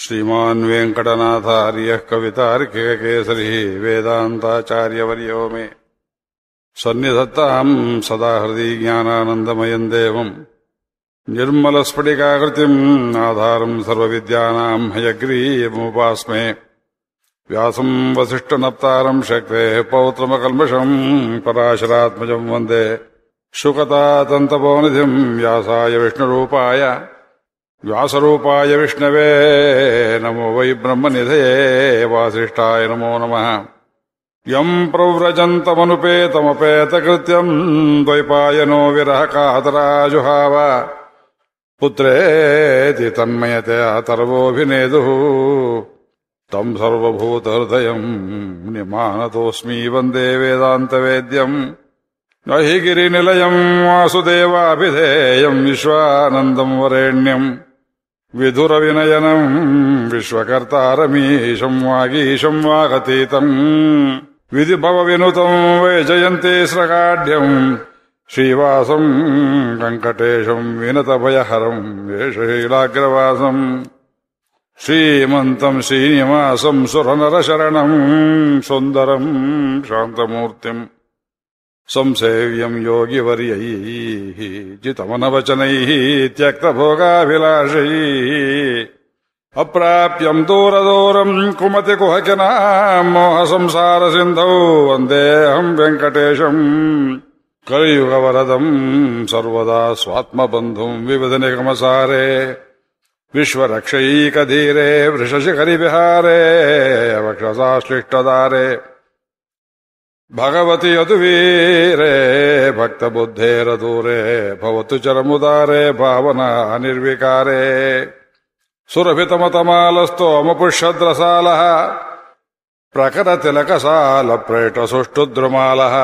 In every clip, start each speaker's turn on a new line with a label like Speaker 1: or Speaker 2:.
Speaker 1: ಶ್ರೀಮಾನ್ ವೆಂಕಟನಾಥಾರ್ಯಃ ಕವಿತಾರ್ಕಿಕಕೇಸರಿ ವೇದಾಂತಾಚಾರ್ಯವರ್ಯೋ ಮೇ ಸನ್ನಿಧತ್ತಾಂ ಸದಾ ಹೃದಯ ಜ್ಞಾನಾನಂದಮಯಂ ದೇವಂ ನಿರ್ಮಲಸ್ಫಟಿಕಾಕೃತಿಂ ಆಧಾರಂ ಸರ್ವವಿದ್ಯಾನಾಂ ಹಯಗ್ರೀವముపాస్మే ವ್ಯಾಸಂ ವಸಿಷ್ಠನಪ್ತಾರಂ ಶಕ್ತೇಃ ಪೌತ್ರಮಕಲ್ಮಷಂ ಪರಾಶರಾತ್ಮಜಂ ವಂದೇ ಶುಕತಾತಂತಪವನಿಧಿಂ ವ್ಯಾಸಾಯ ವಿಷ್ಣುರೂಪಾಯ ವ್ಯಾಸರೂಪಾಯ ವಿಷ್ಣವೇ ನಮೋ ವೈ ಬ್ರಹ್ಮನಿಧಯೇ ವಾಸಿಷ್ಠಾಯ ನಮೋ ನಮಃ ಯಂ ಪ್ರವ್ರಜಂತಮನುಪೇತಮಪೇತಕೃತ್ಯಂ ದ್ವೈಪಾಯನೋ ವಿರಹ ಕಾತರಾಜುಹಾವ ಪುತ್ರೇತಿ ತನ್ಮಯತೆಯ ತರ್ವೋಭಿನೇದುಃ ತಂ ಸರ್ವಭೂತಹೃದಯಂ ನಿಮಾನತೋಸ್ಮಿ ವಂದೇ ವೇದಾಂತವೇದ್ಯಂ ನ ಹಿ ಗಿರಿನಿಲಯಂ ವಾಸುದೇವಾಭಿಧೇಯಂ ವಿಶ್ವಾನಂದಂ ವರೇಣ್ಯಂ ವಿಧುರವಿನಯನಂ ವಿಶ್ವಕರ್ತಾರಮೀಶಂ ವಾಗೀಶಂ ವಾಗತೀತಂ ವಿಧಿಭವವಿನುತಂ ವೈಜಯಂತಿ ಸ್ರಗಾಢ್ಯಂ ಶ್ರೀವಾಸಂ ವೆಂಕಟೇಶಂ ವಿನತಭಯಹರಂ ವೇಷಶೈಲಾಗ್ರವಾಸಂ ಶ್ರೀಮಂತಂ ಶ್ರೀನಿವಾಸಂ ಸುರನರಶರಣಂ ಸುಂದರಂ ಶಾಂತಮೂರ್ತಿಂ ಸಂಸೇವ್ಯಂ ಯೋಗಿವರ್ಯೈಃ ಜಿತಮನವಚನೈಃ ತ್ಯಕ್ತಭೋಗಾಭಿಲಾಷೈಃ ಅಪ್ರಾಪ್ಯಂ ದೂರದೂರಂ ಕುಮತಿ ಕುಹಕಿನಾಂ ಮೋಹಸಂಸಾರಸಿಂಧೌ ವಂದೇಹಂ ವೆಂಕಟೇಶಂ ಕಲಿಯುಗವರದಂ ಸರ್ವದಾ ಸ್ವಾತ್ಮಬಂಧುಂ ವಿವಿಧನಿಗಮಸಾರೆ ವಿಶ್ವರಕ್ಷೈಕಧೀರೆ ವೃಷಶಿಖರಿವಿಹಾರೆ ವಕ್ಷಸಾಶ್ಲಿಷ್ಟದಾರೆ ಭಗವತಿ ಯದುವೀರೆ ಭಕ್ತಬುದ್ಧೇರದೂರೆ ಭವತು ಚರಮುದಾರೆ ಭಾವನಾ ನಿರ್ವಿಕಾರೆ ಸುರಭಿತಮತಮಾಲಸ್ತೋಮಪುಷ್ಯದ್ರಸಾಲಃ ಪ್ರಕರತಿಲಕಸಾಲ ಪ್ರೇಟಸುಷ್ಟುದ್ರುಮಾಲಃ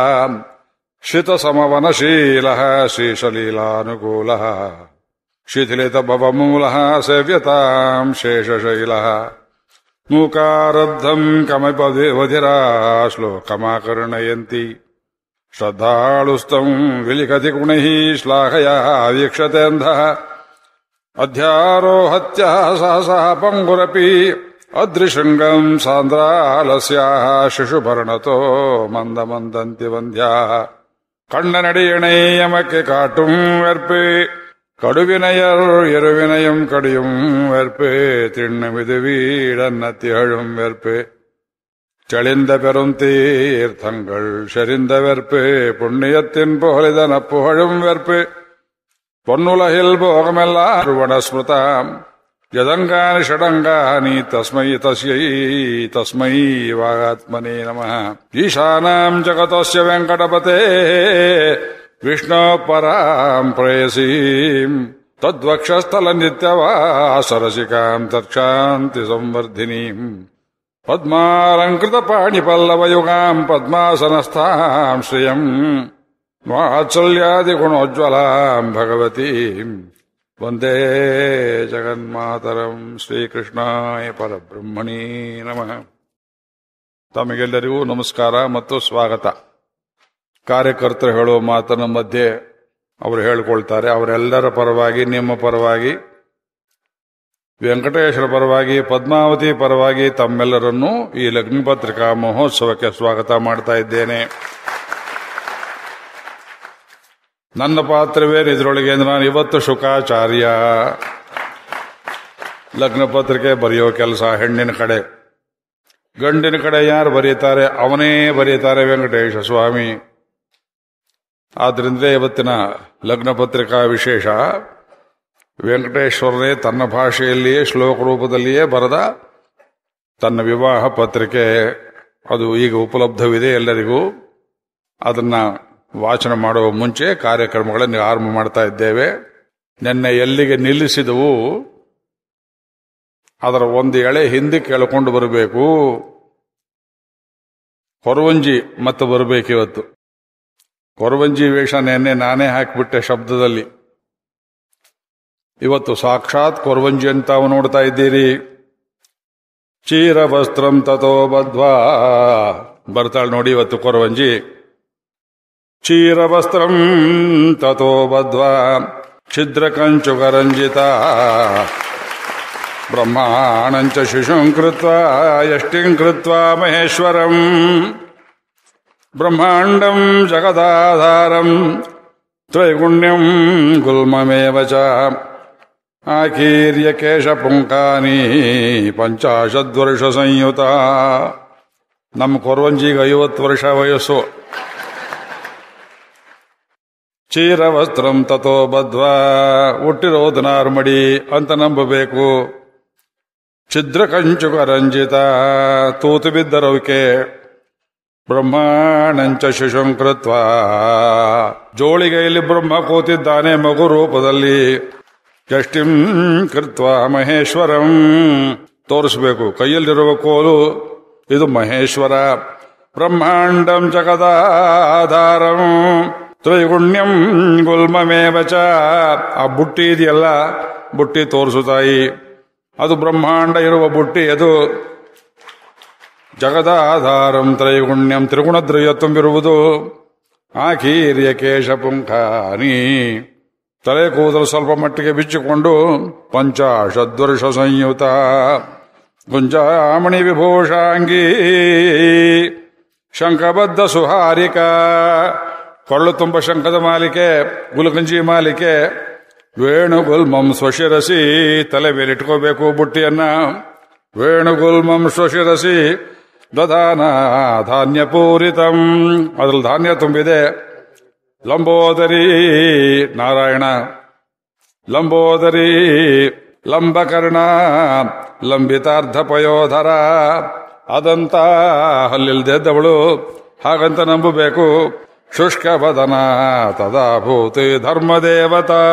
Speaker 1: ಶಿತಸಮವನಶೀಲಃ ಶ್ರೀಶಲೀಲಾನುಕೂಲಃ ಶಿಥಿಲಿತಭವಮೂಲಃ ಸೇವ್ಯತಾಂ ಶೇಷಶೈಲಃ ಮೂಕಾರಬ್ಧಂ ಕಮಪದಿವಧಿರಾ ಶ್ಲೋಕಮಾಕರ್ಣಯಂತಿ ಶ್ರದ್ಧಾಳುಸ್ತಂ ವಿಲಿಖತಿ ಗುಣೈಃ ಶ್ಲಾಘಯಾ ವೀಕ್ಷತೆಂಧಃ ಅಧ್ಯಾರೋಹತ್ಯಃ ಸಹಸಃ ಪಂಗುರಪಿ ಅದ್ರಿಶೃಂಗಂ ಸಾಂದ್ರಾಲಸ್ಯಾಃ ಶಿಶುಭರ್ಣತೋ ಮಂದಮಂದಂತಿ ವಂದ್ಯಾಃ கண்ணனடியணை எமக்கு காட்டும் வெற்பு கடுவினையர் இருவினையும் கடியும் வெற்பு திண்ணமிது வீடன்ன திகழும் வெற்பு செழிந்த பெரும் தீர்த்தங்கள் செறிந்த வெற்பு புண்ணியத்தின் புகழிதன புகழும் வெற்பு பொன்னுலகில் போகமெல்லாம் வனஸ்மிருதாம் யதங்கானி ஷடங்கானி தஸ்மை தஸ்மை வாகாத்மனே நமः ஈசானாம் ஜகதஸ்ய வெங்கடபதே விஷ்ணோ பராம் பிரேயசீம் தத்வக்ஷஸ்தல நித்யவாசரசிகாம் தற்சாந்தி சம்வர்ಧಿನೀಂ பத்மாலங்கிருத பாணிபல்லவயுகாம் பத்மாசனஸ்தாம் ஸ்ரீயம் ವಾತ್ಸಲ್ಯಾದಿ ಗುಣೋಜ್ವಲಾಂ ಭಗವತೀಂ ವಂದೇ ಜಗನ್ಮಾತರಂ ಶ್ರೀಕೃಷ್ಣಾಯ ಪರಬ್ರಹ್ಮಣೇ ನಮಃ. ತಮಗೆಲ್ಲರಿಗೂ ನಮಸ್ಕಾರ ಮತ್ತು ಸ್ವಾಗತ. ಕಾರ್ಯಕರ್ತರು ಹೇಳುವ ಮಾತನ ಮಧ್ಯೆ ಅವರು ಹೇಳಿಕೊಳ್ತಾರೆ. ಅವರೆಲ್ಲರ ಪರವಾಗಿ, ನಿಮ್ಮ ಪರವಾಗಿ, ವೆಂಕಟೇಶ್ವರ ಪರವಾಗಿ, ಪದ್ಮಾವತಿ ಪರವಾಗಿ ತಮ್ಮೆಲ್ಲರನ್ನೂ ಈ ಲಗ್ನಪತ್ರಿಕಾ ಮಹೋತ್ಸವಕ್ಕೆ ಸ್ವಾಗತ ಮಾಡ್ತಾ ಇದ್ದೇನೆ. ನನ್ನ ಪಾತ್ರವೇನು ಇದರೊಳಗೆ ಅಂದ್ರೆ ನಾನು ಇವತ್ತು ಶುಕಾಚಾರ್ಯ. ಲಗ್ನ ಪತ್ರಿಕೆ ಬರೆಯೋ ಕೆಲಸ ಹೆಣ್ಣಿನ ಕಡೆ, ಗಂಡಿನ ಕಡೆ ಯಾರು ಬರೀತಾರೆ ಅವನೇ ಬರೀತಾರೆ ವೆಂಕಟೇಶ ಸ್ವಾಮಿ. ಆದ್ರಿಂದ ಇವತ್ತಿನ ಲಗ್ನ ಪತ್ರಿಕಾ ವಿಶೇಷ ವೆಂಕಟೇಶ್ವರನೇ ತನ್ನ ಭಾಷೆಯಲ್ಲಿಯೇ ಶ್ಲೋಕ ರೂಪದಲ್ಲಿಯೇ ಬರೆದ ತನ್ನ ವಿವಾಹ ಪತ್ರಿಕೆ. ಅದು ಈಗ ಉಪಲಬ್ಧವಿದೆ ಎಲ್ಲರಿಗೂ. ಅದನ್ನ ವಾಚನ ಮಾಡುವ ಮುಂಚೆ ಕಾರ್ಯಕ್ರಮಗಳನ್ನು ಆರಂಭ ಮಾಡ್ತಾ ಇದ್ದೇವೆ. ನಿನ್ನೆ ಎಲ್ಲಿಗೆ ನಿಲ್ಲಿಸಿದವು ಅದರ ಒಂದು ಎಳೆ ಹಿಂದೆ ಕೇಳಿಕೊಂಡು ಬರಬೇಕು. ಕೊರವಂಜಿ ಮತ್ತೆ ಬರಬೇಕಿವತ್ತು. ಕೊರವಂಜಿ ವೇಷ ನಿನ್ನೆ ನಾನೇ ಹಾಕಿಬಿಟ್ಟೆ ಶಬ್ದದಲ್ಲಿ. ಇವತ್ತು ಸಾಕ್ಷಾತ್ ಕೊರವಂಜಿ ಅಂತ ನೋಡ್ತಾ ಇದ್ದೀರಿ. ಚೀರವಸ್ತ್ರಂ ತಥೋ ಬದ್ಧ್ವಾ ಬರ್ತಾಳೆ ನೋಡಿ ಇವತ್ತು ಕೊರವಂಜಿ. ಚೀರವಸ್ತ್ರಂ ತಥೋ ಬದ್ಧ್ವಾ ಛಿದ್ರಕಂಚುಕರಂಜಿತ ಬ್ರಹ್ಮಾಣಂಚ ಶಿಶುಂ ಕೃತ್ವಾ ಯಷ್ಟಿಂ ಕೃತ್ವಾ ಮಹೇಶ್ವರಂ ಬ್ರಹ್ಮಾಂಡಂ ಜಗದಾಧಾರಂ ತ್ರೈಗುಣ್ಯಂ ಗುಲ್ಮಮೇವ ಚ ಆಕೀರ್ಯ ಕೇಶ ಪುಂಕಾನಿ 50 ವರ್ಷ ಸಂಯುತ. ನಮ್ಮ ಕೊರವಂಜಿಗೆ 50 ವರ್ಷ ವಯಸ್ಸು. ಚೀರವಸ್ತ್ರಂ ತಥೋ ಬದ್ವಾ, ಹುಟ್ಟಿರೋದು ನಾರ್ಮಡಿ ಅಂತ ನಂಬಬೇಕು. ಛಿದ್ರ ಕಂಚುಕ ರಂಜಿತ, ತೂತು ಬಿದ್ದರವಿಕೆ. ಬ್ರಹ್ಮಾಣಂಚ ಶಿಶುಂ ಕೃತ್ವ, ಜೋಳಿಗೆಯಲ್ಲಿ ಬ್ರಹ್ಮ ಕೂತಿದ್ದಾನೆ ಮಗು ರೂಪದಲ್ಲಿ. ಯಷ್ಟಿಂ ಕೃತ್ವ ಮಹೇಶ್ವರಂ, ತೋರಿಸ್ಬೇಕು ಕೈಯಲ್ಲಿರುವ ಕೋಲು ಇದು ಮಹೇಶ್ವರ. ಬ್ರಹ್ಮಾಂಡಂ ಜಗದಾಧಾರಂ ತ್ರೈಗುಣ್ಯಂ ಗುಲ್ಮಮೇವ ಚ, ಆ ಬುಟ್ಟಿ ಇದೆಯಲ್ಲ, ಬುಟ್ಟಿ ತೋರಿಸುತ್ತಾಯಿ, ಅದು ಬ್ರಹ್ಮಾಂಡ ಇರುವ ಬುಟ್ಟಿ. ಅದು ಜಗದಾಧಾರಂ ತ್ರೈಗುಣ್ಯಂ, ತ್ರಿಗುಣದ್ರವ್ಯ ತುಂಬಿರುವುದು. ಆಕೀರ್ಯ ಕೇಶ ಪುಂಖಾನಿ, ತಲೆ ಕೂದಲು ಸ್ವಲ್ಪ ಮಟ್ಟಿಗೆ ಬಿಚ್ಚಿಕೊಂಡು. 50 ವರ್ಷ ಸಂಯುತ ಗುಂಜಾಮಣಿ ವಿಭೂಷಾಂಗೀ ಶಂಖಬದ್ಧ ಸುಹಾರಿಕ, ಕೊಳ್ಳು ತುಂಬ ಶಂಖದ ಮಾಲಿಕೆ, ಗುಲಗಂಜಿ ಮಾಲಿಕೆ. ವೇಣುಗುಲ್ಮಂ ಸ್ವಶಿರಸಿ, ತಲೆ ಮೇಲಿಟ್ಕೋಬೇಕು ಬುಟ್ಟಿಯನ್ನ. ವೇಣುಗುಲ್ಮಂ ಸ್ವಶಿರಸಿ ದಧಾನ ಧಾನ್ಯ ಪೂರಿತಂ, ಅದ್ರಲ್ಲಿ ಧಾನ್ಯ ತುಂಬಿದೆ. ಲಂಬೋದರಿ ನಾರಾಯಣ, ಲಂಬೋದರಿ ಲಂಬಕರ್ಣ ಲಂಬಿತಾರ್ಧ ಪಯೋಧರ, ಅದಂತ ಹಲ್ಲಿಲ್ದೆದ್ದವಳು, ಹಾಗಂತ ನಂಬಬೇಕು. ಶುಷ್ಕ ಬದನ ತದಾಭೂತಿ ಧರ್ಮದೇವತಾ.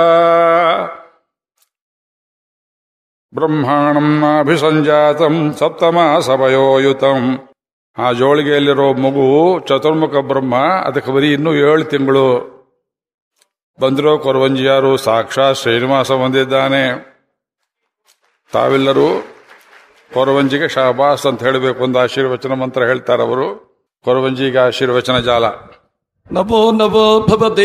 Speaker 1: ಬ್ರಹ್ಮಾಣಂ ನಾಭಿಸಂಜಾತಂ ಸಪ್ತಮಾಸವಯೋಯುತಂ, ಆ ಜೋಳಿಗೆಯಲ್ಲಿರೋ ಮಗು ಚತುರ್ಮುಖ ಬ್ರಹ್ಮ, ಅದಕ್ಕೆ ಬರೀ ಇನ್ನೂ 7 ತಿಂಗಳು. ಬಂದಿರೋ ಕೊರವಂಜಿಯಾರು ಸಾಕ್ಷಾತ್ ಶ್ರೀನಿವಾಸ ಬಂದಿದ್ದಾನೆ. ತಾವೆಲ್ಲರೂ ಕೊರವಂಜಿಗೆ ಶಾಬಾಸ್ ಅಂತ ಹೇಳಬೇಕು. ಒಂದು ಆಶೀರ್ವಚನ ಮಂತ್ರ ಹೇಳ್ತಾರವರು. ಕೊರವಂಜಿಗೆ ಆಶೀರ್ವಚನ ಜಾಲ.
Speaker 2: ನಮೋ ನಮೋ ಭವತಿ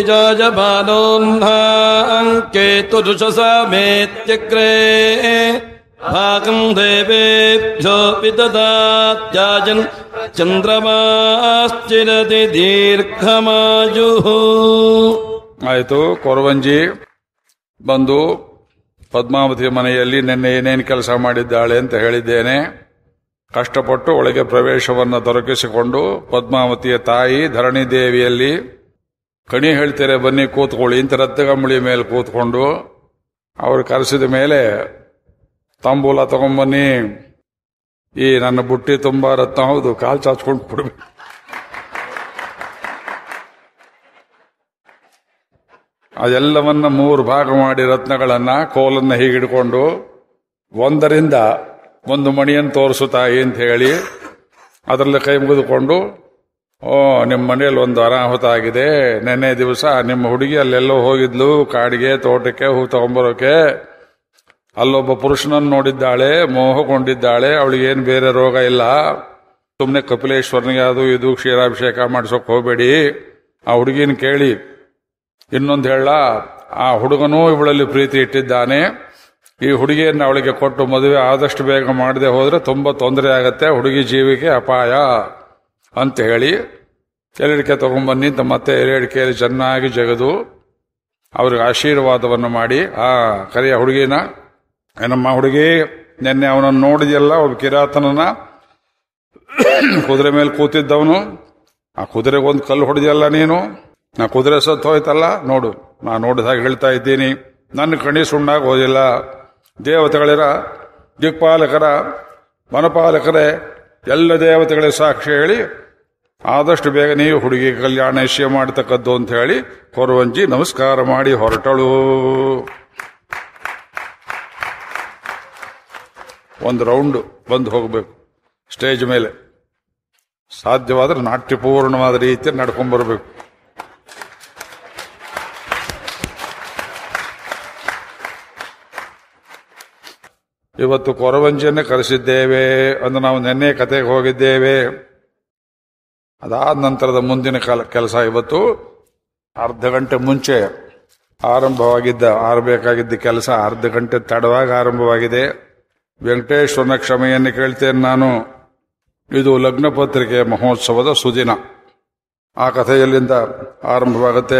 Speaker 2: ಜಾಜಮಾನೋನ್ಹಾಂಕೇತುರುಷಸಮೇತ್ಯಗ್ರೇ ಭಾಗಂ ದೇವೇಭ್ಯೋ ವಿದದಾತ್ಯಾಜನ್ ಚಂದ್ರಮಾಶ್ಚಿರತಿ ದೀರ್ಘಮಾಯು.
Speaker 1: ಆಯಿತು, ಕೊರವಂಜಿ ಬಂದು ಪದ್ಮಾವತಿ ಮನೆಯಲ್ಲಿ ನಿನ್ನೆ ಏನೇನು ಕೆಲಸ ಮಾಡಿದ್ದಾಳೆ ಅಂತ ಹೇಳಿದ್ದೇನೆ. ಕಷ್ಟಪಟ್ಟು ಒಳಗೆ ಪ್ರವೇಶವನ್ನು ದೊರಕಿಸಿಕೊಂಡು ಪದ್ಮಾವತಿಯ ತಾಯಿ ಧರಣಿ ದೇವಿಯಲ್ಲಿ ಕಣಿ ಹೇಳ್ತಾರೆ, ಬನ್ನಿ ಕೂತ್ಕೊಳ್ಳಿ ಅಂತ ರತ್ನಗಂಬಳಿ ಮೇಲೆ ಕೂತ್ಕೊಂಡು ಅವರು ಕರೆಸಿದ ಮೇಲೆ ತಾಂಬೂಲ ತಗೊಂಬನ್ನಿ, ಈ ನನ್ನ ಬುಟ್ಟಿ ತುಂಬಾ ರತ್ನ, ಹೌದು, ಕಾಲು ಚಾಚ್ಕೊಂಡು ಕೊಡ್ಬೇಕು. ಅದೆಲ್ಲವನ್ನ 3 ಭಾಗ ಮಾಡಿ ರತ್ನಗಳನ್ನ ಕೋಲನ್ನ ಹೀಗಿಡ್ಕೊಂಡು 1ರಿಂದ 1 ಮಣಿಯನ್ನು ತೋರಿಸುತ್ತಾಯಿ ಅಂತ ಹೇಳಿ ಅದರಲ್ಲಿ ಕೈ ಮುಗಿದುಕೊಂಡು, ನಿಮ್ಮ ಮನೆಯಲ್ಲಿ ಒಂದು ಅನಾಹುತ ಆಗಿದೆ. ನೆನ್ನೆ ದಿವಸ ನಿಮ್ಮ ಹುಡುಗಿ ಅಲ್ಲೆಲ್ಲೋ ಹೋಗಿದ್ಲು, ಕಾಡಿಗೆ ತೋಟಕ್ಕೆ ಹೂ ತಗೊಂಬರೋಕೆ. ಅಲ್ಲೊಬ್ಬ ಪುರುಷನನ್ನು ನೋಡಿದ್ದಾಳೆ, ಮೋಹಗೊಂಡಿದ್ದಾಳೆ. ಅವಳಿಗೇನು ಬೇರೆ ರೋಗ ಇಲ್ಲ. ಸುಮ್ಮನೆ ಕಪಿಲೇಶ್ವರನಿಗೆ ಅದು ಇದು ಕ್ಷೀರಾಭಿಷೇಕ ಮಾಡಿಸೋಕೆ ಹೋಗಬೇಡಿ. ಆ ಹುಡುಗಿನ ಕೇಳಿ ಇನ್ನೊಂದು ಹೇಳ, ಆ ಹುಡುಗನೂ ಇವಳಲ್ಲಿ ಪ್ರೀತಿ ಇಟ್ಟಿದ್ದಾನೆ. ಈ ಹುಡುಗಿಯನ್ನು ಅವಳಿಗೆ ಕೊಟ್ಟು ಮದುವೆ ಆದಷ್ಟು ಬೇಗ ಮಾಡದೆ ಹೋದ್ರೆ ತುಂಬಾ ತೊಂದರೆ ಆಗತ್ತೆ, ಹುಡುಗಿ ಜೀವಿಗೆ ಅಪಾಯ ಅಂತ ಹೇಳಿ ಎಲೆಡಿಕೆ ತಗೊಂಡ್ಬನ್ನಿ ಅಂತ ಮತ್ತೆ ಎಲೆಡಿಕೆಯಲ್ಲಿ ಚೆನ್ನಾಗಿ ಜಗದು ಅವ್ರಿಗೆ ಆಶೀರ್ವಾದವನ್ನು ಮಾಡಿ, ಕರೆಯ ಹುಡುಗಿನ, ಏನಮ್ಮ ಹುಡುಗಿ, ನಿನ್ನೆ ಅವನನ್ನು ನೋಡಿದೆಯಲ್ಲ, ಒಬ್ಬ ಕಿರಾತನನ್ನ ಕುದುರೆ ಮೇಲೆ ಕೂತಿದ್ದವನು, ಆ ಕುದುರೆಗೆ ಒಂದು ಕಲ್ಲು ಹೊಡೆದಿಯಲ್ಲ ನೀನು, ನಾ ಕುದುರೆ ಸತ್ತು ಹೋಯ್ತಲ್ಲ, ನೋಡು, ನಾ ನೋಡಿದಾಗ ಹೇಳ್ತಾ ಇದ್ದೀನಿ, ನನ್ನ ಕಣಿ ಸುಣ್ಣಾಗಿ ಹೋದಿಲ್ಲ. ದೇವತೆಗಳಿರ, ದಿಕ್ಪಾಲಕರ, ವನಪಾಲಕರೇ, ಎಲ್ಲ ದೇವತೆಗಳಿಗೆ ಸಾಕ್ಷಿ ಹೇಳಿ ಆದಷ್ಟು ಬೇಗ ನೀವು ಹುಡುಗಿ ಕಲ್ಯಾಣ ನಿಶ್ಚಯ ಮಾಡತಕ್ಕದ್ದು ಅಂತ ಹೇಳಿ ಕೊರವಂಜಿ ನಮಸ್ಕಾರ ಮಾಡಿ ಹೊರಟಳು. ಒಂದು ರೌಂಡ್ ಬಂದು ಹೋಗಬೇಕು ಸ್ಟೇಜ್ ಮೇಲೆ, ಸಾಧ್ಯವಾದ್ರೆ ನಾಟ್ಯಪೂರ್ಣವಾದ ರೀತಿಯಲ್ಲಿ ನಡ್ಕೊಂಡ್ಬರ್ಬೇಕು. ಇವತ್ತು ಕೊರವಂಜಿಯನ್ನೇ ಕರೆಸಿದ್ದೇವೆ ಅಂದ್ರೆ ನಾವು ನಿನ್ನೆ ಕತೆಗೆ ಹೋಗಿದ್ದೇವೆ. ಅದಾದ ನಂತರದ ಮುಂದಿನ ಕೆಲಸ ಇವತ್ತು ಅರ್ಧ ಗಂಟೆ ಮುಂಚೆ ಆರಂಭವಾಗಿದ್ದ, ಆರಬೇಕಾಗಿದ್ದ ಕೆಲಸ ಅರ್ಧ ಗಂಟೆ ತಡವಾಗಿ ಆರಂಭವಾಗಿದೆ. ವೆಂಕಟೇಶ್ವರನ ಕ್ಷಮೆಯನ್ನು ಕೇಳ್ತೇನೆ ನಾನು. ಇದು ಲಗ್ನ ಪತ್ರಿಕೆ ಮಹೋತ್ಸವದ ಸುದಿನ. ಆ ಕಥೆಯಲ್ಲಿಂದ ಆರಂಭವಾಗುತ್ತೆ.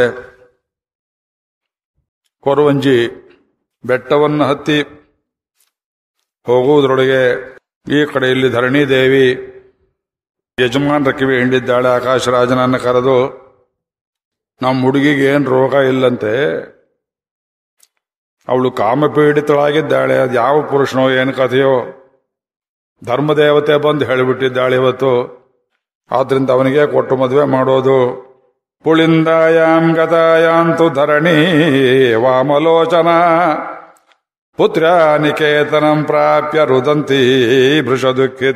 Speaker 1: ಕೊರವಂಜಿ ಬೆಟ್ಟವನ್ನು ಹತ್ತಿ ಹೋಗುವುದರೊಳಗೆ ಈ ಕಡೆಯಲ್ಲಿ ಧರಣಿದೇವಿ ಯಜಮಾನರ ಕಿವಿ ಹಿಂಡಿದ್ದಾಳೆ. ಆಕಾಶರಾಜನನ್ನು ಕರೆದು, ನಮ್ಮ ಹುಡುಗಿಗೆ ಏನು ರೋಗ ಇಲ್ಲಂತೆ, ಅವಳು ಕಾಮಪೀಡಿತಳಾಗಿದ್ದಾಳೆ, ಅದು ಯಾವ ಪುರುಷನೋ ಏನು ಕಥೆಯೋ, ಧರ್ಮದೇವತೆ ಬಂದು ಹೇಳಿಬಿಟ್ಟಿದ್ದಾಳೆ ಇವತ್ತು, ಆದ್ರಿಂದ ಅವನಿಗೆ ಕೊಟ್ಟು ಮದುವೆ ಮಾಡೋದು. ಪುಳಿಂದಾಯಾಂ ಗತಾಯಾಂತು ಧರಣಿ ವಾಮಲೋಚನ ಪುತ್ರ ನಿಕೇತನಂ ಪ್ರಾಪ್ಯ ರುದಂತಿ ಭೃಷ ದುಃಖಿತ.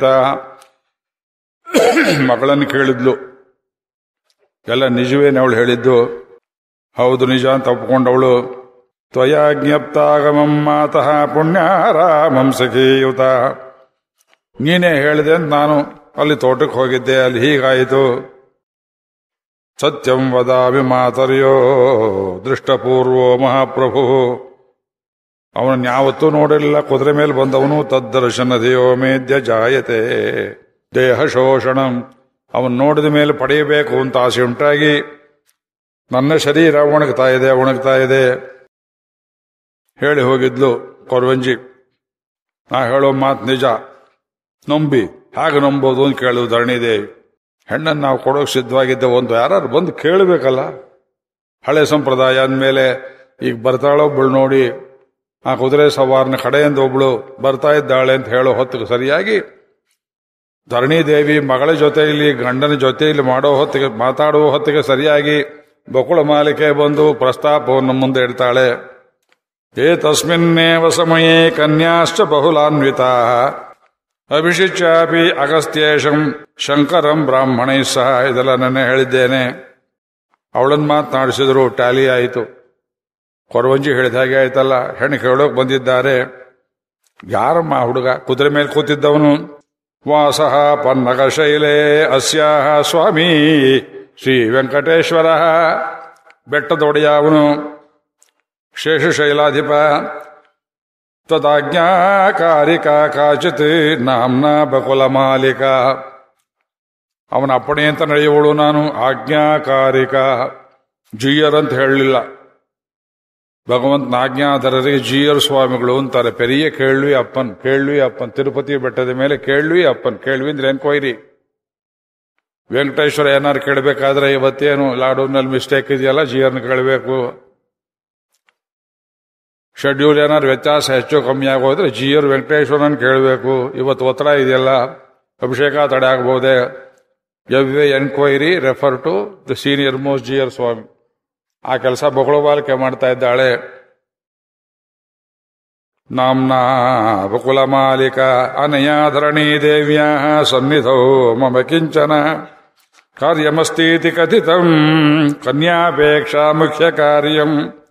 Speaker 1: ಮಗಳನ್ನು ಕೇಳಿದ್ಲು, ಎಲ್ಲ ನಿಜವೇನೆ ಅವಳು ಹೇಳಿದ್ದು? ಹೌದು ನಿಜ ಅಂತ ಒಪ್ಕೊಂಡವಳು. ತ್ವಯಾ ಜ್ಞಪ್ತಾಗಮಂ ಮಾತಃ ಪುಣ್ಯಾರಾಮಂ ಸಖೀಯುತ. ನೀನೇ ಹೇಳಿದೆ ಅಂತ ನಾನು ಅಲ್ಲಿ ತೋಟಕ್ಕೆ ಹೋಗಿದ್ದೆ, ಅಲ್ಲಿ ಹೀಗಾಯಿತು. ಸತ್ಯಂ ವದಾಮಿ ಮಾತರ್ಯೋ ದೃಷ್ಟಪೂರ್ವೋ ಮಹಾಪ್ರಭು. ಅವನನ್ನು ಯಾವತ್ತೂ ನೋಡಿರಲಿಲ್ಲ, ಕುದುರೆ ಮೇಲೆ ಬಂದವನು. ತದ್ದರ್ಶನದೆಯೋ ಮೇದ್ಯ ಜಾಯತೆ ದೇಹ ಶೋಷಣಂ. ಅವನು ನೋಡಿದ ಮೇಲೆ ಪಡೆಯಬೇಕು ಅಂತ ಆಸೆ ಉಂಟಾಗಿ ನನ್ನ ಶರೀರ ಒಣಗ್ತಾ ಇದೆ ಹೇಳಿ ಹೋಗಿದ್ಲು ಕೊರವಂಜಿ. ನಾ ಹೇಳೋ ಮಾತು ನಿಜ, ನಂಬಿ. ಹಾಗೆ ನಂಬೋದು ಅಂತ ಕೇಳುದು ಧರಣಿದೇವಿ. ಹೆಣ್ಣನ್ನು ನಾವು ಕೊಡೋಕೆ ಸಿದ್ಧವಾಗಿದ್ದೆ, ಒಂದು ಯಾರು ಬಂದು ಕೇಳಬೇಕಲ್ಲ. ಹಳೆ ಸಂಪ್ರದಾಯ ಅಂದಮೇಲೆ ಈಗ ಬರ್ತಾಳೊಬ್ಬಳು ನೋಡಿ, ಆ ಕುದುರೆ ಸವಾರನ ಕಡೆಯಿಂದ ಒಬ್ಳು ಬರ್ತಾ ಇದ್ದಾಳೆ ಅಂತ ಹೇಳೋ ಹೊತ್ತಿಗೆ ಸರಿಯಾಗಿ ಧರಣಿದೇವಿ ಮಗಳ ಜೊತೆಯಲ್ಲಿ ಗಂಡನ ಜೊತೆಯಲ್ಲಿ ಮಾತಾಡುವ ಹೊತ್ತಿಗೆ ಸರಿಯಾಗಿ ಬಕುಳ ಮಾಲಿಕೆ ಬಂದು ಪ್ರಸ್ತಾಪವನ್ನು ಮುಂದೆ ಇಡ್ತಾಳೆ. ತಸ್ಮಿನ್ನೇವ ಸಮಯೇ ಕನ್ಯಾಶ್ಚ ಬಹುಲಾನ್ವಿತಾ ಅಭಿಷಿಚ್ಯಾಪಿ ಅಗಸ್ತ್ಯೇಶಂ ಶಂಕರಂ ಬ್ರಾಹ್ಮಣೈ ಸಹ. ಇದೆಲ್ಲ ನೆನ್ನೆ ಹೇಳಿದ್ದೇನೆ. ಅವಳನ್ನು ಮಾತನಾಡಿಸಿದ್ರು, ಟ್ಯಾಲಿ ಆಯಿತು. ಕೊರವಂಜಿ ಹೇಳಿದ ಹಾಗೆ ಆಯ್ತಲ್ಲ. ಹೆಣ್ಣು ಕೇಳೋಕೆ ಬಂದಿದ್ದಾರೆ. ಯಾರಮ್ಮ ಹುಡುಗ? ಕುದುರೆ ಮೇಲೆ ಕೂತಿದ್ದವನು. ವಾಸಃ ಪನ್ನಗ ಶೈಲೇ ಅಸ್ಯಾಹ ಸ್ವಾಮಿ ಶ್ರೀ ವೆಂಕಟೇಶ್ವರ. ಬೆಟ್ಟದೊಡೆಯ ಅವನು, ಶೇಷಶೈಲಾಧಿಪ. ತ್ವದಾಜ್ಞಾಕಾರಿಕಾ ಕಾಚಿತ್ ನಾಮ್ನಾ ಬಕುಲ ಮಾಲಿಕ. ಅವನ ಅಪ್ಪಣೆ ಅಂತ ನಡೆಯುವಳು ನಾನು. ಆಜ್ಞಾಕಾರಿಕ, ಜೀಯರ್ ಅಂತ ಹೇಳಲಿಲ್ಲ. ಭಗವಂತನ ಆಜ್ಞಾಧರರಿಗೆ ಜೀಯರ್ ಸ್ವಾಮಿಗಳು ಅಂತಾರೆ. ಪೆರಿಯ ಕೇಳ್ವಿ ಅಪ್ಪನ್, ಕೇಳ್ವಿ ಅಪ್ಪನ್. ತಿರುಪತಿ ಬೆಟ್ಟದ ಮೇಲೆ ಕೇಳ್ವಿ ಅಪ್ಪನ್. ಕೇಳ್ವಿ ಅಂದ್ರೆ ಎನ್ಕ್ವೈರಿ. ವೆಂಕಟೇಶ್ವರ ಏನಾರು ಕೇಳಬೇಕಾದ್ರೆ ಇವತ್ತೇನು ಲಾಡೂನಲ್ಲಿ ಮಿಸ್ಟೇಕ್ ಇದೆಯಲ್ಲ, ಜೀಯರ್ನ ಕೇಳಬೇಕು. ಶೆಡ್ಯೂಲ್ ಏನಾದ್ರು ವ್ಯತ್ಯಾಸ ಹೆಚ್ಚು ಕಮ್ಮಿ ಆಗೋದ್ರೆ ಜೀಯರ್ ವೆಂಕಟೇಶ್ವರನ್ ಕೇಳಬೇಕು. ಇವತ್ತು ಒತ್ತಡ ಇದೆಯಲ್ಲ, ಅಭಿಷೇಕ ತಡೆ ಆಗಬಹುದೇ? ಎವ್ವೆ enquiry refer to the senior most Jeeyar Swami. ಆ ಕೆಲಸ ಬಕುಳಬಾಲಿಕೆ ಮಾಡ್ತಾ ಇದ್ದಾಳೆ. ನಾಮ್ನಾ ಬಕುಲ ಮಾಲಿಕ ಅನಯಾ ಧರಣೀ ದೇವ್ಯಾ ಸನ್ನಿಧೌ ಮಮ ಕಿಂಚನ ಕಾರ್ಯಮಸ್ತೀತಿ ಕಥಿತಂ ಕನ್ಯಾಪೇಕ್ಷಾ ಮುಖ್ಯ ಕಾರ್ಯಂ.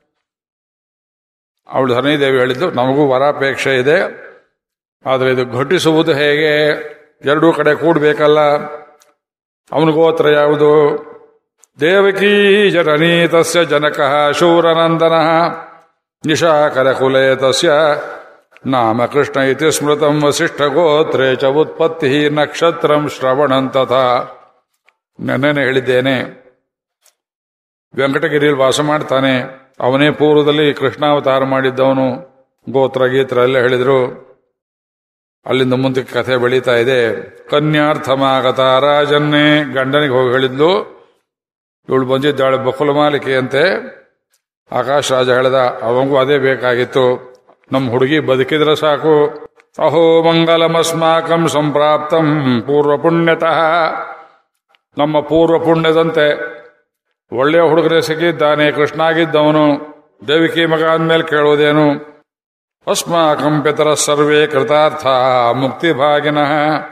Speaker 1: ಅವಳು ಧರಣಿದೇವಿ ಹೇಳಿದ್ದು, ನಮಗೂ ವರಾಪೇಕ್ಷೆ ಇದೆ, ಆದರೆ ಇದು ಘಟಿಸುವುದು ಹೇಗೆ? ಎರಡೂ ಕಡೆ ಕೂಡಬೇಕಲ್ಲ. ಅವನ ಗೋತ್ರ ಯಾವುದು? ದೇವಕೀ ಜನನೀ ತಸ್ಯ ಜನಕಃ ಶೂರನಂದನಃ ನಿಶಾಕರ ಕುಲೇ ತಸ್ಯ ನಾಮ ಕೃಷ್ಣ ಇತಿ ಸ್ಮೃತಂ ವಸಿಷ್ಠ ಗೋತ್ರೇ ಚ ಉತ್ಪತ್ತಿ ನಕ್ಷತ್ರಂ ಶ್ರವಣಂ ತಥಾ. ನೆನ್ನೆನೆ ಹೇಳಿದ್ದೇನೆ, ವೆಂಕಟಗಿರಿಯಲ್ಲಿ ವಾಸ ಮಾಡ್ತಾನೆ. ಅವನೇ ಪೂರ್ವದಲ್ಲಿ ಕೃಷ್ಣಾವತಾರ ಮಾಡಿದ್ದವನು. ಗೋತ್ರ ಗೀತ್ರ ಎಲ್ಲ ಹೇಳಿದ್ರು. ಅಲ್ಲಿಂದ ಮುಂದಕ್ಕೆ ಕಥೆ ಬೆಳೀತಾ ಇದೆ. ಕನ್ಯಾರ್ಥಮಾಗತ ರಾಜನ್ನೇ ಗಂಡನಿಗೆ ಹೋಗಿ ಹೇಳಿದ್ಲು, ಇವಳು ಬಂದಿದ್ದಾಳೆ ಬಕುಲ ಮಾಲಿಕೆಯಂತೆ. ಆಕಾಶ ರಾಜ ಹೇಳ್ದ, ಅವಂಗೂ ಅದೇ ಬೇಕಾಗಿತ್ತು, ನಮ್ಮ ಹುಡುಗಿ ಬದುಕಿದ್ರೆ ಸಾಕು. ಅಹೋ ಮಂಗಲಮಸ್ಮಾಕಂ ಸಂಪ್ರಾಪ್ತಂ ಪೂರ್ವ ಪುಣ್ಯತಃ. ನಮ್ಮ ಪೂರ್ವ ಪುಣ್ಯದಂತೆ ಒಳ್ಳೆಯ ಹುಡುಗರೇ ಸಿಕ್ಕಿದ್ದಾನೆ. ಕೃಷ್ಣ ಆಗಿದ್ದವನು, ದೇವಿಕಿ ಮಗ ಅಂದ್ಮೇಲೆ ಕೇಳೋದೇನು? ಅಸ್ಮಾಕಂ ಪಿತರ ಸರ್ವೇ ಕೃತಾರ್ಥ ಮುಕ್ತಿ ಭಾಗಿನಃ.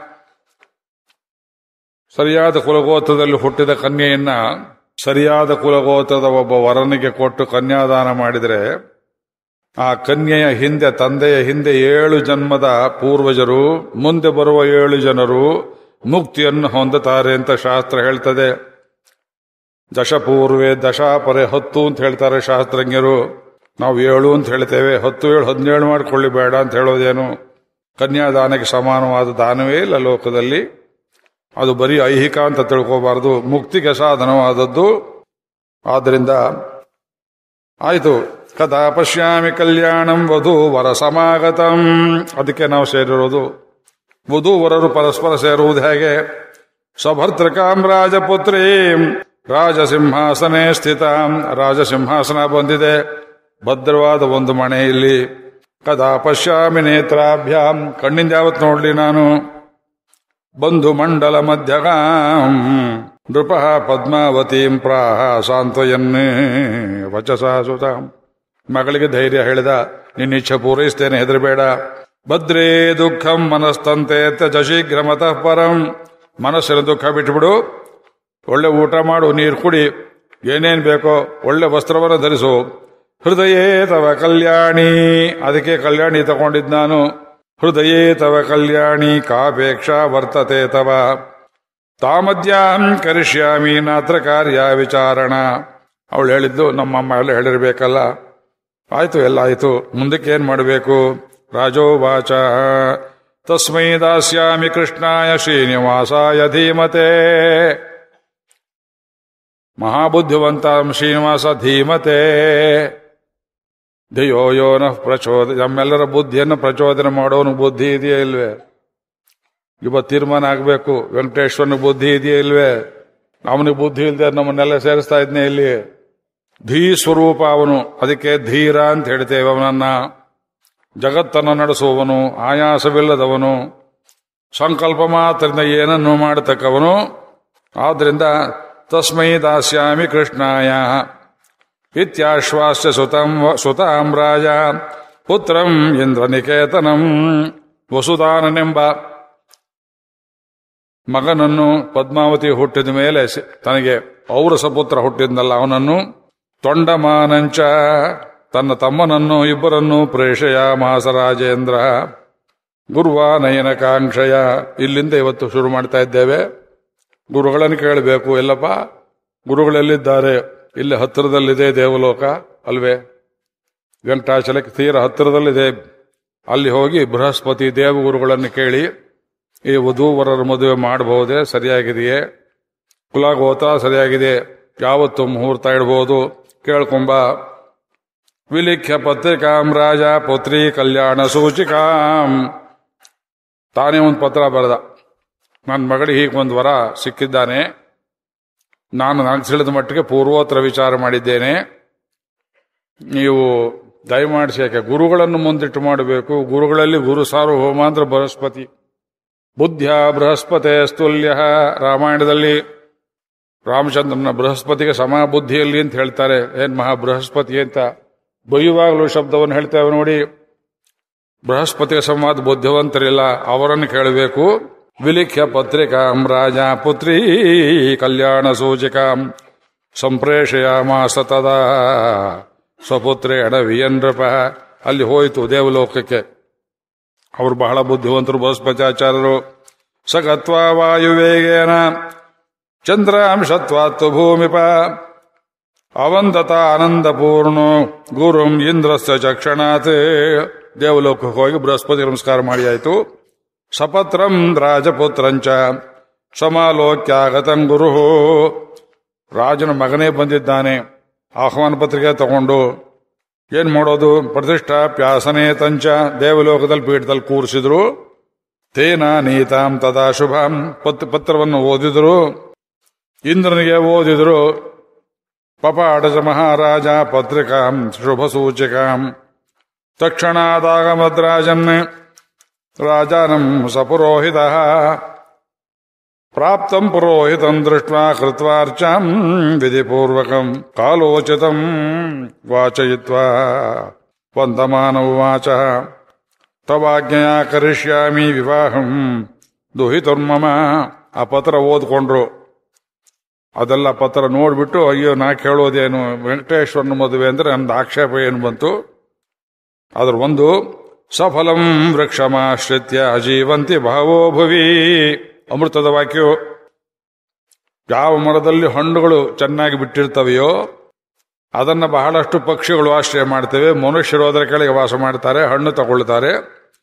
Speaker 1: ಸರಿಯಾದ ಕುಲಗೋತ್ರದಲ್ಲಿ ಹುಟ್ಟಿದ ಕನ್ಯೆಯನ್ನ ಸರಿಯಾದ ಕುಲಗೋತ್ರದ ಒಬ್ಬ ವರನಿಗೆ ಕೊಟ್ಟು ಕನ್ಯಾದಾನ ಮಾಡಿದರೆ ಆ ಕನ್ಯೆಯ ಹಿಂದೆ, ತಂದೆಯ ಹಿಂದೆ 7 ಜನ್ಮದ ಪೂರ್ವಜರು, ಮುಂದೆ ಬರುವ 7 ಜನರು ಮುಕ್ತಿಯನ್ನು ಹೊಂದುತ್ತಾರೆ ಅಂತ ಶಾಸ್ತ್ರ ಹೇಳ್ತದೆ. ದಶಪೂರ್ವೇ ದಶಾಪರೆ 10 ಅಂತ ಹೇಳ್ತಾರೆ ಶಾಸ್ತ್ರಜ್ಞರು. ನಾವು 7 ಅಂತ ಹೇಳ್ತೇವೆ. 10 7 17 ಮಾಡ್ಕೊಳ್ಳಿ ಬೇಡ ಅಂತ ಹೇಳೋದೇನು? ಕನ್ಯಾದಾನಕ್ಕೆ ಸಮಾನವಾದ ದಾನವೇ ಇಲ್ಲ ಲೋಕದಲ್ಲಿ. ಅದು ಬರೀ ಐಹಿಕ ಅಂತ ತಿಳ್ಕೋಬಾರದು, ಮುಕ್ತಿಗೆ ಸಾಧನವಾದದ್ದು. ಆದ್ದರಿಂದ ಆಯಿತು. ಕಥಾ ಪಶ್ಯಾಮಿ ಕಲ್ಯಾಣಂ ವಧು ವರ ಸಮಾಗತಂ. ಅದಕ್ಕೆ ನಾವು ಸೇರಿರೋದು. ವಧು ವರರು ಪರಸ್ಪರ ಸೇರುವುದು ಹೇಗೆ? ಸ್ವಭರ್ತೃಕಾಂ ರಾಜಪುತ್ರೀ ರಾಜಸಿಂಹಾಸನೆ ಸ್ಥಿತ. ರಾಜಸಿಂಹಾಸನ ಬಂದಿದೆ, ಭದ್ರವಾದ ಒಂದು ಮನೆ ಇಲ್ಲಿ. ಕದಾ ಪಶ್ಯಾಮಿ ನೇತ್ರಾಭ್ಯಾಂ, ಕಣ್ಣಿಂದ ಯಾವತ್ತು ನೋಡ್ಲಿ ನಾನು. ಬಂಧು ಮಂಡಲ ಮಧ್ಯಗಾಂ ನೃಪ ಪದ್ಮಾವತೀಂ ಪ್ರಾಹ ಸಾಂತ್ವಯನ್ನೇ ವಚಸಾ ಸುತಾಂ. ಮಗಳಿಗೆ ಧೈರ್ಯ ಹೇಳಿದ, ನಿನ್ನ ಇಚ್ಛೆ ಪೂರೈಸ್ತೇನೆ, ಹೆದರಬೇಡ. ಭದ್ರೇ ದುಃಖಂ ಮನಸ್ತಂತೆ ತ್ಯಜ ಶೀಘ್ರ ಮತಃ ಪರಂ. ಮನಸ್ಸಿನ ದುಃಖ ಬಿಟ್ಬಿಡು, ಒಳ್ಳೆ ಊಟ ಮಾಡು, ನೀರು ಕುಡಿ, ಏನೇನ್ ಬೇಕೋ ಒಳ್ಳೆ ವಸ್ತ್ರವನ್ನು ಧರಿಸು. ಹೃದಯೇ ತವ ಕಲ್ಯಾಣಿ, ಅದಕ್ಕೆ ಕಲ್ಯಾಣಿ ತಗೊಂಡಿದ್ ನಾನು. ಹೃದಯೇ ತವ ಕಲ್ಯಾಣಿ ಕಾಪೇಕ್ಷಾ ವರ್ತತೆ ತವ. ತಾಮದ್ಯಾಂ ಕರಿಷ್ಯಾಮಿ ನಾತ್ರ ಕಾರ್ಯ ವಿಚಾರಣ. ಅವಳು ಹೇಳಿದ್ದು ನಮ್ಮಮ್ಮ ಎಲ್ಲ ಹೇಳಿರ್ಬೇಕಲ್ಲ. ಆಯ್ತು, ಎಲ್ಲ ಆಯ್ತು. ಮುಂದಕ್ಕೆ ಏನ್ ಮಾಡಬೇಕು? ರಾಜೋವಾಚ ತಸ್ಮೈ ದಾಸ್ಯಾಮಿ ಕೃಷ್ಣಾಯ ಶ್ರೀನಿವಾಸಾಯ ಧೀಮತೆ. ಮಹಾಬುದ್ಧಿವಂತ ಶ್ರೀನಿವಾಸ ಧೀಮತೆ. ಧಿಯೋ ಯೋ ನಃ ಪ್ರಚೋದ. ನಮ್ಮೆಲ್ಲರ ಬುದ್ಧಿಯನ್ನು ಪ್ರಚೋದನೆ ಮಾಡೋನು ಬುದ್ಧಿ ಇದೆಯೇ ಇಲ್ವೇ? ಇವತ್ತು ತೀರ್ಮಾನ ಆಗಬೇಕು. ವೆಂಕಟೇಶ್ವರನ ಬುದ್ಧಿ ಇದೆಯೇ ಇಲ್ವೇ? ಅವನಿಗೆ ಬುದ್ಧಿ ಇಲ್ಲದೆ ನಮ್ಮನ್ನೆಲ್ಲ ಸೇರಿಸ್ತಾ ಇದ್ನೇ ಇಲ್ಲಿ. ಧೀ ಸ್ವರೂಪ ಅವನು, ಅದಕ್ಕೆ ಧೀರ ಅಂತ ಹೇಳ್ತೇವೆ ಅವನನ್ನ. ಜಗತ್ತನ್ನು ನಡೆಸುವವನು, ಆಯಾಸವಿಲ್ಲದವನು, ಸಂಕಲ್ಪ ಮಾತ್ರದಿಂದ ಏನನ್ನು ಮಾಡತಕ್ಕವನು. ಆದ್ರಿಂದ ತಸ್ಮೈ ದಾಸ್ಯಾಮಿ ಕೃಷ್ಣಾಯ ಇತ್ಯಾಶ್ವಾಸ್ಯ ಸುತಾಂ ರಾಜ ಪುತ್ರಂ ಇಂದ್ರನಿಕೇತನಂ. ವಸುದಾನನೆಂಬ ಮಗನನ್ನು ಪದ್ಮಾವತಿ ಹುಟ್ಟಿದ ಮೇಲೆ ತನಗೆ ಔರಸ ಪುತ್ರ ಹುಟ್ಟಿದ್ನಲ್ಲ ಅವನನ್ನು, ತೊಂಡಮಾನಂಚ ತನ್ನ ತಮ್ಮನನ್ನು ಇಬ್ಬರನ್ನು ಪ್ರೇಷಯಾಮಾಸ ರಾಜೇಂದ್ರ ಗುರುವಾನಯನ ಕಾಂಕ್ಷಯ. ಇಲ್ಲಿಂದ ಇವತ್ತು ಶುರು ಮಾಡ್ತಾ ಇದ್ದೇವೆ. ಗುರುಗಳನ್ನು ಕೇಳಬೇಕು. ಎಲ್ಲಪ್ಪ ಗುರುಗಳೆಲ್ಲಿದ್ದಾರೆ? ಇಲ್ಲಿ ಹತ್ತಿರದಲ್ಲಿದೆ ದೇವಲೋಕ ಅಲ್ವೇ? ವೆಂಕಟಾಚಲಕ್ಕೆ ತೀರ ಹತ್ತಿರದಲ್ಲಿದೆ. ಅಲ್ಲಿ ಹೋಗಿ ಬೃಹಸ್ಪತಿ ದೇವಗುರುಗಳನ್ನು ಕೇಳಿ ಈ ವಧೂವರರ ಮದುವೆ ಮಾಡಬಹುದೇ, ಸರಿಯಾಗಿದೆಯೇ, ಕುಲಗೋತ್ರ ಸರಿಯಾಗಿದೆ, ಯಾವತ್ತು ಮುಹೂರ್ತ ಇಡಬಹುದು ಕೇಳ್ಕೊಂಬ. ವಿಲಿಖ್ಯ ಪತ್ರಿಕಾಂ ರಾಜ ಪುತ್ರಿ ಕಲ್ಯಾಣ ಸೂಚಿಕಾಂ. ತಾನೇ ಒಂದು ಪತ್ರ ಬರೆದ, ನನ್ನ ಮಗಳಿಗೆ ಹೀಗೆ ಒಂದು ವರ ಸಿಕ್ಕಿದ್ದಾನೆ, ನಾನು ನನಗೆ ತಿಳಿದ ಮಟ್ಟಿಗೆ ಪೂರ್ವೋತ್ತರ ವಿಚಾರ ಮಾಡಿದ್ದೇನೆ, ನೀವು ದಯಮಾಡಿಸಿ. ಯಾಕೆ ಗುರುಗಳನ್ನು ಮುಂದಿಟ್ಟು ಮಾಡಬೇಕು. ಗುರುಗಳಲ್ಲಿ ಗುರು ಸಾರ್ವಭೌಮ ಅಂದ್ರೆ ಬೃಹಸ್ಪತಿ. ಬುದ್ಧ್ಯ ಬೃಹಸ್ಪತಿ ಸ್ತುಲ್ಯ. ರಾಮಾಯಣದಲ್ಲಿ ರಾಮಚಂದ್ರನ ಬೃಹಸ್ಪತಿಗೆ ಸಮ ಬುದ್ಧಿಯಲ್ಲಿ ಅಂತ ಹೇಳ್ತಾರೆ. ಏನ್ ಮಹಾ ಬೃಹಸ್ಪತಿ ಅಂತ ಬೈಯುವಾಗಲೂ ಶಬ್ದವನ್ನು ಹೇಳ್ತೇವೆ ನೋಡಿ. ಬೃಹಸ್ಪತಿಗೆ ಸಮಾದ ಬುದ್ಧಿವಂತರಿಲ್ಲ, ಅವರನ್ನು ಕೇಳಬೇಕು. ವಿಲಿಖ್ಯ ಪತ್ರಿಕಾಂ ರಾಜ ಪುತ್ರಿ ಕಲ್ಯಾಣ ಸೂಚಿಕಾಂ ಸಂಪ್ರೇಷಯಾಮಾಸ ತದಾ ಸ್ವಪುತ್ರೇಣ ವಿಯನ್ರಪ. ಅಲ್ಲಿ ಹೋಯಿತು ದೇವಲೋಕಕ್ಕೆ. ಅವರು ಬಹಳ ಬುದ್ಧಿವಂತರು ಬೃಹಸ್ಪತ್ಯಾಚಾರ್ಯರು. ಸಗತ್ವಾ ವಾಯುವೇಗೇನ ಚಂದ್ರಾಂಶತ್ವಾತ್ತು ಭೂಮಿಪ ಅವಂದತ ಆನಂದಪೂರ್ಣೋ ಗುರುಂ ಇಂದ್ರಸ್ಯ ಚಕ್ಷಣಾತ್. ದೇವಲೋಕಕ್ಕೆ ಹೋಗಿ ಬೃಹಸ್ಪತಿ ನಮಸ್ಕಾರ ಮಾಡಿ ಆಯಿತು. ಸಪತ್ರಂ ರಾಜಪುತ್ರಂಚ ಸಮಾಲೋಕ್ಯಾಗತಂ ಗುರು. ರಾಜನ ಮಗನೇ ಬಂದಿದ್ದಾನೆ. ಆಹ್ವಾನ ಪತ್ರಿಕೆ ತಗೊಂಡು ಏನ್ ಮಾಡೋದು? ಪ್ರತಿಷ್ಠಾ ಪ್ಯಾಸನೆ ತಂಚ. ದೇವಲೋಕದಲ್ಲಿ ಪೀಠದಲ್ಲಿ ಕೂರಿಸಿದ್ರು. ತೇನ ನೀತಾಂ ತದಾ ಶುಭಾಂ. ಪತ್ರವನ್ನು ಓದಿದ್ರು. ಇಂದ್ರನಿಗೆ ಓದಿದ್ರು. ಪಪಾಡಜ ಮಹಾರಾಜ ಪತ್ರಿಕಾಂ ಶುಭ ಸೂಚಿಕಾಂ. ತಕ್ಷಣಾದಾಗಮದ್ರಾಜನ್ ರಾಜಾನಂ ಸಪುರೋಹಿತ. ಪ್ರಾಪ್ತಂ ಪುರೋಹಿತಂ ದೃಷ್ಟ್ವಾ ಕೃತ್ವಾರ್ಚಾಂ ವಿಧಿಪೂರ್ವಕಂ ಕಾಲೋಚಿತಂ ವಾಚಯಿತ್ವಾ ವಂದಮಾನ ಉವಾಚ ತವಾಜ್ಞೆಯ ಕರಿಷ್ಯಾಮಿ ವಿವಾಹಂ ದುಹಿತುರ್ಮಮ. ಆ ಪತ್ರ ಓದ್ಕೊಂಡ್ರು. ಅದೆಲ್ಲ ಪತ್ರ ನೋಡ್ಬಿಟ್ಟು ಅಯ್ಯೋ ನಾ ಕೇಳೋದೇನು, ವೆಂಕಟೇಶ್ವರನ ಮದುವೆ ಅಂದ್ರೆ ನನ್ನ ಆಕ್ಷೇಪ ಏನು ಬಂತು. ಅದ್ರ ಒಂದು ಸಫಲಂ ವೃಕ್ಷಮಾಶ್ರಿತ್ಯ ಅಜೀವಂತಿ ಭಾವೋ ಭುವಿ. ಅಮೃತದ ವಾಕ್ಯವು. ಯಾವ ಮರದಲ್ಲಿ ಹಣ್ಣುಗಳು ಚೆನ್ನಾಗಿ ಬಿಟ್ಟಿರ್ತವೆಯೋ ಅದನ್ನ ಬಹಳಷ್ಟು ಪಕ್ಷಿಗಳು ಆಶ್ರಯ ಮಾಡ್ತವೆ. ಮನುಷ್ಯರು ಅದರ ಕೆಳಗೆ ವಾಸ ಮಾಡ್ತಾರೆ, ಹಣ್ಣು ತಗೊಳ್ತಾರೆ.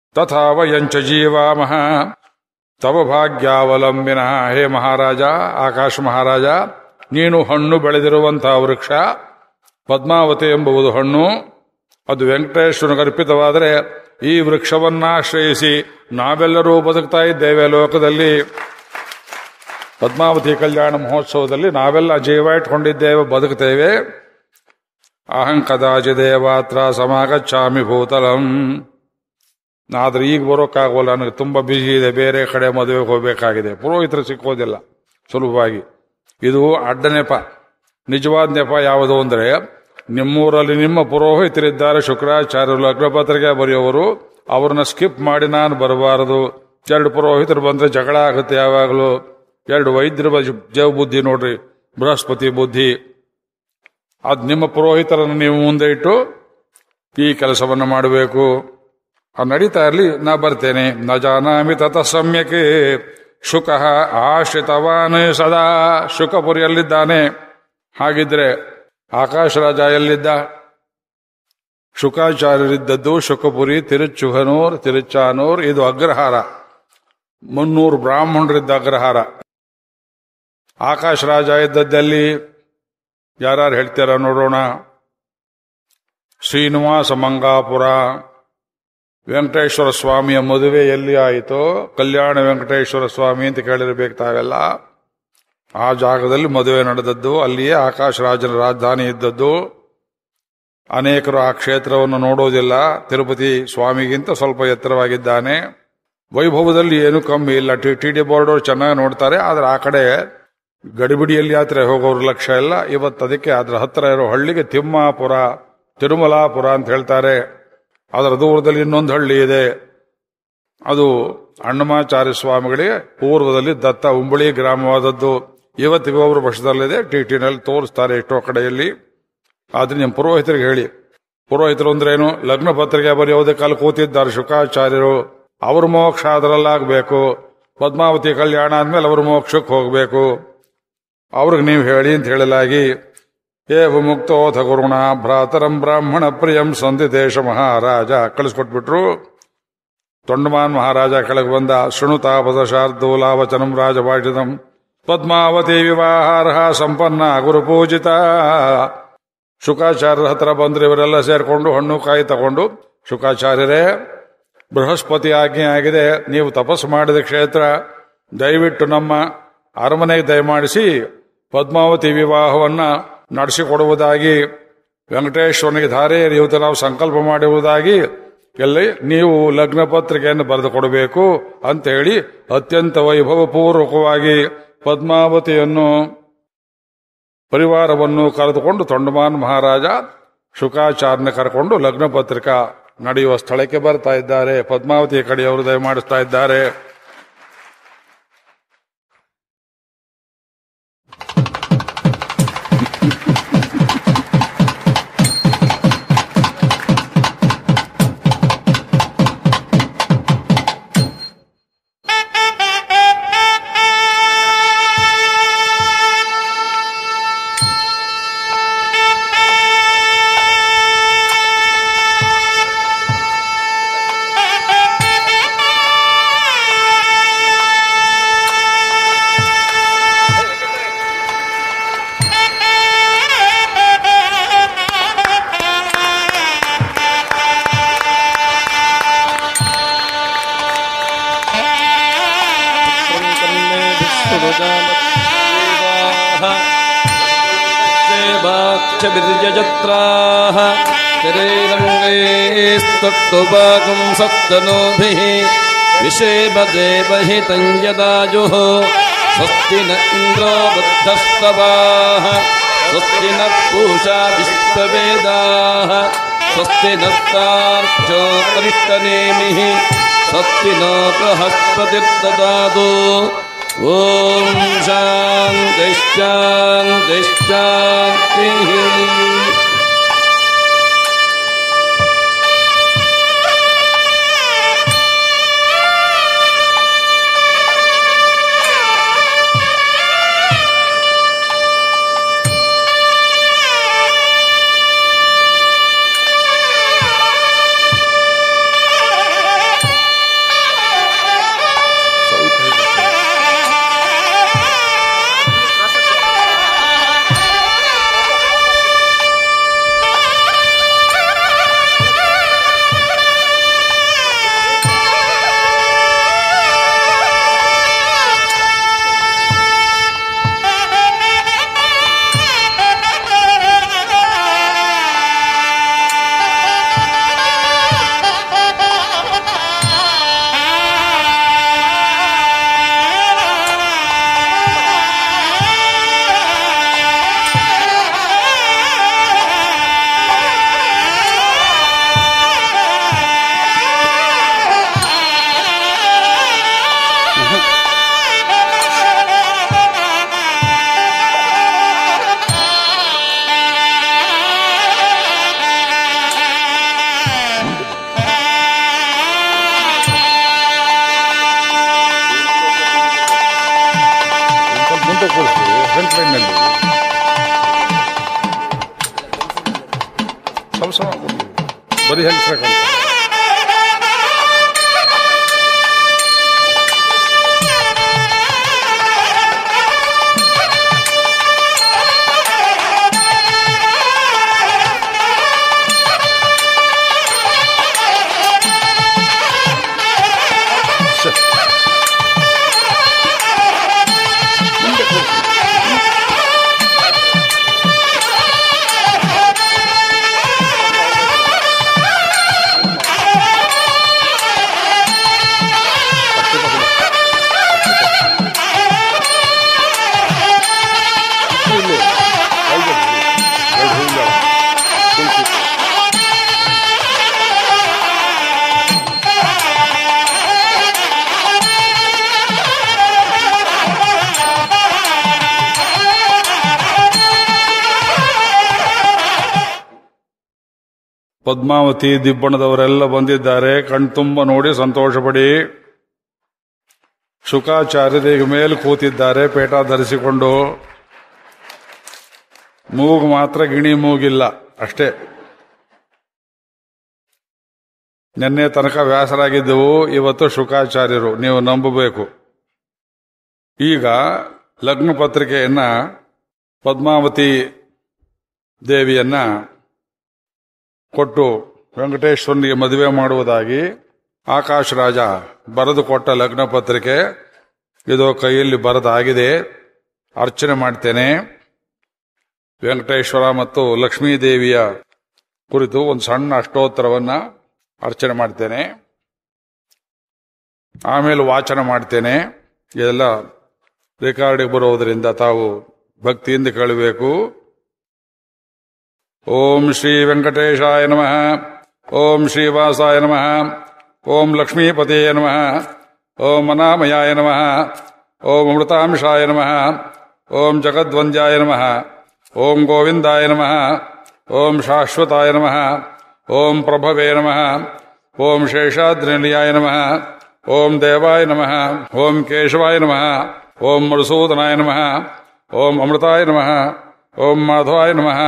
Speaker 1: ತಥಾ ವಯಂಚ ಜೀವಾಮಹ ತವ ಭಾಗ್ಯಾವಲಂಬಿನ. ಹೇ ಮಹಾರಾಜ, ಆಕಾಶ ಮಹಾರಾಜ, ನೀನು ಹಣ್ಣು ಬೆಳೆದಿರುವಂತಹ ವೃಕ್ಷ ಪದ್ಮಾವತಿ ಎಂಬುವುದು ಹಣ್ಣು. ಅದು ವೆಂಕಟೇಶ್ವರನಿಗೆ ಅರ್ಪಿತವಾದರೆ ಈ ವೃಕ್ಷವನ್ನಾಶ್ರಯಿಸಿ ನಾವೆಲ್ಲರೂ ಬದುಕ್ತಾ ಇದ್ದೇವೆ ಲೋಕದಲ್ಲಿ. ಪದ್ಮಾವತಿ ಕಲ್ಯಾಣ ಮಹೋತ್ಸವದಲ್ಲಿ ನಾವೆಲ್ಲ ಜೀವ ಇಟ್ಕೊಂಡಿದ್ದೇವೆ, ಬದುಕ್ತೇವೆ. ಅಹಂ ಕದಾಚಿ ದೇವಾತ್ರ ಸಮಾಗಚ್ಚಾಮಿ ಭೂತಲಂ. ಆದ್ರೆ ಈಗ ಬರೋಕ್ಕಾಗೋಲ್ಲ, ನನಗೆ ತುಂಬಾ ಬಿಸಿ ಇದೆ, ಬೇರೆ ಕಡೆ ಮದುವೆಗೆ ಹೋಗಬೇಕಾಗಿದೆ. ಪುರೋಹಿತರು ಸಿಕ್ಕೋದಿಲ್ಲ ಸುಲಭವಾಗಿ. ಇದು ಅಡ್ಡ ನೆಪ. ನಿಜವಾದ ನೆಪ ಯಾವುದು ಅಂದ್ರೆ, ನಿಮ್ಮೂರಲ್ಲಿ ನಿಮ್ಮ ಪುರೋಹಿತರಿದ್ದಾರೆ, ಶುಕ್ರಾಚಾರ್ಯರು, ಲಗ್ನಪತ್ರಿಕೆ ಬರೆಯುವವರು, ಅವ್ರನ್ನ ಸ್ಕಿಪ್ ಮಾಡಿ ನಾನು ಬರಬಾರದು. 2 ಪುರೋಹಿತರು ಬಂದ್ರೆ ಜಗಳ ಆಗುತ್ತೆ ಯಾವಾಗಲೂ. 2 ವೈದ್ಯರ ಜವ ಬುದ್ಧಿ ನೋಡ್ರಿ, ಬೃಹಸ್ಪತಿ ಬುದ್ಧಿ. ಅದು ನಿಮ್ಮ ಪುರೋಹಿತರನ್ನು ನೀವು ಮುಂದೆ ಇಟ್ಟು ಈ ಕೆಲಸವನ್ನು ಮಾಡಬೇಕು. ಅದು ನಡೀತಾ ಇರಲಿ, ನಾ ಬರ್ತೇನೆ. ನ ಜಾನಾಮಿ ತತ ಸಮ್ಯಕ್ಕೆ ಶುಕ ಆಶ್ರಿತವಾನ್ ಸದಾ. ಶುಕಪುರಿಯಲ್ಲಿದ್ದಾನೆ. ಹಾಗಿದ್ರೆ ಆಕಾಶ ರಾಜ ಎಲ್ಲಿದ್ದ? ಶುಕಾಚಾರ್ಯರಿದ್ದದ್ದು ಶುಕಪುರಿ, ತಿರುಚುಹನೂರ್, ತಿರುಚಾನೂರ್. ಇದು ಅಗ್ರಹಾರ, 300 ಬ್ರಾಹ್ಮಣರಿದ್ದ ಅಗ್ರಹಾರ. ಆಕಾಶ ರಾಜ ಇದ್ದದ್ದಲ್ಲಿ ಯಾರು ಹೇಳ್ತಾರ ನೋಡೋಣ. ಶ್ರೀನಿವಾಸ ಮಂಗಾಪುರ. ವೆಂಕಟೇಶ್ವರ ಸ್ವಾಮಿಯ ಮದುವೆ ಎಲ್ಲಿ ಆಯಿತೋ, ಕಲ್ಯಾಣ ವೆಂಕಟೇಶ್ವರ ಸ್ವಾಮಿ ಅಂತ ಕೇಳಿರ್ಬೇಕು ತಾವೆಲ್ಲ. ಆ ಜಾಗದಲ್ಲಿ ಮದುವೆ ನಡೆದದ್ದು. ಅಲ್ಲಿಯೇ ಆಕಾಶ ರಾಜನ ರಾಜಧಾನಿ ಇದ್ದದ್ದು. ಅನೇಕರು ಆ ಕ್ಷೇತ್ರವನ್ನು ನೋಡೋದಿಲ್ಲ. ತಿರುಪತಿ ಸ್ವಾಮಿಗಿಂತ ಸ್ವಲ್ಪ ಎತ್ತರವಾಗಿದ್ದಾನೆ. ವೈಭವದಲ್ಲಿ ಏನು ಕಮ್ಮಿ ಇಲ್ಲ. ಟಿ.ಡಿ. ಬೋರ್ಡ್ ಅವರು ಚೆನ್ನಾಗಿ ನೋಡ್ತಾರೆ. ಆದ್ರೆ ಆ ಕಡೆ ಗಡಿಬಿಡಿಯಲ್ಲಿ ಯಾತ್ರೆ ಹೋಗೋರು ಲಕ್ಷ್ಯ ಇಲ್ಲ. ಇವತ್ತು ಅದಕ್ಕೆ ಅದ್ರ ಹತ್ತಿರ ಇರೋ ಹಳ್ಳಿಗೆ ತಿಮ್ಮಾಪುರ, ತಿರುಮಲಾಪುರ ಅಂತ ಹೇಳ್ತಾರೆ. ಅದರ ದೂರದಲ್ಲಿ ಇನ್ನೊಂದು ಹಳ್ಳಿ ಇದೆ. ಅದು ಅಣ್ಣಮಾಚಾರ್ಯ ಸ್ವಾಮಿಗಳಿಗೆ ಪೂರ್ವದಲ್ಲಿ ದತ್ತ ಉಂಬಳಿ ಗ್ರಾಮವಾದದ್ದು. ಇವತ್ತಿಗೂ ಅವರು ವರ್ಷದಲ್ಲಿದೆ. ಟಿಟಿನಲ್ಲಿ ತೋರಿಸ್ತಾರೆ ಎಷ್ಟೋ ಕಡೆಯಲ್ಲಿ. ಆದ್ರೆ ನಿಮ್ಮ ಪುರೋಹಿತರಿಗೆ ಹೇಳಿ. ಪುರೋಹಿತರು ಅಂದ್ರೇನು? ಲಗ್ನ ಪತ್ರಿಕೆ ಬರೆಯೋದಕ್ಕೆ ಅಲ್ಲಿ ಕೂತಿದ್ದಾರೆ ಶುಕಾಚಾರ್ಯರು. ಅವ್ರ ಮೋಕ್ಷ ಅದರಲ್ಲಾಗಬೇಕು. ಪದ್ಮಾವತಿ ಕಲ್ಯಾಣ ಆದ್ಮೇಲೆ ಅವರು ಮೋಕ್ಷಕ್ಕೆ ಹೋಗಬೇಕು. ಅವ್ರಿಗೆ ನೀವು ಹೇಳಿ ಅಂತ ಹೇಳಲಾಗಿ, ಏವ ಮುಕ್ತೋಥ ಗುರುಣ ಭ್ರಾತರಂ ಬ್ರಾಹ್ಮಣ ಪ್ರಿಯಂ ಸಂಧಿದೇಶ ಮಹಾರಾಜ ಕಳಿಸ್ಕೊಟ್ಬಿಟ್ರು. ತೊಂಡಮಾನ್ ಮಹಾರಾಜ ಕೆಳಗೆ ಬಂದ. ಶೃಣುತಾಪದ ಶಾರ್ದೂಲಾವಚನಂ ರಾಜಭಾಷಿತಂ ಪದ್ಮಾವತಿ ವಿವಾಹಾರ್ಹ ಸಂಪನ್ನ ಗುರುಪೂಜಿತ. ಶುಕಾಚಾರ್ಯರ ಹತ್ರ ಬಂದ್ರೆ ಇವರೆಲ್ಲ ಸೇರ್ಕೊಂಡು ಹಣ್ಣು ಕಾಯಿ ತಗೊಂಡು, ಶುಕಾಚಾರ್ಯರೇ, ಬೃಹಸ್ಪತಿ ಆಜ್ಞೆ ಆಗಿದೆ, ನೀವು ತಪಸ್ಸು ಮಾಡಿದ ಕ್ಷೇತ್ರ, ದಯವಿಟ್ಟು ನಮ್ಮ ಅರಮನೆಗೆ ದಯಮಾಡಿಸಿ ಪದ್ಮಾವತಿ ವಿವಾಹವನ್ನ ನಡೆಸಿಕೊಡುವುದಾಗಿ, ವೆಂಕಟೇಶ್ವರನಿಗೆ ಧಾರೆ ಎರೆಯುವುದು ನಾವು ಸಂಕಲ್ಪ ಮಾಡುವುದಾಗಿ ಎಲ್ಲಿ ನೀವು ಲಗ್ನ ಪತ್ರಿಕೆಯನ್ನು ಬರೆದು ಕೊಡಬೇಕು ಅಂತ ಹೇಳಿ ಅತ್ಯಂತ ವೈಭವಪೂರ್ವಕವಾಗಿ ಪದ್ಮಾವತಿಯನ್ನು ಪರಿವಾರವನ್ನು ಕರೆದುಕೊಂಡು ತೊಂಡಮಾನ್ ಮಹಾರಾಜ ಶುಕಾಚಾರ್ಯನ ಕರ್ಕೊಂಡು ಲಗ್ನ ಪತ್ರಿಕಾ ನಡೆಯುವ ಸ್ಥಳಕ್ಕೆ ಬರ್ತಾ ಇದ್ದಾರೆ. ಪದ್ಮಾವತಿ ಕಡೆಯವರು ದಯಮಾಡಿಸ್ತಾ ಇದ್ದಾರೆ.
Speaker 2: शरीरङ्गैस्तत्तुपाकं सप्तनोभिः विषेमदेवहितं यदाजुः स्वस्ति न इन्द्रो बुद्धस्तवाः स्वस्ति नः पूषा विश्ववेदाः स्वस्ति नस्तार्क्ष्यो अरिष्टनेमिः स्वस्ति नो बृहस्पतिर्ददातु। ॐ शान्तिः शान्तिः शान्तिः।
Speaker 1: ಕೂರಿಸಿ ಫ್ರಂಟ್ ಲೈನ್ನಲ್ಲಿ ಸಮ ಬರೀ ಹೆಂಗಸ್ರಕ್ಕಂತ ಪದ್ಮಾವತಿ ದಿಬ್ಬಣದವರೆಲ್ಲ ಬಂದಿದ್ದಾರೆ. ಕಣ್ತುಂಬ ನೋಡಿ ಸಂತೋಷಪಡಿ. ಶುಕಾಚಾರ್ಯರಿಗೆ ಮೇಲೆ ಕೂತಿದ್ದಾರೆ ಪೇಟ ಧರಿಸಿಕೊಂಡು. ಮೂಗು ಮಾತ್ರ ಗಿಣಿ ಮೂಗಿಲ್ಲ ಅಷ್ಟೇ. ನಿನ್ನೆ ತನಕ ವ್ಯಾಸರಾಗಿದ್ದವು, ಇವತ್ತು ಶುಕಾಚಾರ್ಯರು, ನೀವು ನಂಬಬೇಕು. ಈಗ ಲಗ್ನ ಪತ್ರಿಕೆಯನ್ನ ಪದ್ಮಾವತಿ ದೇವಿಯನ್ನ ಕೊಟ್ಟು ವೆಂಕಟೇಶ್ವರನಿಗೆ ಮದುವೆ ಮಾಡುವುದಾಗಿ ಆಕಾಶ ರಾಜ ಬರೆದು ಕೊಟ್ಟ ಲಗ್ನ ಪತ್ರಿಕೆ ಇದು ಕೈಯಲ್ಲಿ ಬರೆದಾಗಿದೆ. ಅರ್ಚನೆ ಮಾಡ್ತೇನೆ. ವೆಂಕಟೇಶ್ವರ ಮತ್ತು ಲಕ್ಷ್ಮೀದೇವಿಯ ಕುರಿತು ಒಂದು ಸಣ್ಣ ಅಷ್ಟೋತ್ತರವನ್ನ ಅರ್ಚನೆ ಮಾಡ್ತೇನೆ. ಆಮೇಲೆ ವಾಚನ ಮಾಡ್ತೇನೆ. ಇದೆಲ್ಲ ರೆಕಾರ್ಡಿಗೆ ಬರುವುದರಿಂದ ತಾವು ಭಕ್ತಿಯಿಂದ ಕೇಳಬೇಕು. ಓಂ ಶ್ರೀ ವೆಂಕಟೇಶಾಯ ನಮಃ. ಓಂ ಶ್ರೀವಾಸಾಯ ನಮಃ. ಓಂ ಲಕ್ಷ್ಮೀಪತಿಯೇ ನಮಃ. ಓಂ ಅನಾಮಯಾಯ ನಮಃ. ಓಂ ಅಮೃತಾಂಶಾಯ ನಮಃ. ಓಂ ಜಗದ್ವಂದ್ಯಾಯ ನಮಃ. ಓಂ ಗೋವಿಂದಾಯ ನಮಃ. ಓಂ ಶಾಶ್ವತಾಯ ನಮಃ. ಓಂ ಪ್ರಭವೇ ನಮಃ. ಓಂ ಶೇಷಾದ್ರಿನಿಲಯಾಯ ನಮಃ. ಓಂ ದೇವಾಯ ನಮಃ. ಓಂ ಕೇಶವಾಯ ನಮಃ. ಓಂ ಮಧುಸೂದನಾಯ ನಮಃ. ಓಂ ಅಮೃತಾಯ ನಮಃ. ಓಂ ಮಾಧವಾಯ ನಮಃ.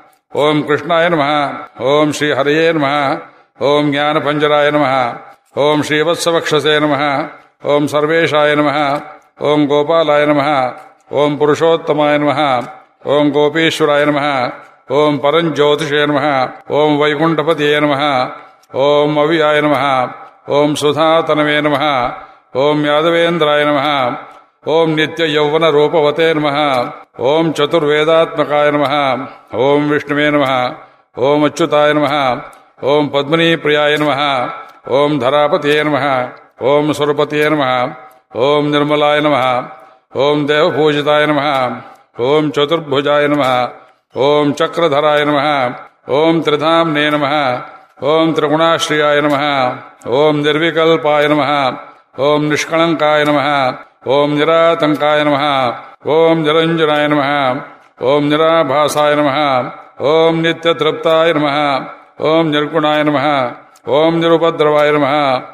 Speaker 1: ಓಂ ಕೃಷ್ಣಾಯ ನಮಃ. ಓಂ ಶ್ರೀ ಹರಯೇ ನಮಃ. ಓಂ ಜ್ಞಾನಪಂಜರಾಯ ನಮಃ. ಓಂ ಶ್ರೀವತ್ಸವಕ್ಷಸೇ ನಮಃ. ಓಂ ಸರ್ವೇಶಾಯ ನಮಃ. ಓಂ ಗೋಪಾಲಾಯ ನಮಃ. ಓಂ ಪುರುಷೋತ್ತಮಾಯ ನಮಃ. ಓಂ ಗೋಪೀಶ್ವರಾಯ ನಮಃ. ಓಂ ಪರಂಜ್ಯೋತಿಷೇ ನಮಃ. ಓಂ ವೈಕುಂಠಪತಿಯೇ ನಮಃ. ಓಂ ಅವ್ಯಾಯ ನಮಃ. ಓಂ ಸುಧಾತನವೇ ನಮಃ. ಓಂ ಯಾದವೇಂದ್ರಾಯ ನಮಃ. ಓಂ ನಿತ್ಯ ಯೌವನ ರೂಪವತೆ ನಮಃ. ಓಂ ಚತುರ್ವೇದಾತ್ಮಕಾಯ ನಮಃ. ಓಂ ವಿಷ್ಣುವೇ ನಮಃ. ಓಂ ಅಚ್ಯುತಾಯ ನಮಃ. ಓಂ ಪದ್ಮನೀ ಪ್ರಿಯಾಯ ನಮಃ. ಓಂ ಧರಾಪತಿಯೇ ನಮಃ. ಓಂ ಸುರಪತಿಯೇ ನಮಃ. ಓಂ ನಿರ್ಮಲಾಯ ನಮಃ. ಓಂ ದೇವಪೂಜಿತಾಯ ನಮಃ. ಓಂ ಚತುರ್ಭುಜಾಯ ನಮಃ. ಓಂ ಚಕ್ರಧರಾಯ ನಮಃ. ಓಂ ತ್ರಿಧಾಮ್ನೇ ನಮಃ. ಓಂ ತ್ರಿಗುಣಾಶ್ರಿಯಾಯ ನಮಃ. ಓಂ ನಿರ್ವಿಕಲ್ಪಾಯ ನಮಃ. ಓಂ ನಿಷ್ಕಳಂಕಾಯ ನಮಃ. ಓಂ ನಿರಾತಂಕಾಯ ನಮಃ. ಓಂ ನಿರಂಜನಾಯ ನಮಃ. ಓಂ ನಿರಾಭಾಸಾಯ ನಮಃ. ಓಂ ನಿತ್ಯತೃಪ್ತಾಯ ನಮಃ. ಓಂ ನಿರ್ಗುಣಾಯ ನಮಃ. ಓಂ ನಿರುಪದ್ರವಾಯ ನಮಃ.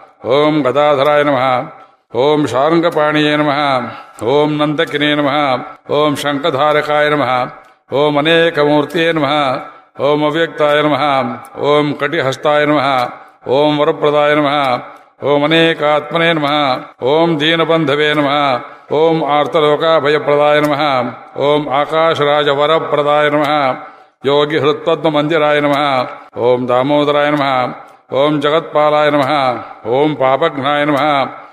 Speaker 1: ಓಂ ಗದಾಧರಾಯ ನಮಃ. ಓಂ ಶಾರ್ಂಗಪಾಣಿಯೇ ನಮಃ. ಓಂ ನಂದಕಿನೇ ನಮಃ. ಓಂ ಶಂಖಧಾರಕಾಯ ನಮಃ. ಓಂ ಅನೇಕಮೂರ್ತಿಯೇ ನಮಃ. ಓಂ ಅವ್ಯಕ್ತಾಯ ನಮಃ. ಓಂ ಕಟಿಹಸ್ತಾಯ ನಮಃ. ಓಂ ವರಪ್ರದಾಯ ನಮಃ. ಓಂ ಅನೇಕಾತ್ಮನೇ ನಮಃ. ಓಂ ದೀನಬಂಧವೇ ನಮಃ. ಓಂ ಆರ್ತಲೋಕಾಭಯಪ್ರದಾಯ ನಮಃ. ಓಂ ಆಕಾಶರಾಜ ವರಪ್ರದಾಯ ನಮಃ. ಯೋಗಿ ಹೃತ್ಪದ್ಮ ಮಂದಿರಾಯ ನಮಃ. ಓಂ ದಾಮೋದರಾಯ ನಮಃ. ಓಂ ಜಗತ್ಪಾಲಾಯ ನಮಃ. ಓಂ ಪಾಪಘ್ನಾಯ ನಮಃ.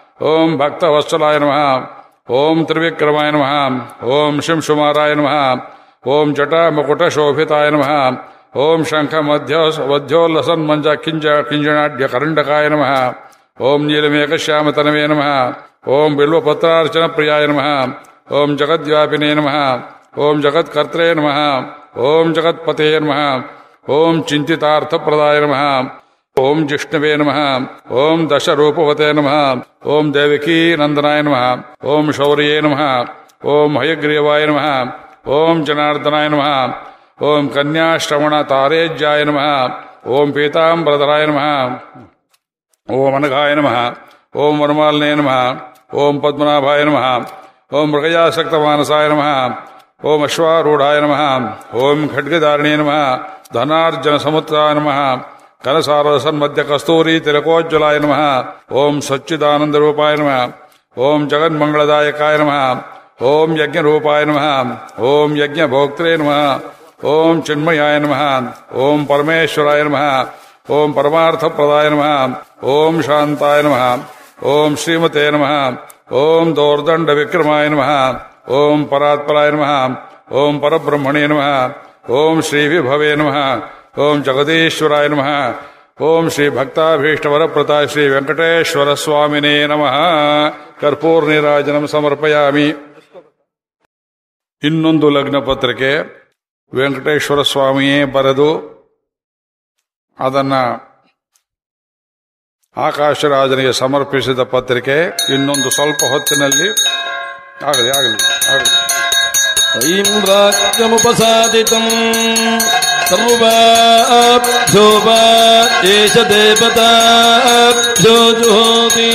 Speaker 1: ಓಂ ಭಕ್ತವತ್ಸಲಾಯ ನಮಃ. ಓಂ ತ್ರಿವಿಕ್ರಮಾಯ ನಮಃ. ಓಂ ಶಿಂಶುಮಾರಾಯ ನಮಃ. ಓಂ ಜಟಾಮುಕುಟಶೋಭಿತಾಯ ನಮಃ. ಓಂ ಶಂಖ ವಧ್ಯೋಲ್ಲಸನ್ಮಂಜ ಕಿಂಜನಾಢ್ಯ ಕರಂಡಕಾಯ ನಮಃ. ಓಂ ನೀಲಮೇಘಶ್ಯಾಮತನವೇ ನಮಃ. ಓಂ ಬಿಲ್ವಪತ್ರಾರ್ಚನ ಪ್ರಿಯಾಯ ನಮಃ. ಓಂ ಜಗದ್ವ್ಯಾಪಿನೇ ನಮಃ. ಓಂ ಜಗತ್ಕರ್ತ್ರೇ ನಮಃ. ಓಂ ಜಗತ್ಪತೇ ನಮಃ. ಓಂ ಚಿಂತಿತಾರ್ಥಪ್ರದಾಯ ನಮಃ. ಓಂ ಜಿಷ್ಣವೇ ನಮಃ. ಓಂ ದಶರೂಪವತೆ ನಮಃ. ಓಂ ದೇವಕೀ ನಂದನಾಯ ನಮಃ. ಓಂ ಶೌರ್ಯೇ ನಮಃ. ಓಂ ಹಯಗ್ರೀವಾಯ ನಮಃ. ಓಂ ಜನಾರ್ದನಾಯ ನಮಃ. ಓಂ ಕನ್ಯಾಶ್ರವಣ ತಾರೇಜ್ಯಾಯ ನಮಃ. ಓಂ ಪೀತಾಂಬರಧರಾಯ ನಮಃ. ಓಂ ಅನಘಾಯ ನಮಃ. ಓಂ ವನಮಾಲಿನೇ ನಮಃ. ಓಂ ಪದ್ಮನಾಭಾಯ ನಮಃ. ಓಂ ಮೃಗಯಾಸಕ್ತಮಾನಸಾಯ ನಮಃ. ಓಂ ಅಶ್ವಾರೂಢಾಯ ನಮಃ. ಓಂ ಖಡ್ಗಧಾರಿಣೇ ನಮಃ. ಧನಾರ್ಜನ ಸಮುತ್ರಾಯ ನಮಃ. ಕನಸಾರದ ಸನ್ಮಧ್ಯ ಕಸ್ತೂರಿ ತಿಲಕೋಜ್ವಲಾಯ ನಮಃ. ಓಂ ಸಚ್ಚಿದಾನಂದ ರೂಪಾಯ ನಮಃ. ಓಂ ಜಗನ್ಮಂಗಳದಾಯಕಾಯ ನಮಃ. ಓಂ ಯಜ್ಞರೂಪಾಯ ನಮಃ. ಓಂ ಯಜ್ಞ ಭೋಕ್ತ್ರೇ ನಮಃ. ಓಂ ಚಿನ್ಮಯಾಯ ನಮಃ. ಓಂ ಪರಮೇಶ್ವರಾಯ ನಮಃ. ಓಂ ಪರಮಾರ್ಥಪ್ರದಾಯ ನಮಃ. ಓಂ ಶಾಂತಾಯ ನಮಃ. ಓಂ ಶ್ರೀಮತೆ ನಮಃ. ಓಂ ದೌರ್ದಂಡ ವಿಕ್ರಮಾಯ ನಮಃ. ಓಂ ಪರಾತ್ಪರಾಯ ನಮಃ. ಓಂ ಪರಬ್ರಹ್ಮಣೇ ನಮಃ. ಓಂ ಶ್ರೀ ವಿಭವೇ ನಮಃ. ಓಂ ಜಗದೀಶ್ವರಾಯ ನಮಃ. ಓಂ ಶ್ರೀ ಭಕ್ತಾಭೀಷ್ಟವರಪ್ರತಾಯ ಶ್ರೀ ವೆಂಕಟೇಶ್ವರ ಸ್ವಾಮಿನೇ ನಮಃ. ಕರ್ಪೂರ ನೀರಾಜನಂ ಸಮರ್ಪಯಾಮಿ. ಇನ್ನೊಂದು ಲಗ್ನ ಪತ್ರಿಕೆ ವೆಂಕಟೇಶ್ವರ ಸ್ವಾಮಿಯೇ ಬರೆದು ಅದನ್ನ ಆಕಾಶರಾಜನಿಗೆ ಸಮರ್ಪಿಸಿದ ಪತ್ರಿಕೆ. ಇನ್ನೊಂದು ಸ್ವಲ್ಪ ಹೊತ್ತಿನಲ್ಲಿ ಆಗಲಿ ಆಗಲಿ ಆಗಲಿ.
Speaker 2: ಐಂ ರಾಜ್ಯಮುಪಸಾದಿತಂ ಸರ್ವಾಭ್ಯೋ ವಾ ಏಷ ದೇವತಾಭ್ಯೋ ಜುಹೋತಿ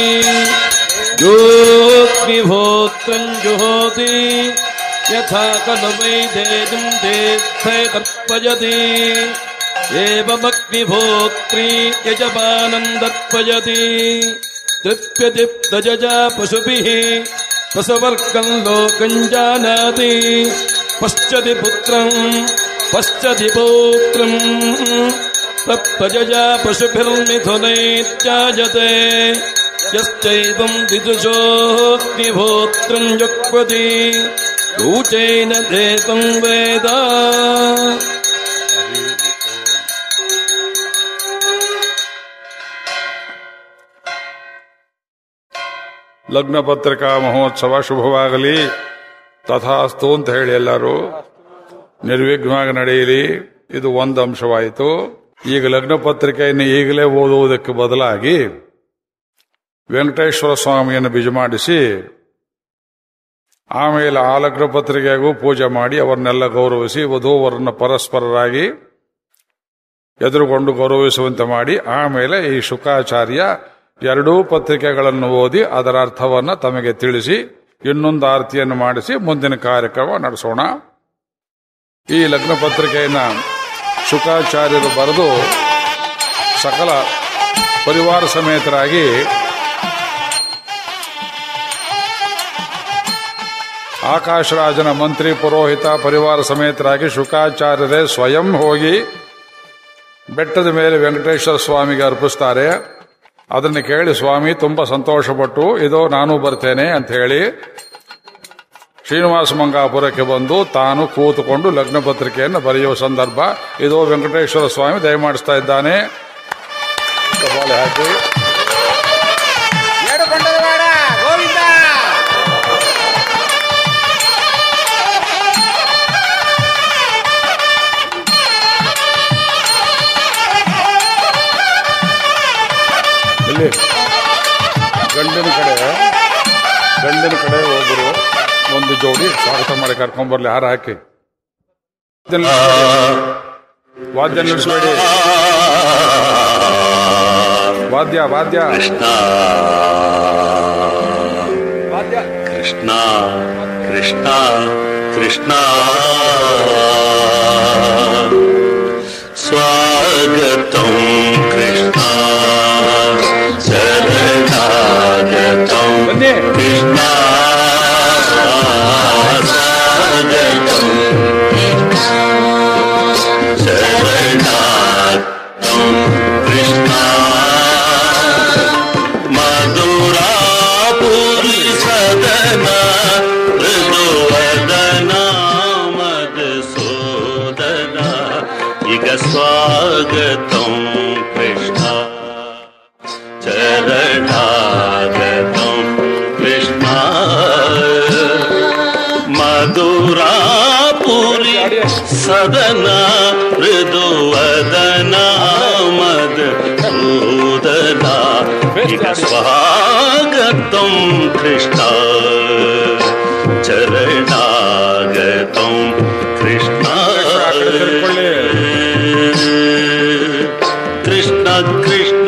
Speaker 2: ಯೋಗ್ನಿಹೋತ್ರಂ ಜುಹೋತಿ ಯಥಾ ಕಲವೈ ದೇದುಂ ದೇಸ್ಥೆ ತರ್ಪಯತಿ ಏವಮಗ್ನಿಹೋತ್ರೀ ಯಜಮಾನಂ ದರ್ಪಯತಿ ತೃಪ್ಯತಿ ಪ್ರಜಜಾ ಪಶುಭಿಃ ಪ್ರಸವರ್ಗಂ ಲೋಕಂ ಜಾನಾತಿ ಪಶ್ಯತಿ ಪುತ್ರಂ ಪಶ್ಯತಿ ಪೌತ್ರಂ ಪ್ರಜಜಾ ಪಶುಭಿರ್ಮಿಥುನೈತ್ಯಾಜತೆ ಯಶ್ಚೈವಂ ವಿದುಷೋऽಗ್ನಿಹೋತ್ರಂ ಜುಕ್ಪತಿ ಯೂಚೈನ ದೇತಂ ವೇದ.
Speaker 1: ಲಗ್ನ ಪತ್ರಿಕಾ ಮಹೋತ್ಸವ ಶುಭವಾಗಲಿ. ತಥಾಸ್ತು ಅಂತ ಹೇಳಿ ಎಲ್ಲರೂ ನಿರ್ವಿಘ್ನವಾಗಿ ನಡೆಯಲಿ. ಇದು ಒಂದು ಅಂಶವಾಯಿತು. ಈಗ ಲಗ್ನ ಪತ್ರಿಕೆಯನ್ನು ಈಗಲೇ ಓದುವುದಕ್ಕೆ ಬದಲಾಗಿ ವೆಂಕಟೇಶ್ವರ ಸ್ವಾಮಿಯನ್ನು ಬಿಜು ಮಾಡಿಸಿ ಆಮೇಲೆ ಆ ಲಗ್ನ ಪತ್ರಿಕೆಗೂ ಪೂಜೆ ಮಾಡಿ ಅವರನ್ನೆಲ್ಲ ಗೌರವಿಸಿ ವಧೂವರನ್ನ ಪರಸ್ಪರರಾಗಿ ಎದುರುಗೊಂಡು ಗೌರವಿಸುವಂತೆ ಮಾಡಿ ಆಮೇಲೆ ಈ ಶುಕಾಚಾರ್ಯ ಎರಡೂ ಪತ್ರಿಕೆಗಳನ್ನು ಓದಿ ಅದರ ಅರ್ಥವನ್ನ ತಮಗೆ ತಿಳಿಸಿ ಇನ್ನೊಂದು ಆರತಿಯನ್ನು ಮಾಡಿಸಿ ಮುಂದಿನ ಕಾರ್ಯಕ್ರಮ ನಡೆಸೋಣ. ಈ ಲಗ್ನ ಪತ್ರಿಕೆಯನ್ನ ಶುಕಾಚಾರ್ಯರು ಬರೆದು ಸಕಲ ಪರಿವಾರ ಸಮೇತರಾಗಿ ಆಕಾಶರಾಜನ ಮಂತ್ರಿ ಪುರೋಹಿತ ಪರಿವಾರ ಸಮೇತರಾಗಿ ಶುಕಾಚಾರ್ಯರೇ ಸ್ವಯಂ ಹೋಗಿ ಬೆಟ್ಟದ ಮೇಲೆ ವೆಂಕಟೇಶ್ವರ ಸ್ವಾಮಿಗೆ ಅರ್ಪಿಸ್ತಾರೆ. ಅದನ್ನು ಕೇಳಿ ಸ್ವಾಮಿ ತುಂಬಾ ಸಂತೋಷಪಟ್ಟು ಇದೋ ನಾನು ಬರ್ತೇನೆ ಅಂತ ಹೇಳಿ ಶ್ರೀನಿವಾಸ ಮಂಗಾಪುರಕ್ಕೆ ಬಂದು ತಾನು ಕೂತುಕೊಂಡು ಲಗ್ನ ಪತ್ರಿಕೆಯನ್ನು ಬರೆಯುವ ಸಂದರ್ಭ ಇದೋ ವೆಂಕಟೇಶ್ವರ ಸ್ವಾಮಿ ದಯಮಾಡಿಸ್ತಾ ಇದ್ದಾನೆ. ಹಾಕಿ ಗಂಡಿನ ಕಡೆ ಒಬ್ಬರು ಒಂದು ಜೋಡಿ ಸ್ವಾಗತ ಮಾಡಿ ಕರ್ಕೊಂಡ್ಬರ್ಲಿ. ಹಾರ ಹಾಕಿ ವಾದ್ಯ ನಡೆಸಬೇಡಿ. ವಾದ್ಯ ವಾದ್ಯ ವಾದ್ಯ.
Speaker 3: ಕೃಷ್ಣ ಕೃಷ್ಣ ಕೃಷ್ಣ ಸ್ವಾಗತಂ ಕೃಷ್ಣ ಶರಣಾಗತಂ ಕೃಷ್ಣ ಸ್ವಾಗತಂ ಶರಣಾಗತಂ ಕೃಷ್ಣ ಮಧುರಾಪುರಿ ಸದನ ಮೃದುವದನ ಮಧುಸೂದನ ಈಗ ಸ್ವಾಗತಂ ಕೃಷ್ಣ ಶರಣಾಗತಂ ಕೃಷ್ಣ ಮಧುರಾಪುರಿ ಸದನ ಮೃದುವದನ ಮಧುಸೂದನ ಈಗ ಸ್ವಾಗತಂ ಕೃಷ್ಣ ಶರಣಾಗತಂ ಕೃಷ್ಣ ಕೃಷ್ಣ ಕೃಷ್ಣ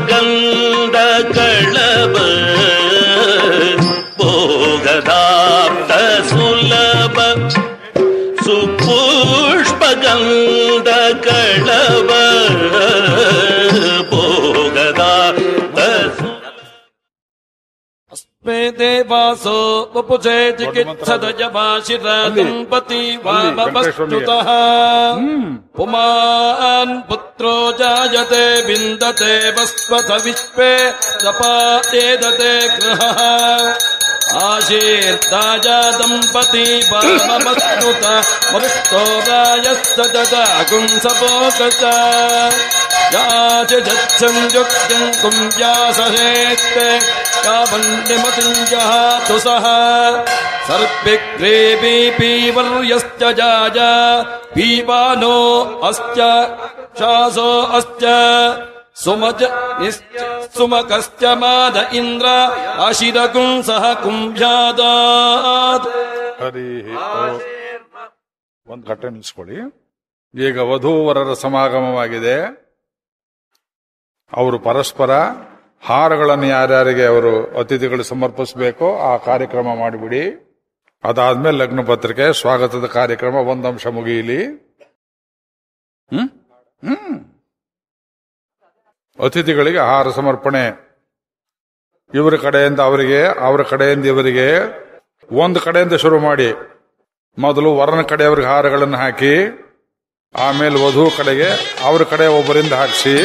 Speaker 3: ಗಂಧ ಕಳಬ ಭೋಗದಾಪ್ತ ಸುಲಭ ಸುಪುಷ್ಪ ಗಂಧ ಕಳಬ ಭೋಗದಾಪ್ತ
Speaker 2: अस्मे देवासो वपुषे चिकित्सदयमाशिरा दम्पती वामवस्तुतः पुमान् पुत्रो जायते विन्दते वस्वथ विश्वे तपादेदते गृहः आशीर्दाया दम्पती वामवस्तुत वरिष्ठो रायश्च ददागुंसपोकच याचजत्संयुक्तं कुम्यासहेत्ते कावण्यमतिञ्जहातु सः सर्पिग्रेवी पीवर्यश्च जाया पीवानो अस्च शासो अस्च सुमकश्च माद इन्द्र आशिरकुं सह कुंभ्यादात्
Speaker 1: ಹರಿ ಒಂದು ಘಟ್ಟೆ ನಿಲ್ಲಿಸ್ಕೊಳ್ಳಿ. ಈಗ ವಧೂವರರ ಸಮಾಗಮವಾಗಿದೆ. ಅವರು ಪರಸ್ಪರ ಹಾರಗಳನ್ನು ಯಾರ್ಯಾರಿಗೆ ಅವರು ಅತಿಥಿಗಳು ಸಮರ್ಪಿಸಬೇಕೋ ಆ ಕಾರ್ಯಕ್ರಮ ಮಾಡಿಬಿಡಿ. ಅದಾದ್ಮೇಲೆ ಲಗ್ನ ಪತ್ರಿಕೆ ಸ್ವಾಗತದ ಕಾರ್ಯಕ್ರಮ ಒಂದಂಶ ಮುಗಿಯಲಿ. ಅತಿಥಿಗಳಿಗೆ ಆಹಾರ ಸಮರ್ಪಣೆ ಇವರ ಕಡೆಯಿಂದ ಅವರಿಗೆ, ಅವರ ಕಡೆಯಿಂದ ಇವರಿಗೆ, ಒಂದು ಕಡೆಯಿಂದ ಶುರು ಮಾಡಿ. ಮೊದಲು ವರನ ಕಡೆಯವರಿಗೆ ಹಾರಗಳನ್ನು ಹಾಕಿ, ಆಮೇಲೆ ವಧು ಕಡೆಗೆ ಅವ್ರ ಕಡೆ ಒಬ್ಬರಿಂದ ಹಾಕಿಸಿ,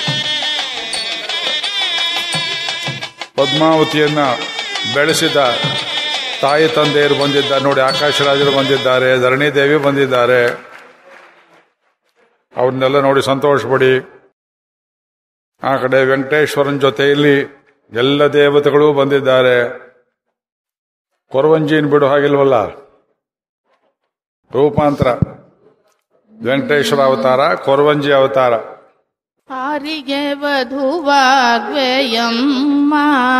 Speaker 1: ಪದ್ಮಾವತಿಯನ್ನ ಬೆಳೆಸಿದ ತಾಯಿ ತಂದೆಯರು ಬಂದಿದ್ದಾರೆ ನೋಡಿ. ಆಕಾಶರಾಜರು ಬಂದಿದ್ದಾರೆ, ಧರಣಿ ದೇವಿ ಬಂದಿದ್ದಾರೆ. ಅವ್ರನ್ನೆಲ್ಲ ನೋಡಿ ಸಂತೋಷಪಡಿ. ಆ ಕಡೆ ವೆಂಕಟೇಶ್ವರನ ಜೊತೆಯಲ್ಲಿ ಎಲ್ಲ ದೇವತೆಗಳು ಬಂದಿದ್ದಾರೆ. ಕೊರವಂಜಿನ ಬಿಡು ಹಾಗಿಲ್ವಲ್ಲ, ರೂಪಾಂತರ ವೆಂಕಟೇಶ್ವರ ಅವತಾರ, ಕೊರವಂಜಿ ಅವತಾರ.
Speaker 4: ಆರಿಗೆ ವಧುವಾಗ್ವೆಯಮ್ಮ,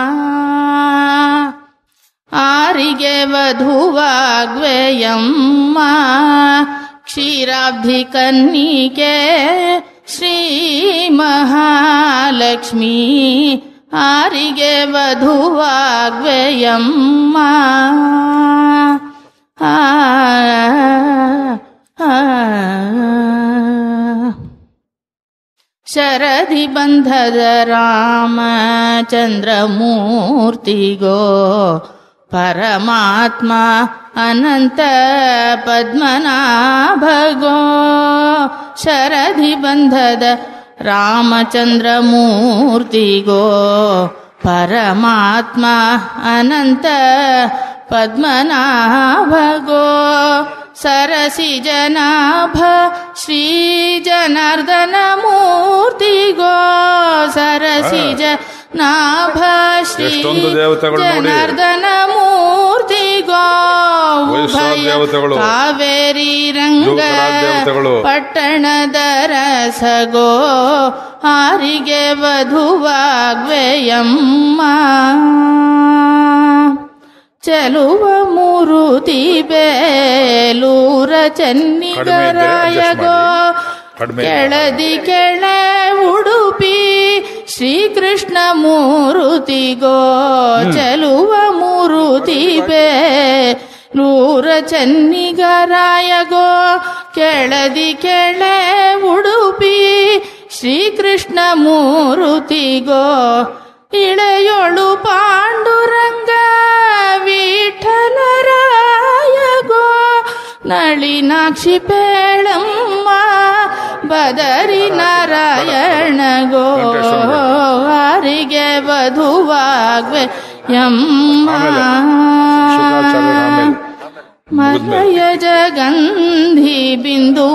Speaker 4: ಆರಿಗೆ ವಧುವಾಗ್ವೆಯಮ್ಮ, ಕ್ಷೀರಾಬ್ಧಿ ಕನ್ನಿಕೆ ಶ್ರೀ ಮಹಾಲಕ್ಷ್ಮೀ, ಆರಿಗೆ ವಧುವಾಗ್ವೆಯಮ್ಮ. ಶರದಿ ಬಂಧದ ರಾಮಚಂದ್ರಮೂರ್ತಿಗೋ ಪರಮಾತ್ಮ ಅನಂತ ಪದ್ಮನಾಭಗೋ, ಶರದಿ ಬಂಧದ ರಾಮಚಂದ್ರಮೂರ್ತಿಗೋ ಪರಮಾತ್ಮ ಅನಂತ ಪದ್ಮನಾಭಗೋ, ಸರಸಿ ಜನಾಭ ಶ್ರೀ ಜನಾರ್ದನ ಮೂರ್ತಿಗೋ, ಸರಸಿ ಜನಾಭ ಶ್ರೀ ಜನಾರ್ದನ ಮೂರ್ತಿಗೋ, ಉಭಯ ಕಾವೇರಿ ರಂಗ ಪಟ್ಟಣದ ರಸಗೋ, ಆರಿಗೆ ವಧುವಾಗ್ವೆಯಮ್ಮ. ಚಲುವ ಮೂರುತಿ ಬೇಲೂರ ಚೆನ್ನಿಗರಾಯಗೋ, ಕೆಳದಿ ಕೆಳ ಉಡುಪಿ ಶ್ರೀಕೃಷ್ಣ ಮೂರುತಿಗೋ, ಚಲುವ ಮೂರುತಿ ಬೇಲೂರ ಚೆನ್ನಿಗರಾಯಗೋ, ಕೆಳದಿ ಕೆಳ ಉಡುಪಿ ಶ್ರೀಕೃಷ್ಣ ಮೂರುತಿಗೋ, ಇಳೆಯೊಳು ಪಾಂಡುರಂಗ ವಿಠಲರಾಯಗೋ, ನಳಿನಾಕ್ಷಿ ಪೇಳಮ್ಮ ಬದರಿ ನಾರಾಯಣಗೋ, ಆರಿಗೆ ವಧುವಾಗ್ವೆಯಮ್ಮ. ಮಲಯ ಜಗಂಧಿ ಬಿಂದು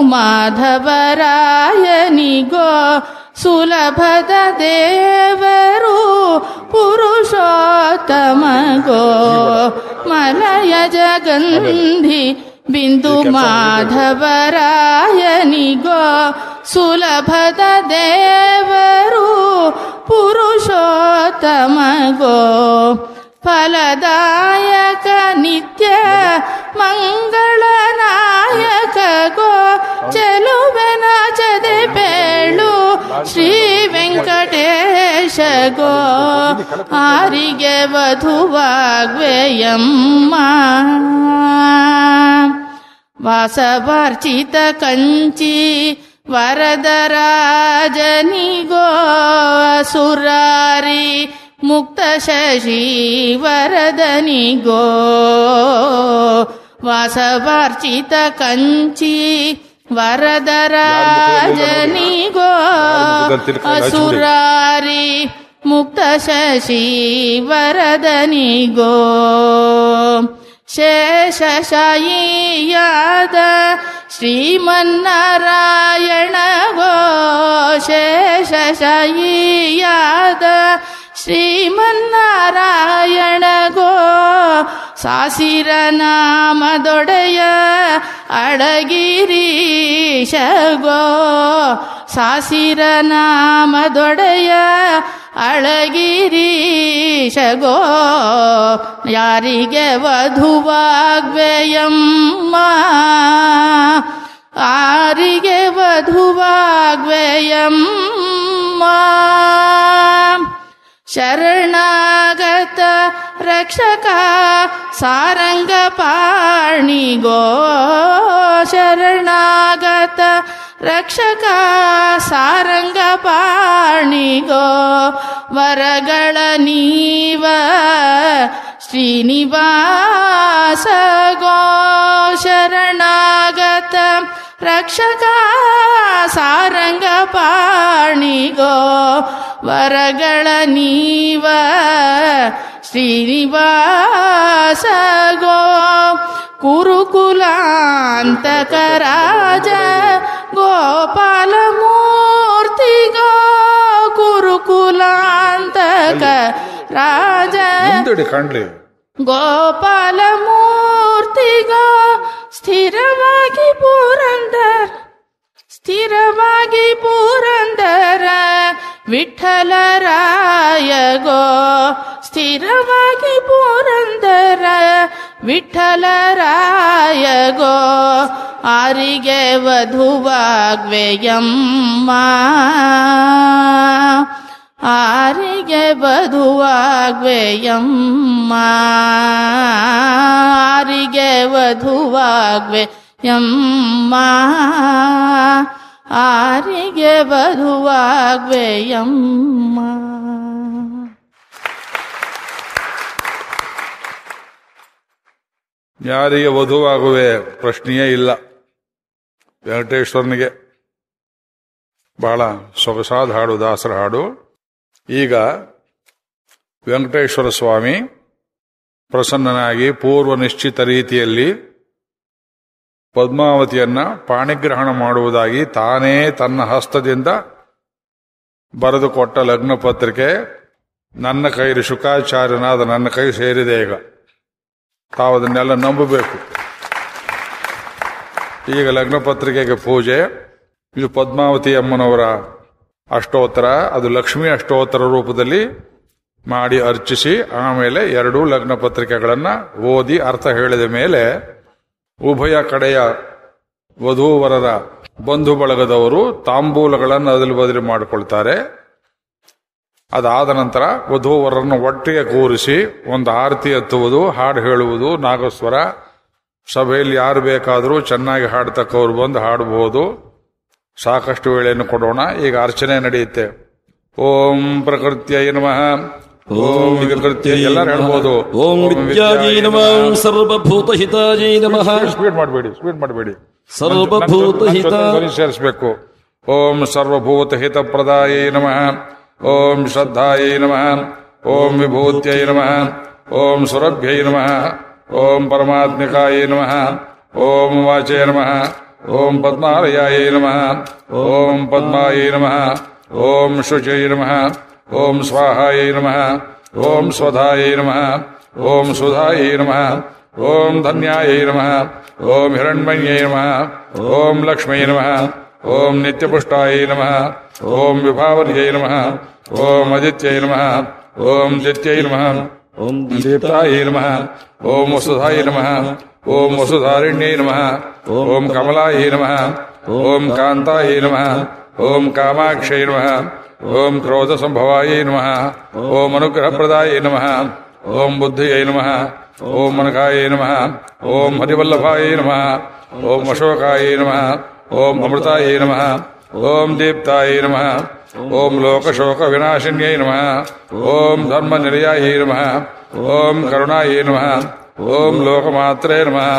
Speaker 4: ಮಾಧವರಾಯನಿಗೋ, ಸುಲಭದ ದೇವರು ಪುರುಷೋತ್ತಮಗೋ, ಮಲಯ ಜಗಂಧಿ ಬಿಂದು ಮಾಧವರಾಯನಿಗೋ, ಸುಲಭದ ದೇವರು ಪುರುಷೋತ್ತಮಗೋ, ಫಲದಾಯಕ ನಿತ್ಯ ಮಂಗಳನಾಯಕ ಗೋ, ಚೆಲುವೆನ ಚದೆ ಬೇಳು ಶ್ರೀ ವೆಂಕಟೇಶ ಗೋ ಆರಿಗೆ ವಧುವಾಗ್ವೆಯಮ್ಮ ವಾಸವಾರ್ಚಿತ ಕಂಚಿ ವರದರಾಜನಿಗೋ ಸುರಾರಿ ಮುಕ್ತ ಶಶಿ ವರದನಿಗೋ ವಾಸವಾರ್ಚಿತ ಕಂಚಿ ವರದರಾಜನಿಗೋ ಅಸುರಾರಿ ಮುಕ್ತ ಶಶಿ ವರದನಿಗೋ ಶೇಷಶಾಯಿಯಾದ ಶ್ರೀಮನ್ನಾರಾಯಣ ಗೋ ಶೇಷಶಾಯಿಯಾದ ಶ್ರೀಮನ್ನಾರಾಯಣ ಗೋ ಸಾಸಿರ ನಾಮದೊಡೆಯ ಅಡಗಿರೀಶ ಗೋ ಸಾಸಿರ ನಾಮದೊಡೆಯ ಅಳಗಿರೀಶ ಗೋ ಯಾರಿಗೆ ವಧುವಾಗ್ವೆಯಮ್ಮ ಆರಿಗೆ ವಧುವಾಗ್ವೆಯಮ್ಮ ಶರಣಾಗತ ರಕ್ಷಕ ಸಾರಂಗ ಪಾಣಿಗೋ ಶರಣಾಗತ ರಕ್ಷಕ ಸಾರಂಗ ಪಾಣಿಗೋ ವರಗಳ ನೀವ ಶ್ರೀನಿವಾಸ ಗೋ ಶರಣಾಗತ ರಕ್ಷಕ ಸಾರಂಗ ಪಾಣಿಗೋ ವರಗಳ ನೀವ ಶ್ರೀನಿವಾಸ ಗೋ ಕುರುಕುಲಾಂತಕ ರಾಜ ಗೋಪಾಲ ಮೂರ್ತಿ ಗೋ ಕುರುಕುಲಾಂತಕ ರಾಜ
Speaker 1: ಕಾಣ್ಲಿ
Speaker 4: ಗೋಪಾಲ ಮೂರ್ತಿ ಗೋ ಸ್ಥಿರವಾಗಿ ಪುರಂದರ ವಿಠ್ಠಲರಾಯ ಗೋ ಸ್ಥಿರವಾಗಿ ಪುರಂದರ ವಿಠ್ಠಲರಾಯ ಗೋ ಆರಿಗೆ ವಧುವಾಗ್ವೆಯಮ್ಮ ಆರಿಗೆ ವಧುವಾಗ್ವೆಯಮ್ಮ ಆರಿಗೆ ವಧುವಾಗ್ವೆಯಮ್ಮ ಆರಿಗೆ ವಧುವಾಗ್ವೆಯಮ್ಮ.
Speaker 1: ಯಾರಿಗೆ ವಧುವಾಗುವೆ ಪ್ರಶ್ನೆಯೇ ಇಲ್ಲ. ವೆಂಕಟೇಶ್ವರನಿಗೆ ಬಹಳ ಸೊಗಸಾದ ಹಾಡು, ದಾಸರ ಹಾಡು. ಈಗ ವೆಂಕಟೇಶ್ವರ ಸ್ವಾಮಿ ಪ್ರಸನ್ನನಾಗಿ ಪೂರ್ವ ನಿಶ್ಚಿತ ರೀತಿಯಲ್ಲಿ ಪದ್ಮಾವತಿಯನ್ನ ಪಾಣಿಗ್ರಹಣ ಮಾಡುವುದಾಗಿ ತಾನೇ ತನ್ನ ಹಸ್ತದಿಂದ ಬರೆದುಕೊಟ್ಟ ಲಗ್ನ ಪತ್ರಿಕೆ ನನ್ನ ಕೈಲಿ ಶುಕಾಚಾರ್ಯನಾದ ನನ್ನ ಕೈ ಸೇರಿದೆ. ಈಗ ತಾವು ಅದನ್ನೆಲ್ಲ ನಂಬಬೇಕು. ಈಗ ಲಗ್ನ ಪತ್ರಿಕೆಗೆ ಪೂಜೆ. ಇದು ಪದ್ಮಾವತಿ ಅಮ್ಮನವರ ಅಷ್ಟೋತ್ತರ. ಅದು ಲಕ್ಷ್ಮೀ ಅಷ್ಟೋತ್ತರ ರೂಪದಲ್ಲಿ ಮಾಡಿ ಅರ್ಚಿಸಿ ಆಮೇಲೆ 2 ಲಗ್ನ ಪತ್ರಿಕೆಗಳನ್ನು ಓದಿ ಅರ್ಥ ಹೇಳಿದ ಮೇಲೆ ಉಭಯ ಕಡೆಯ ವಧೂವರರ ಬಂಧು ಬಳಗದವರು ತಾಂಬೂಲಗಳನ್ನು ಅದಲು ಬದಲು ಮಾಡಿಕೊಳ್ತಾರೆ. ಅದಾದ ನಂತರ ವಧೂವರರನ್ನು ಒಟ್ಟಿಗೆ ಕೂರಿಸಿ ಒಂದು ಆರತಿ ಎತ್ತುವುದು, ಹಾಡು ಹೇಳುವುದು, ನಾಗಸ್ವರ. ಸಭೆಯಲ್ಲಿ ಯಾರು ಬೇಕಾದರೂ ಚೆನ್ನಾಗಿ ಹಾಡ್ತಕ್ಕವ್ರು ಬಂದು ಹಾಡಬಹುದು. ಸಾಕಷ್ಟು ವೇಳೆಯನ್ನು ಕೊಡೋಣ. ಈಗ ಅರ್ಚನೆ ನಡೆಯುತ್ತೆ. ಓಂ ಪ್ರಕೃತ್ಯೈ ನಮಃ, ಓಂ ವಿಕೃತ್ಯೈ, ಎಲ್ಲರೂ ಹೇಳ್ಬೋದು.
Speaker 2: ಓಂ ವಿದ್ಯಾಜೈ ನಮಃ, ಸರ್ವಭೂತಹಿತಾಜೈ ನಮಃ.
Speaker 1: ಸ್ಪೀಡ್ ಮಾಡಬೇಡಿ.
Speaker 2: ಸರ್ವಭೂತಹಿತ
Speaker 1: ಸೇರಿಸಬೇಕು. ಓಂ ಸರ್ವಭೂತಹಿತ ಪ್ರದಾಯೈ ನಮಃ, ಓಂ ಶ್ರದ್ಧಾಯೈ ನಮಃ, ಓಂ ವಿಭೂತ್ಯೈ ನಮಃ, ಓಂ ಸುರಭ್ಯೈ ನಮಃ, ಓಂ ಪರಮಾತ್ಮಿಕಾಯೈ ನಮಃ, ಓಂ ವಾಚೈ ನಮಃ, ಓಂ ಪದ್ಮಾಲಯಾಯೈ ನಮಃ, ಓಂ ಪದ್ಮಾಯೈ ನಮಃ, ಓಂ ಶುಚೈ ನಮಃ, ಓಂ ಸ್ವಾಹಾಯೈ ನಮಃ, ಓಂ ಸ್ವಧಾಯೈ ನಮಃ, ಓಂ ಸುಧಾಯೈ ನಮಃ, ಓಂ ಧನ್ಯಾಯೈ ನಮಃ, ಓಂ ಹಿರಣ್ಮಯ್ಯೈ ನಮಃ, ಓಂ ಲಕ್ಷ್ಮೈ ನಮಃ, ಓಂ ನಿತ್ಯಪುಷ್ಟಾಯೈ ನಮಃ, ಓಂ ವಿಭಾವರ್ಯೈ ನಮಃ, ಓಂ ಅದಿತ್ಯೈ ನಮಃ, ಓಂ ದಿತ್ಯೈ ನಮಃ, ಓಂ ದೀಪ್ತಾಯೈ ನಮಃ, ಓಂ ವಸುಧಾಯೈ ನಮಃ, ಓಂ ವಸುಧಾರಿಣ್ಯೈ ನಮಃ, ಓಂ ಕಮಲಾಯೈ ನಮಃ, ಓಂ ಕಾಂತಾಯೈ ನಮಃ, ಓಂ ಕಾಮಾಕ್ಷೈ ನಮಃ. ಓಂ ಕ್ರೋಧ ಸಂಭವಾಯೈ ನಮಃ. ಓಂ ಅನುಗ್ರಹಪ್ರದಾಯೈ ನಮಃ. ಓಂ ಬುದ್ಧಿಯೈ ನಮಃ. ಓಂ ಮನಕಾಯೈ ನಮಃ. ಓಂ ಹರಿವಲ್ಲಭಾಯೈ ನಮಃ. ಓಂ ಅಶೋಕಾಯೈ ನಮಃ. ಓಂ ಅಮೃತಾಯೈ ನಮಃ. ಓಂ ದೀಪ್ತಾಯೈ ನಮಃ. ಓಂ ಲೋಕಶೋಕ ವಿನಾಶಿನ್ಯೈ ನಮಃ. ಓಂ ಧರ್ಮ ನಿಲಯಾಯೈ ನಮಃ. ಓಂ ಕರುಣಾಯೈ ನಮಃ. ಓಂ ಲೋಕಮಾತ್ರೇ ನಮಃ.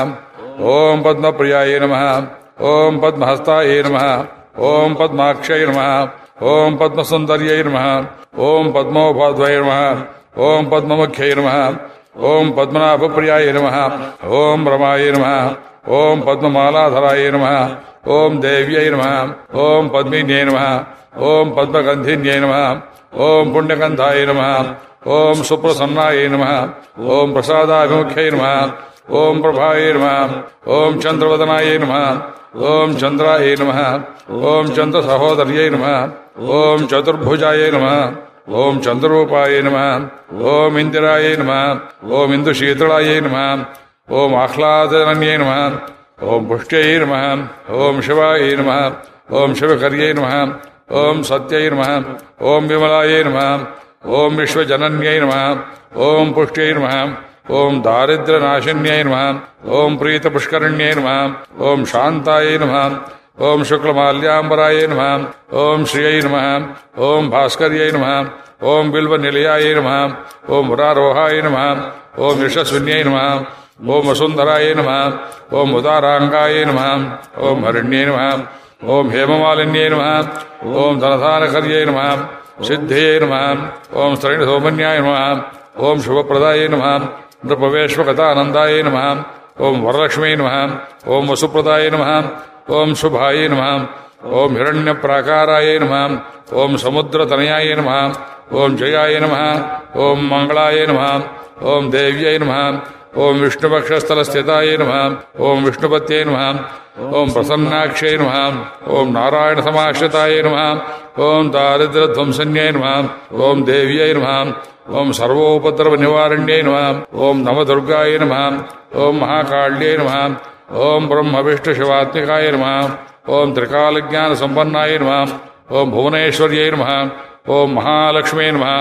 Speaker 1: ಓಂ ಪದ್ಮಪ್ರಿಯಾಯೈ ನಮಃ. ಓಂ ಪದ್ಮಹಸ್ತಾಯೈ ನಮಃ. ಓಂ ಪದ್ಮಾಕ್ಷೈ ನಮಃ. ಓಂ ಪದ್ಮಸುಂದರ್ಯೈ ನಮಃ. ಓಂ ಪದ್ಮೋಪಾಧ್ವೈ ನಮಃ. ಓಂ ಪದ್ಮಮುಖ್ಯೈ ನಮಃ. ಓಂ ಪದ್ಮನಾಭಪ್ರಿಯಾಯೈ ನಮಃ. ಓಂ ರಮಾಯೈ ನಮಃ. ಓಂ ಪದ್ಮಮಾಲಾಧರಾಯೈ ನಮಃ. ಓಂ ದೇವ್ಯೈ ನಮಃ. ಓಂ ಪದ್ಮಿನ್ಯೈ ನಮಃ. ಓಂ ಪದ್ಮಗಂಧಿನ್ಯೈ ನಮಃ. ಓಂ ಪುಣ್ಯಗಂಧಾಯ ನಮಃ. ಓಂ ಸುಪ್ರಸನ್ನಾಯ ನಮಃ. ಓಂ ಪ್ರಸಾದಾಭಿಮುಖ್ಯೈ ನಮಃ. ಓಂ ಪ್ರಭಾಯ ನಮಃ. ಓಂ ಚಂದ್ರವದನಾಯ ನಮಃ. ಓಂ ಚಂದ್ರಾಯ ನಮಃ. ಓಂ ಚಂದ್ರ ಸಹೋದರ್ಯೈ ನಮಃ. ಓಂ ಚತುರ್ಭುಜಾಯ ನಮಃ. ಓಂ ಚಂದ್ರರೂಪಾಯ ನಮಃ. ಓಂ ಇಂದಿರಾಯ ನಮಃ. ಓಂ ಇಂದು ಶೀತಳಾಯ ನಮಃ. ಓಂ ಆಹ್ಲಾದನನ್ಯೈ ನಮಃ. ಓಂ ಪುಷ್ಟ್ಯೈ ನಮಃ. ಓಂ ಶಿವಾಯ ನಮಃ. ಓಂ ಶಿವಕರ್ಯೈ ನಮಃ. ಓಂ ಸತ್ಯೈ ನಮಃ. ಓಂ ವಿಮಲಾಯ ನಮಃ. ಓಂ ವಿಶ್ವಜನನ್ಯೈ ನಮಃ. ಓಂ ಪುಷ್ಟ್ಯೈ ನಮಃ. ಓಂ ದಾರಿದ್ರ್ಯನಾಶಿನ್ಯೈ ನಮಃ. ಓಂ ಪ್ರೀತಪುಷ್ಕರಣ್ಯೈ ನಮಃ. ಓಂ ಶಾಂತಾಯ ನಮಃ. ಓಂ ಶುಕ್ಲಮಾಲ್ಯಾಂಬರಾಯ ನಮಃ. ಓಂ ಶ್ರಿಯೈ ನಮಃ. ಓಂ ಭಾಸ್ಕರ್ಯೈ ನಮಃ. ಓಂ ಬಿಲ್ವನಿಲಯಾಯ ನಮಃ. ಓಂ ಮುರಾರೋಹಾಯ ನಮಃ. ಓಂ ಯಶಸ್ವಿನ್ಯೈ ನಮಃ. ಓಂ ವಸುಂಧರಾಯ ನಮಃ. ಓಂ ಉದಾರಾಂಗಾಯ ನಮಃ. ಓಂ ಹರಿಣ್ಯೈ ನಮಃ. ಓಂ ಹೇಮಮಾಲಿನ್ಯೈ ನಮಃ. ಓಂ ಧನಧಾನಕರ್ಯೈ ನಮಃ. ಸಿದ್ಧಯೈ ನಮಃ. ಓಂ ಶ್ರೇಣಿ ಸೌಮನ್ಯಾಯ ನಮಃ. ಓಂ ಶುಭಪ್ರದಾಯ ನಮಃ. ನೃಪವೇಶ್ವಕಥಾನಂದಾಯ ನಮಃ. ಓಂ ವರಲಕ್ಷ್ಮೀ ನಮಃ. ಓಂ ವಸುಪ್ರದಾಯ ನಮಃ. ಓಂ ಶುಭಾಯ ನಮಃ. ಓಂ ಹಿರಣ್ಯ ಪ್ರಾಕಾರಾಯ ನಮಃ. ಓಂ ಸಮುದ್ರತನಯಾಯ ನಮಃ. ಓಂ ಜಯಾಯ ನಮಃ. ಓಂ ಮಂಗಳಾಯ ನಮಃ. ಓಂ ದೇವ್ಯೈ ನಮಃ. ಓಂ ವಿಷ್ಣುಪಕ್ಷಸ್ಥಲಸ್ಥಿತಾಯ ನಮಃ. ಓಂ ವಿಷ್ಣುಪತ್ಯೈ ನಮಃ. ಓಂ ಪ್ರಸನ್ನಾಕ್ಷೈ ನಮಃ. ಓಂ ನಾರಾಯಣ ಸಮಾಶ್ರಿತಾಯ ನಮಃ. ಓಂ ದಾರಿದ್ರ್ಯಧ್ವಂಸನ್ಯೈ ನಮಃ. ಓಂ ದೇವ್ಯೈ ನಮಃ. ಓಂ ಸರ್ವೋಪದ್ರವ ನಿವಾರಣ್ಯೈ ನಮಃ. ಓಂ ನವದುರ್ಗಾಯ ನಮಃ. ಓಂ ಮಹಾಕಾಳ್ಯೈ ನಮಃ. ಓಂ ಬ್ರಹ್ಮವಿಷ್ಣು ಶಿವಾತ್ಮಿಕಾಯ ನಮಃ. ಓಂ ತ್ರಿಕಾಲಜ್ಞಾನ ಸಂಪನ್ನಾಯ ನಮಃ. ಓಂ ಭುವನೇಶ್ವರ್ಯೈ ನಮಃ. ಓಂ ಮಹಾಲಕ್ಷ್ಮೀ ನಮಃ.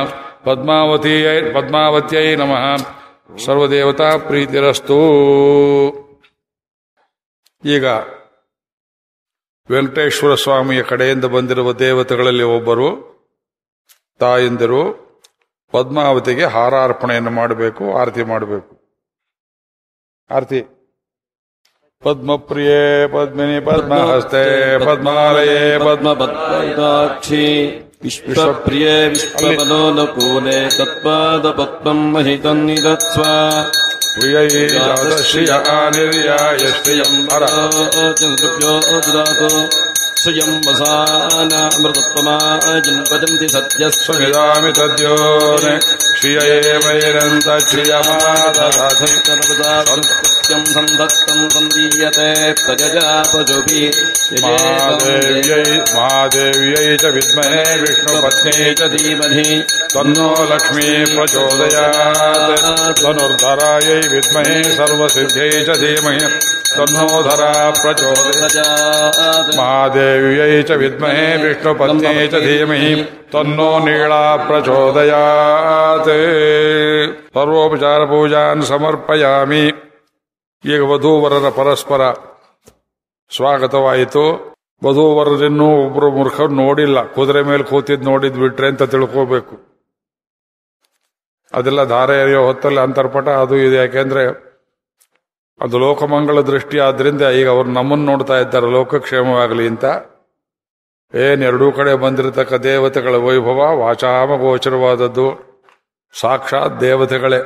Speaker 1: ಪದ್ಮಾವತ್ಯೈ ನಮಃ. ಸರ್ವದೇವತಾ ಪ್ರೀತಿರಸ್ತು. ಈಗ ವೆಂಕಟೇಶ್ವರ ಸ್ವಾಮಿಯ ಕಡೆಯಿಂದ ಬಂದಿರುವ ದೇವತೆಗಳಲ್ಲಿ ಒಬ್ಬರು ತಾಯಂದಿರು ಪದ್ಮಾವತಿಗೆ ಹಾರಾರ್ಪಣೆಯನ್ನು ಮಾಡಬೇಕು, ಆರತಿ ಮಾಡಬೇಕು. ಆರತಿ. ಪದ್ಮಪ್ರಿಯೇ ಪದ್ಮಿನಿ ಪದ್ಮಹಸ್ತೆ ಪದ್ಮಾಲಯೇ
Speaker 2: ಪದ್ಮಪದ್ಮೈತಾಕ್ಷಿ ವಿಶ್ವಪ್ರಿಯೇ ವಿಶ್ವಮನೋನುಕೂಲೆ ತತ್ಪಾದ ಪದ್ಮಂ ಮಹಿತಂ ನಿಧತ್ಸ್ವ
Speaker 1: ಪ್ರಿಯೈ ಜಾತಶ್ರಿಯ ನಿರ್ಯಾಯ ಶ್ರಿಯಂ ಹರ
Speaker 2: ಚಂದ್ರಭ್ಯೋ ದದಾತು ಸ್ವಯಂ ವಸಾನಾಮೃತತ್ವಮಾಜನ್ ಭಜಂತಿ ಸತ್ಯಸ್ವಮಿದಾಮಿ
Speaker 1: ತದ್ಯೋನೆ ಶ್ರಿಯೇ ವೈರಂತ ಶ್ರಿಯಮಾದಧಾತಿ
Speaker 2: ಸತ್ಯಂ ಸಂಧತ್ತಂ ಸಂದೀಯತೆ ಪ್ರಜಾಪಜುಭಿ
Speaker 1: ಮಹಾದೇವ್ಯೈ ಚ ವಿದ್ಮಹೇ ವಿಷ್ಣುಪತ್ನ್ಯೈ ಚ ಧೀಮಹಿ ತನ್ನೋ ಲಕ್ಷ್ಮೀ ಪ್ರಚೋದಯಾತ್ ಧನುರ್ಧರಾಯೈ ವಿದ್ಮಹೇ ಸರ್ವಸಿದ್ಧೈ ಚ ಧೀಮಹಿ ತನ್ನೋ ಧರಾ ಪ್ರಚೋದಯಾತ್ ಮಹಾದೇವ್ಯೈ ಚ ವಿದ್ಮಹೇ ವಿಷ್ಣುಪತ್ನ್ಯೈ ಚ ಧೀಮಹಿ ತನ್ನೋ ನೀಳಾ ಪ್ರಚೋದಯಾತ್. ಸರ್ವೋಪಚಾರ ಪೂಜಾನ್ ಸಮರ್ಪಯಾಮಿ. ಈಗ ವಧೂವರರ ಪರಸ್ಪರ ಸ್ವಾಗತವಾಯಿತು. ವಧೂವರರಿನ್ನೂ ಒಬ್ಬರು ಮೂರ್ಖರು ನೋಡಿಲ್ಲ, ಕುದುರೆ ಮೇಲೆ ಕೂತಿದ್ ನೋಡಿದ್ ಬಿಟ್ರೆ ಅಂತ ತಿಳ್ಕೋಬೇಕು. ಅದೆಲ್ಲ ಧಾರೆ ಎರೆಯೋ ಹೊತ್ತಲ್ಲಿ ಅಂತರ್ಪಟ ಅದು ಇದು. ಯಾಕೆಂದ್ರೆ ಅದು ಲೋಕಮಂಗಳ ದೃಷ್ಟಿ ಆದ್ರಿಂದ ಈಗ ಅವರು ನಮ್ಮನ್ನು ನೋಡ್ತಾ ಇದ್ದಾರೆ ಲೋಕಕ್ಷೇಮವಾಗಲಿ ಅಂತ. ಎರಡೂ ಕಡೆ ಬಂದಿರತಕ್ಕ ದೇವತೆಗಳ ವೈಭವ ವಾಚಾಮ ಗೋಚರವಾದದ್ದು. ಸಾಕ್ಷಾತ್ ದೇವತೆಗಳೇ.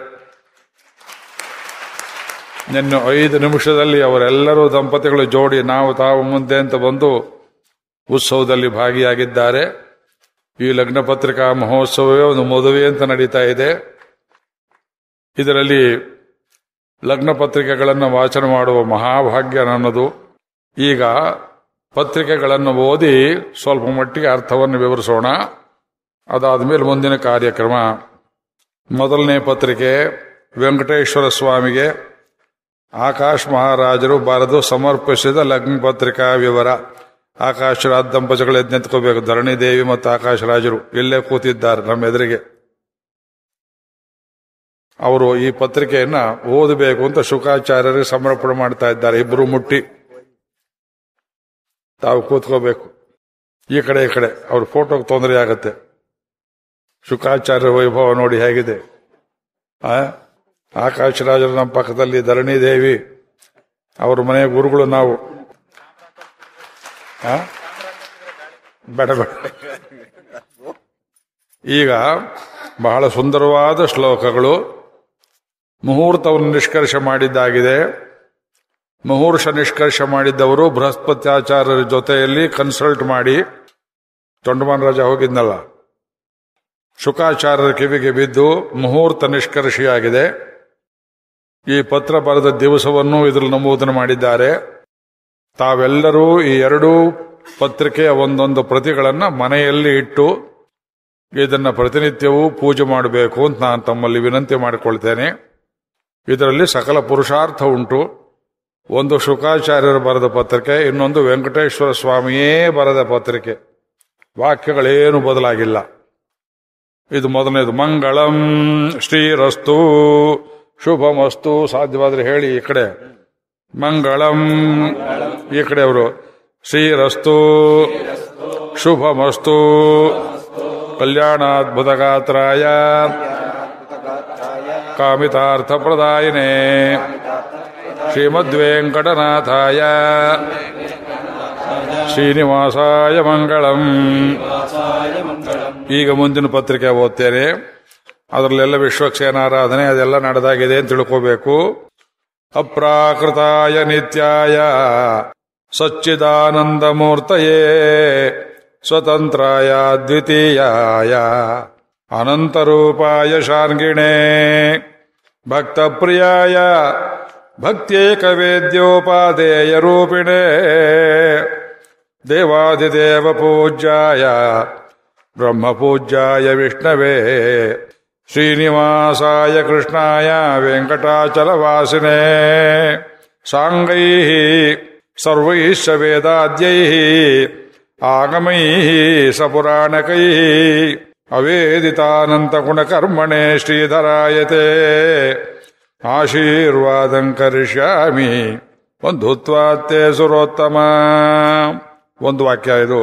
Speaker 1: ನಿನ್ನೆ 5 ನಿಮಿಷದಲ್ಲಿ ಅವರೆಲ್ಲರೂ ದಂಪತಿಗಳು ಜೋಡಿ ನಾವು ತಾವು ಮುಂದೆ ಅಂತ ಬಂದು ಉತ್ಸವದಲ್ಲಿ ಭಾಗಿಯಾಗಿದ್ದಾರೆ. ಈ ಲಗ್ನ ಪತ್ರಿಕಾ ಮಹೋತ್ಸವವೇ ಒಂದು ಮದುವೆ ಅಂತ ನಡೀತಾ ಇದೆ. ಇದರಲ್ಲಿ ಲಗ್ನ ಪತ್ರಿಕೆಗಳನ್ನು ವಾಚನ ಮಾಡುವ ಮಹಾಭಾಗ್ಯ ನನ್ನದು. ಈಗ ಪತ್ರಿಕೆಗಳನ್ನು ಓದಿ ಸ್ವಲ್ಪ ಮಟ್ಟಿಗೆ ಅರ್ಥವನ್ನು ವಿವರಿಸೋಣ. ಅದಾದ ಮೇಲೆ ಮುಂದಿನ ಕಾರ್ಯಕ್ರಮ. ಮೊದಲನೇ ಪತ್ರಿಕೆ ವೆಂಕಟೇಶ್ವರ ಸ್ವಾಮಿಗೆ ಆಕಾಶ್ ಮಹಾರಾಜರು ಬರೆದು ಸಮರ್ಪಿಸಿದ ಲಗ್ನ ಪತ್ರಿಕಾ ವಿವರ. ಆಕಾಶರಾಜ್ ದಂಪತಿಗಳು ಎದ್ದು ನಿಂತ್ಕೋಬೇಕು. ಧರಣಿ ದೇವಿ ಮತ್ತು ಆಕಾಶರಾಜರು ಇಲ್ಲೇ ಕೂತಿದ್ದಾರೆ ನಮ್ಮ ಎದುರಿಗೆ. ಅವರು ಈ ಪತ್ರಿಕೆಯನ್ನ ಓದಬೇಕು ಅಂತ ಶುಕಾಚಾರ್ಯರಿಗೆ ಸಮರ್ಪಣೆ ಮಾಡ್ತಾ ಇದ್ದಾರೆ. ಇಬ್ಬರು ಮುಟ್ಟಿ ತಾವು ಕೂತ್ಕೋಬೇಕು. ಈ ಕಡೆ ಅವ್ರ ಫೋಟೋಗೆ ತೊಂದರೆ ಆಗತ್ತೆ. ಶುಕಾಚಾರ್ಯ ವೈಭವ ನೋಡಿ ಹೇಗಿದೆ. ಆಕಾಶರಾಜರು ನಮ್ಮ ಪಕ್ಕದಲ್ಲಿ, ಧರಣಿ ದೇವಿ ಅವ್ರ ಮನೆಯ ಗುರುಗಳು ನಾವು. ಬೇಡ. ಈಗ ಬಹಳ ಸುಂದರವಾದ ಶ್ಲೋಕಗಳು. ಮುಹೂರ್ತವನ್ನು ನಿಷ್ಕರ್ಷ ಮಾಡಿದ್ದಾಗಿದೆ. ಮುಹೂರ್ತ ನಿಷ್ಕರ್ಷ ಮಾಡಿದ್ದವರು ಬೃಹಸ್ಪತ್ಯಾಚಾರ್ಯರ ಜೊತೆಯಲ್ಲಿ ಕನ್ಸಲ್ಟ್ ಮಾಡಿ, ತೊಂಡಮಾನ ರಾಜ ಹೋಗಿದ್ನಲ್ಲ, ಶುಕಾಚಾರ್ಯರ ಕಿವಿಗೆ ಬಿದ್ದು ಮುಹೂರ್ತ ನಿಷ್ಕರ್ಷಿಯಾಗಿದೆ. ಈ ಪತ್ರ ಬರೆದ ದಿವಸವನ್ನು ಇದರಲ್ಲಿ ನಮೂದನೆ ಮಾಡಿದ್ದಾರೆ. ತಾವೆಲ್ಲರೂ ಈ ಎರಡೂ ಪತ್ರಿಕೆಯ ಒಂದೊಂದು ಪ್ರತಿಗಳನ್ನ ಮನೆಯಲ್ಲಿ ಇಟ್ಟು ಇದನ್ನ ಪ್ರತಿನಿತ್ಯವೂ ಪೂಜೆ ಮಾಡಬೇಕು ಅಂತ ನಾನು ತಮ್ಮಲ್ಲಿ ವಿನಂತಿ ಮಾಡಿಕೊಳ್ತೇನೆ. ಇದರಲ್ಲಿ ಸಕಲ ಪುರುಷಾರ್ಥ ಉಂಟು. ಒಂದು ಶುಕಾಚಾರ್ಯರು ಬರೆದ ಪತ್ರಿಕೆ, ಇನ್ನೊಂದು ವೆಂಕಟೇಶ್ವರ ಸ್ವಾಮಿಯೇ ಬರೆದ ಪತ್ರಿಕೆ. ವಾಕ್ಯಗಳೇನು ಬದಲಾಗಿಲ್ಲ. ಇದು ಮೊದಲನೇದು. ಮಂಗಳಂ ಶ್ರೀರಸ್ತು ಶುಭಮಸ್ತು. ಸಾಧ್ಯವಾದ್ರೆ ಹೇಳಿ ಈ ಕಡೆ ಮಂಗಳಂ, ಈ ಕಡೆ ಅವರು ಶ್ರೀರಸ್ತು ಶುಭಮಸ್ತು ಕಲ್ಯಾಣಾದ್ಭುತಗಾತ್ರಾಯ ಕಾಮಿತಾರ್ಥ ಪ್ರದಾಯಿನೇ ಶ್ರೀಮದ್ವೆಂಕಟನಾಥಾಯ ಶ್ರೀನಿವಾಸಾಯ ಮಂಗಳಂ. ಈಗ ಮುಂದಿನ ಪತ್ರಿಕೆ ಓದ್ತೇನೆ. ಅದರಲ್ಲೆಲ್ಲ ವಿಶ್ವಕ್ಷೇನಾರಾಧನೆ ಅದೆಲ್ಲ ನಡೆದಾಗಿದೆ ಅಂತ ತಿಳ್ಕೋಬೇಕು. ಅಪ್ರಾಕೃತಾಯ ನಿತ್ಯಾಯ ಸಚ್ಚಿದಾನಂದಮೂರ್ತಯೇ ಸ್ವತಂತ್ರಾಯ ದ್ವಿತೀಯಾಯ ಅನಂತರೂಪಾಯ ಶಾರ್ಗಿಣೇ ಭಕ್ತಪ್ರಿಯಾಯ ಭಕ್ತ್ಯೇಕವೇದ್ಯೋಪಾದೇಯ ರೂಪಿಣೇ ದೇವಾದಿದೇವ ಪೂಜ್ಯಾಯ ಬ್ರಹ್ಮಪೂಜ್ಯಾಯ ವಿಷ್ಣವೇ ಶ್ರೀನಿವಾಸಾಯ ಕೃಷ್ಣಾಯ ವೆಂಕಟಾಚಲವಾಸಿನೇ ಸಾಂಗೈಃ ಸರ್ವೈಶ್ಚ ವೇದಾದ್ಯೈಃ ಆಗಮೈಃ ಸಪುರಾಣಕೈಃ ಅವೇದಿತಾನಂತಗುಣಕರ್ಮಣೇ ಶ್ರೀಧರಾಯತೆ ಆಶೀರ್ವಾದಂ ಕರಿಷ್ಯಾಮಿ ಬಂಧುತ್ವಾತ್ತೇ ಸುರೋತ್ತಮ. ಒಂದು ವಾಕ್ಯ ಇದು.